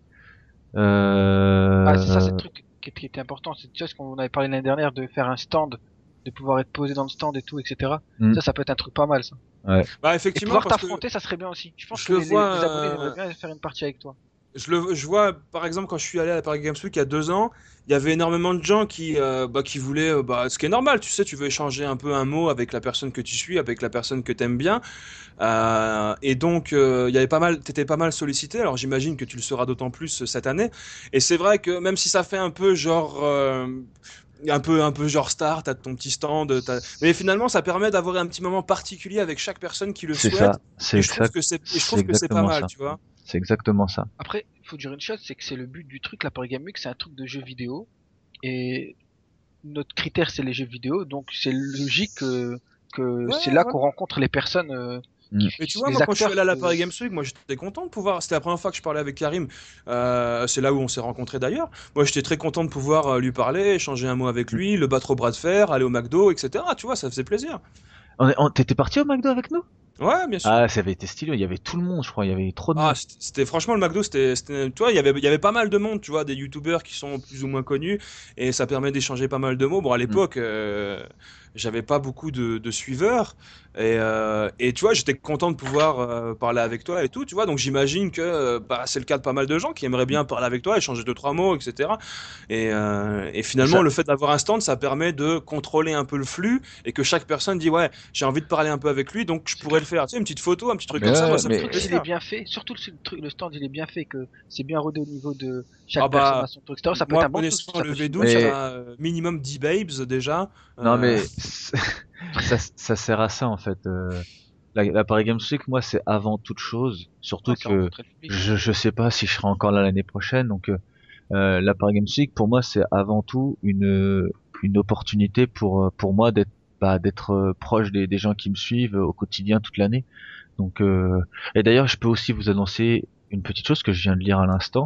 Ah, c'est ça, c'est le truc qui était important. C'est tu sais, ce qu'on avait parlé l'année dernière de faire un stand, de pouvoir être posé dans le stand et tout, etc. Mm. Ça peut être un truc pas mal ça. Bah Et effectivement, pouvoir parce que t'affronter, ça serait bien aussi. Je pense je que le les vois, abonnés aimeraient bien faire une partie avec toi. je vois par exemple quand je suis allé à la Paris Games Week il y a 2 ans, il y avait énormément de gens qui voulaient, ce qui est normal, tu sais, tu veux échanger un peu un mot avec la personne que tu suis, avec la personne que t'aimes bien. Et donc, il y avait t'étais pas mal sollicité. Alors, j'imagine que tu le seras d'autant plus cette année. Et c'est vrai que même si ça fait un peu genre, un peu genre star, t'as ton petit stand, mais finalement, ça permet d'avoir un petit moment particulier avec chaque personne qui le C'est souhaite. ça, c'est Et je trouve exact, que c'est pas exactement mal, ça. tu vois. C'est exactement ça. Après, il faut dire une chose, c'est que c'est le but du truc, la Paris Game Week, c'est un truc de jeu vidéo. Et notre critère, c'est les jeux vidéo. Donc, c'est logique que Ouais, c'est là ouais. qu'on rencontre les personnes, Mais tu vois, les moi, quand je suis allé à la acteurs. Paris Games Week, moi, j'étais content de pouvoir. C'était la première fois que je parlais avec Karim. C'est là où on s'est rencontrés d'ailleurs. Moi, j'étais très content de pouvoir lui parler, échanger un mot avec lui, le battre au bras de fer, aller au McDo, etc. Tu vois, ça faisait plaisir. T'étais parti au McDo avec nous? Ouais, bien sûr. Ah, ça avait été stylé, il y avait tout le monde, je crois, il y avait trop de Ah, monde. c'était franchement le McDo, tu vois, il y avait pas mal de monde, tu vois, des youtubeurs qui sont plus ou moins connus, et ça permet d'échanger pas mal de mots. Bon, à Mm. l'époque, j'avais pas beaucoup de suiveurs, et tu vois, j'étais content de pouvoir parler avec toi et tout, tu vois, donc j'imagine que bah, c'est le cas de pas mal de gens qui aimeraient bien parler avec toi, échanger deux, trois mots, etc. Et finalement, Ça, le fait d'avoir un stand, ça permet de contrôler un peu le flux, et que chaque personne dit, ouais, j'ai envie de parler un peu avec lui, donc je C'est pourrais le clair. faire. Tu sais, une petite photo, un petit truc mais comme ça, moi, ouais, ça me Le fait truc, s'il est plaisir. bien fait, surtout le stand, il est bien fait, que c'est bien rodé au niveau de Ah chaque personne bah, à son tour, etc. Ça peut être moi un bon truc, connaissant ça le peut être une bonne V12, chose. mais t'as minimum 10 babes déjà. non, Euh, mais ça sert à ça en fait. La Paris Games Week, moi, c'est avant toute chose. Ouais, Surtout c'est que rencontrer le public. je sais pas si je serai encore là l'année prochaine. Donc, la Paris Games Week, pour moi, c'est avant tout une opportunité pour moi d'être proche des gens qui me suivent au quotidien toute l'année. Donc, et d'ailleurs, je peux aussi vous annoncer une petite chose que je viens de lire à l'instant.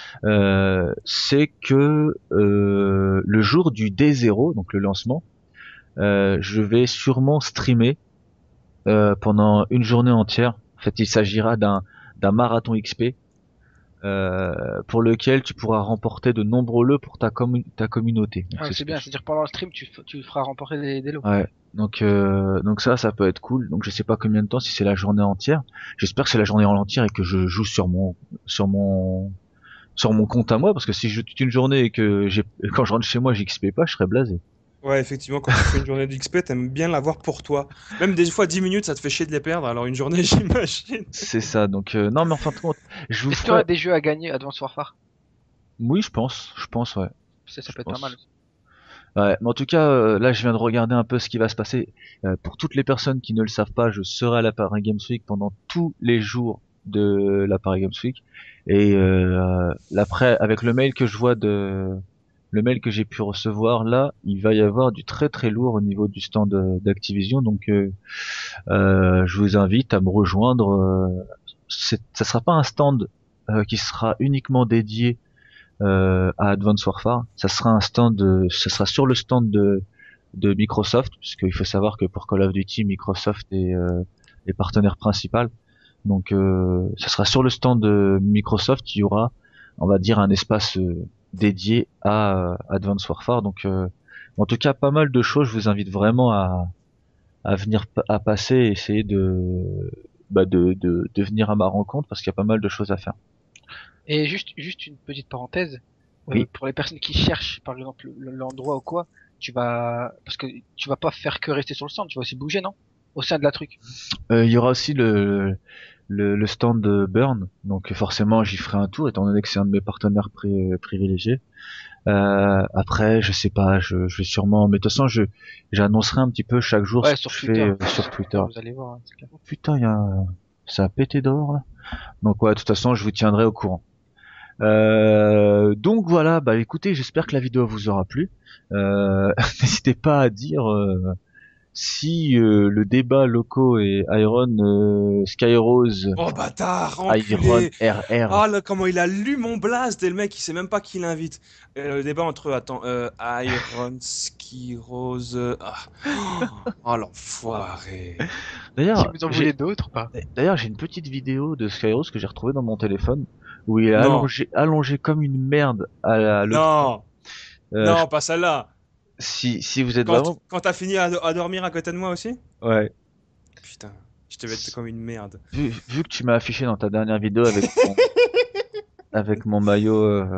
C'est que le jour du D0, donc le lancement, je vais sûrement streamer pendant une journée entière. En fait, il s'agira d'un marathon XP pour lequel tu pourras remporter de nombreux lots pour ta communauté. Donc Ah, c'est ce c'est que bien, c'est-à-dire pendant le stream, tu feras remporter des lots. ouais. Donc ça peut être cool. Donc je sais pas combien de temps, si c'est la journée entière. J'espère que c'est la journée entière et que je joue sur mon sur mon compte à moi, parce que si je joue toute une journée et que quand je rentre chez moi j'XP pas, je serais blasé. ouais, effectivement, quand tu fais une journée d'XP, t'aimes bien l'avoir pour toi. Même des fois 10 minutes, ça te fait chier de les perdre, alors une journée, j'imagine. C'est ça. Donc non, mais en fin de compte, je vous Est-ce qu'il y aura ferai. des jeux à gagner Advance Warfare? Oui, je pense, ouais, Ça je peut être pas mal pense. aussi. Ouais, mais en tout cas, là, je viens de regarder un peu ce qui va se passer. Pour toutes les personnes qui ne le savent pas, je serai à la Paris Games Week pendant tous les jours de la Paris Games Week. Et après, avec le mail que j'ai pu recevoir, là, il va y avoir du très très lourd au niveau du stand d'Activision. Donc, je vous invite à me rejoindre. Ça sera pas un stand qui sera uniquement dédié à Advanced Warfare. Ça sera sur le stand de Microsoft, puisqu'il faut savoir que pour Call of Duty, Microsoft est partenaire principal. Donc, ça sera sur le stand de Microsoft. Il y aura, on va dire, un espace dédié à Advanced Warfare. Donc, en tout cas, pas mal de choses. Je vous invite vraiment à venir à passer et essayer de venir à ma rencontre parce qu'il y a pas mal de choses à faire. Et juste une petite parenthèse, Oui. pour les personnes qui cherchent, par exemple, l'endroit ou quoi, parce que tu vas pas faire que rester sur le stand, tu vas aussi bouger, non? Au sein de la truc. Il y aura aussi le stand de Burn, donc forcément j'y ferai un tour étant donné que c'est un de mes partenaires privilégiés. Après, je sais pas, je vais sûrement, mais de toute façon j'annoncerai un petit peu chaque jour ce Ouais, que sur je Twitter. fais sur Twitter. Vous allez voir, hein, c'est clair. Oh, putain, ça a pété dehors là. Donc ouais, de toute façon je vous tiendrai au courant. Donc voilà, bah écoutez, j'espère que la vidéo vous aura plu. N'hésitez pas à dire si le débat Loco et Iron Skyrose Oh bâtard, Iron enculé! RR. Ah là, comment il a lu mon blast et le mec il sait même pas qui l'invite. Le débat entre eux, attends, Iron Ski Rose. Oh l'enfoiré. Si D'ailleurs, vous en voulez d'autres, pas. j'ai une petite vidéo de Skyrose que j'ai retrouvée dans mon téléphone où il est Non, allongé comme une merde à l'E3. non, Euh, je- non, pas celle-là. si vous êtes Quand, vraiment, quand t'as fini à dormir à côté de moi aussi? ouais, Putain, je te vais être comme une merde. vu que tu m'as affiché dans ta dernière vidéo avec mon maillot,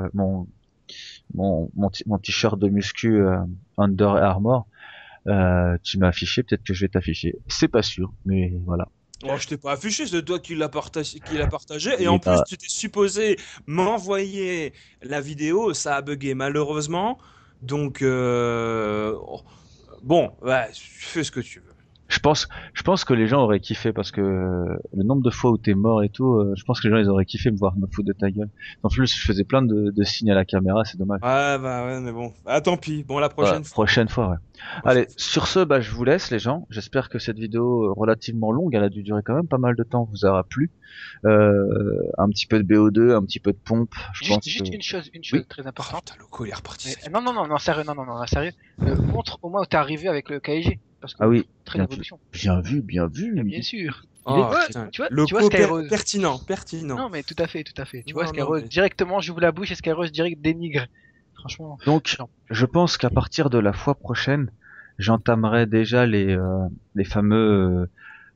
mon t-shirt de muscu Under Armour, tu m'as affiché, peut-être que je vais t'afficher. C'est pas sûr, mais voilà. Oh, je t'ai pas affiché, c'est toi qui l'a partagé. Et en Et plus, tu étais supposé m'envoyer la vidéo, ça a bugué malheureusement. Donc, oh, bon, ouais, fais ce que tu veux. je pense, je pense que les gens auraient kiffé parce que le nombre de fois où t'es mort et tout, je pense que les gens ils auraient kiffé me voir me foutre de ta gueule. En plus, je faisais plein de signes à la caméra, c'est dommage. Ouais, bah ouais, mais bon. Ah, tant pis. Bon, la Voilà, prochaine fois. prochaine fois, ouais. Prochaine Allez, fois. sur ce, bah, je vous laisse les gens. J'espère que cette vidéo relativement longue, elle a dû durer quand même pas mal de temps, vous aura plu. Un petit peu de BO2, un petit peu de pompe, je pense que... Juste une Oui. chose très Oh importante. putain, Loco, il est reparti. Non, non, non, non, sérieux, non, non, non, sérieux. Montre au moins où t'es arrivé avec le KIG. Parce que Ah oui, Très Bien d'évolution. Bien vu, bien vu. Bien sûr. Oh, Ouais, putain. tu vois Loco Skyrose. pertinent, pertinent. Non, mais tout à fait, tout à fait. Tu vois, Non, non, Skyrose, mais- directement, j'ouvre la bouche et Skyrose direct dénigre. Franchement. Donc, non. je pense qu'à partir de la fois prochaine, j'entamerai déjà les fameux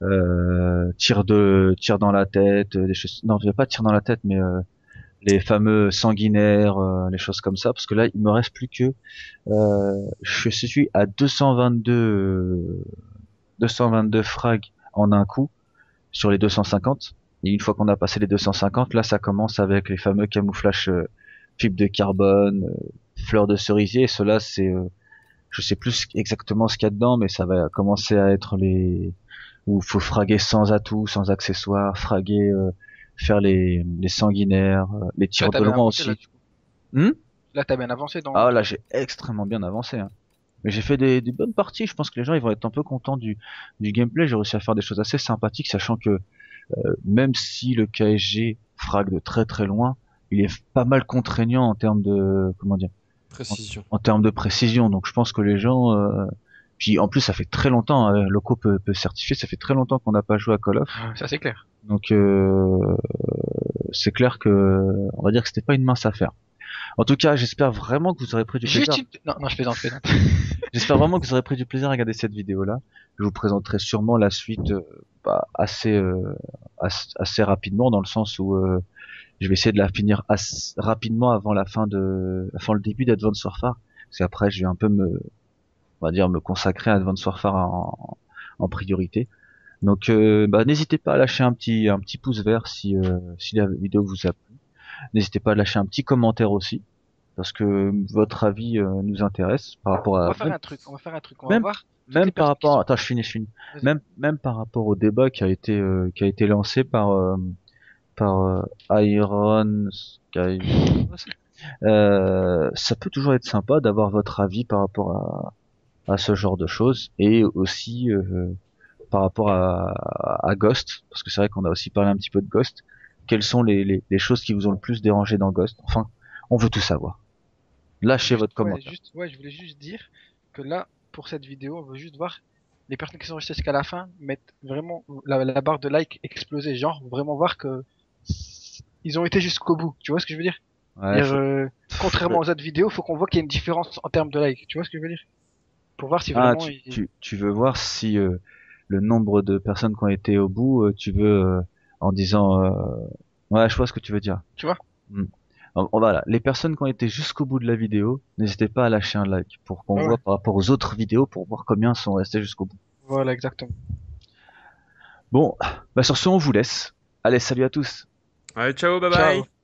tirs dans la tête, des choses. Non, je vais pas tirs dans la tête, mais les fameux sanguinaires, les choses comme ça, parce que là, il me reste plus que je suis à 222 frags en un coup sur les 250. Et une fois qu'on a passé les 250, là, ça commence avec les fameux camouflages fibres de carbone, fleurs de cerisier. Et cela, c'est, je sais plus exactement ce qu'il y a dedans, mais ça va commencer à être les où faut fraguer sans atout, sans accessoires, fraguer, faire les sanguinaires, les Là, tirs t'as de bien loin avancé, là, aussi. du coup. Hmm. Là, t'as bien avancé dans Ah le là, truc. j'ai extrêmement bien avancé, hein. Mais j'ai fait des bonnes parties. Je pense que les gens ils vont être un peu contents du gameplay. J'ai réussi à faire des choses assez sympathiques, sachant que même si le KSG frague de très très loin, il est pas mal contraignant en termes de comment dire, Précision. en termes de précision. Donc je pense que les gens, puis en plus ça fait très longtemps, Loco peut certifier, ça fait très longtemps qu'on n'a pas joué à Call of. Ça, c'est clair. Donc c'est clair que on va dire que c'était pas une mince affaire. En tout cas, j'espère vraiment que vous aurez pris du plaisir. Juste une... Non, non, je plaisante, je plaisante. J'espère vraiment que vous aurez pris du plaisir à regarder cette vidéo-là. Je vous présenterai sûrement la suite assez rapidement, dans le sens où je vais essayer de la finir rapidement avant avant le début d'Advance Warfare. Parce qu'après, je vais un peu on va dire, me consacrer à Advance Warfare en priorité. Donc, n'hésitez pas à lâcher un petit pouce vert si la vidéo vous a plu. N'hésitez pas à lâcher un petit commentaire aussi, parce que votre avis nous intéresse par rapport On à va faire un truc, on va faire un truc. On va même voir toutes même les par personnes qui rapport sont... attends je finis Vas-y. même par rapport au débat qui a été lancé par Iron Sky. Ça peut toujours être sympa d'avoir votre avis par rapport à ce genre de choses, et aussi par rapport à Ghost, parce que c'est vrai qu'on a aussi parlé un petit peu de Ghost. Quelles sont les choses qui vous ont le plus dérangé dans Ghost? Enfin, on veut tout savoir. Lâchez votre commentaire. Je voulais juste dire que là, pour cette vidéo, on veut juste voir les personnes qui sont restées jusqu'à la fin mettre vraiment la barre de like exploser, genre vraiment voir que ils ont été jusqu'au bout. Tu vois ce que je veux dire? Ouais, Dire, contrairement aux autres vidéos, faut qu'on voit qu'il y a une différence en termes de like. Tu vois ce que je veux dire? Pour voir si Ah, vraiment tu veux voir si le nombre de personnes qui ont été au bout, tu veux en disant ouais, je vois ce que tu veux dire. tu vois? Hmm. Voilà, les personnes qui ont été jusqu'au bout de la vidéo, n'hésitez pas à lâcher un like pour qu'on Ah ouais. voit par rapport aux autres vidéos pour voir combien sont restés jusqu'au bout. Voilà, exactement. Bon, bah sur ce on vous laisse. Allez, salut à tous. Allez, ciao, bye Ciao. bye.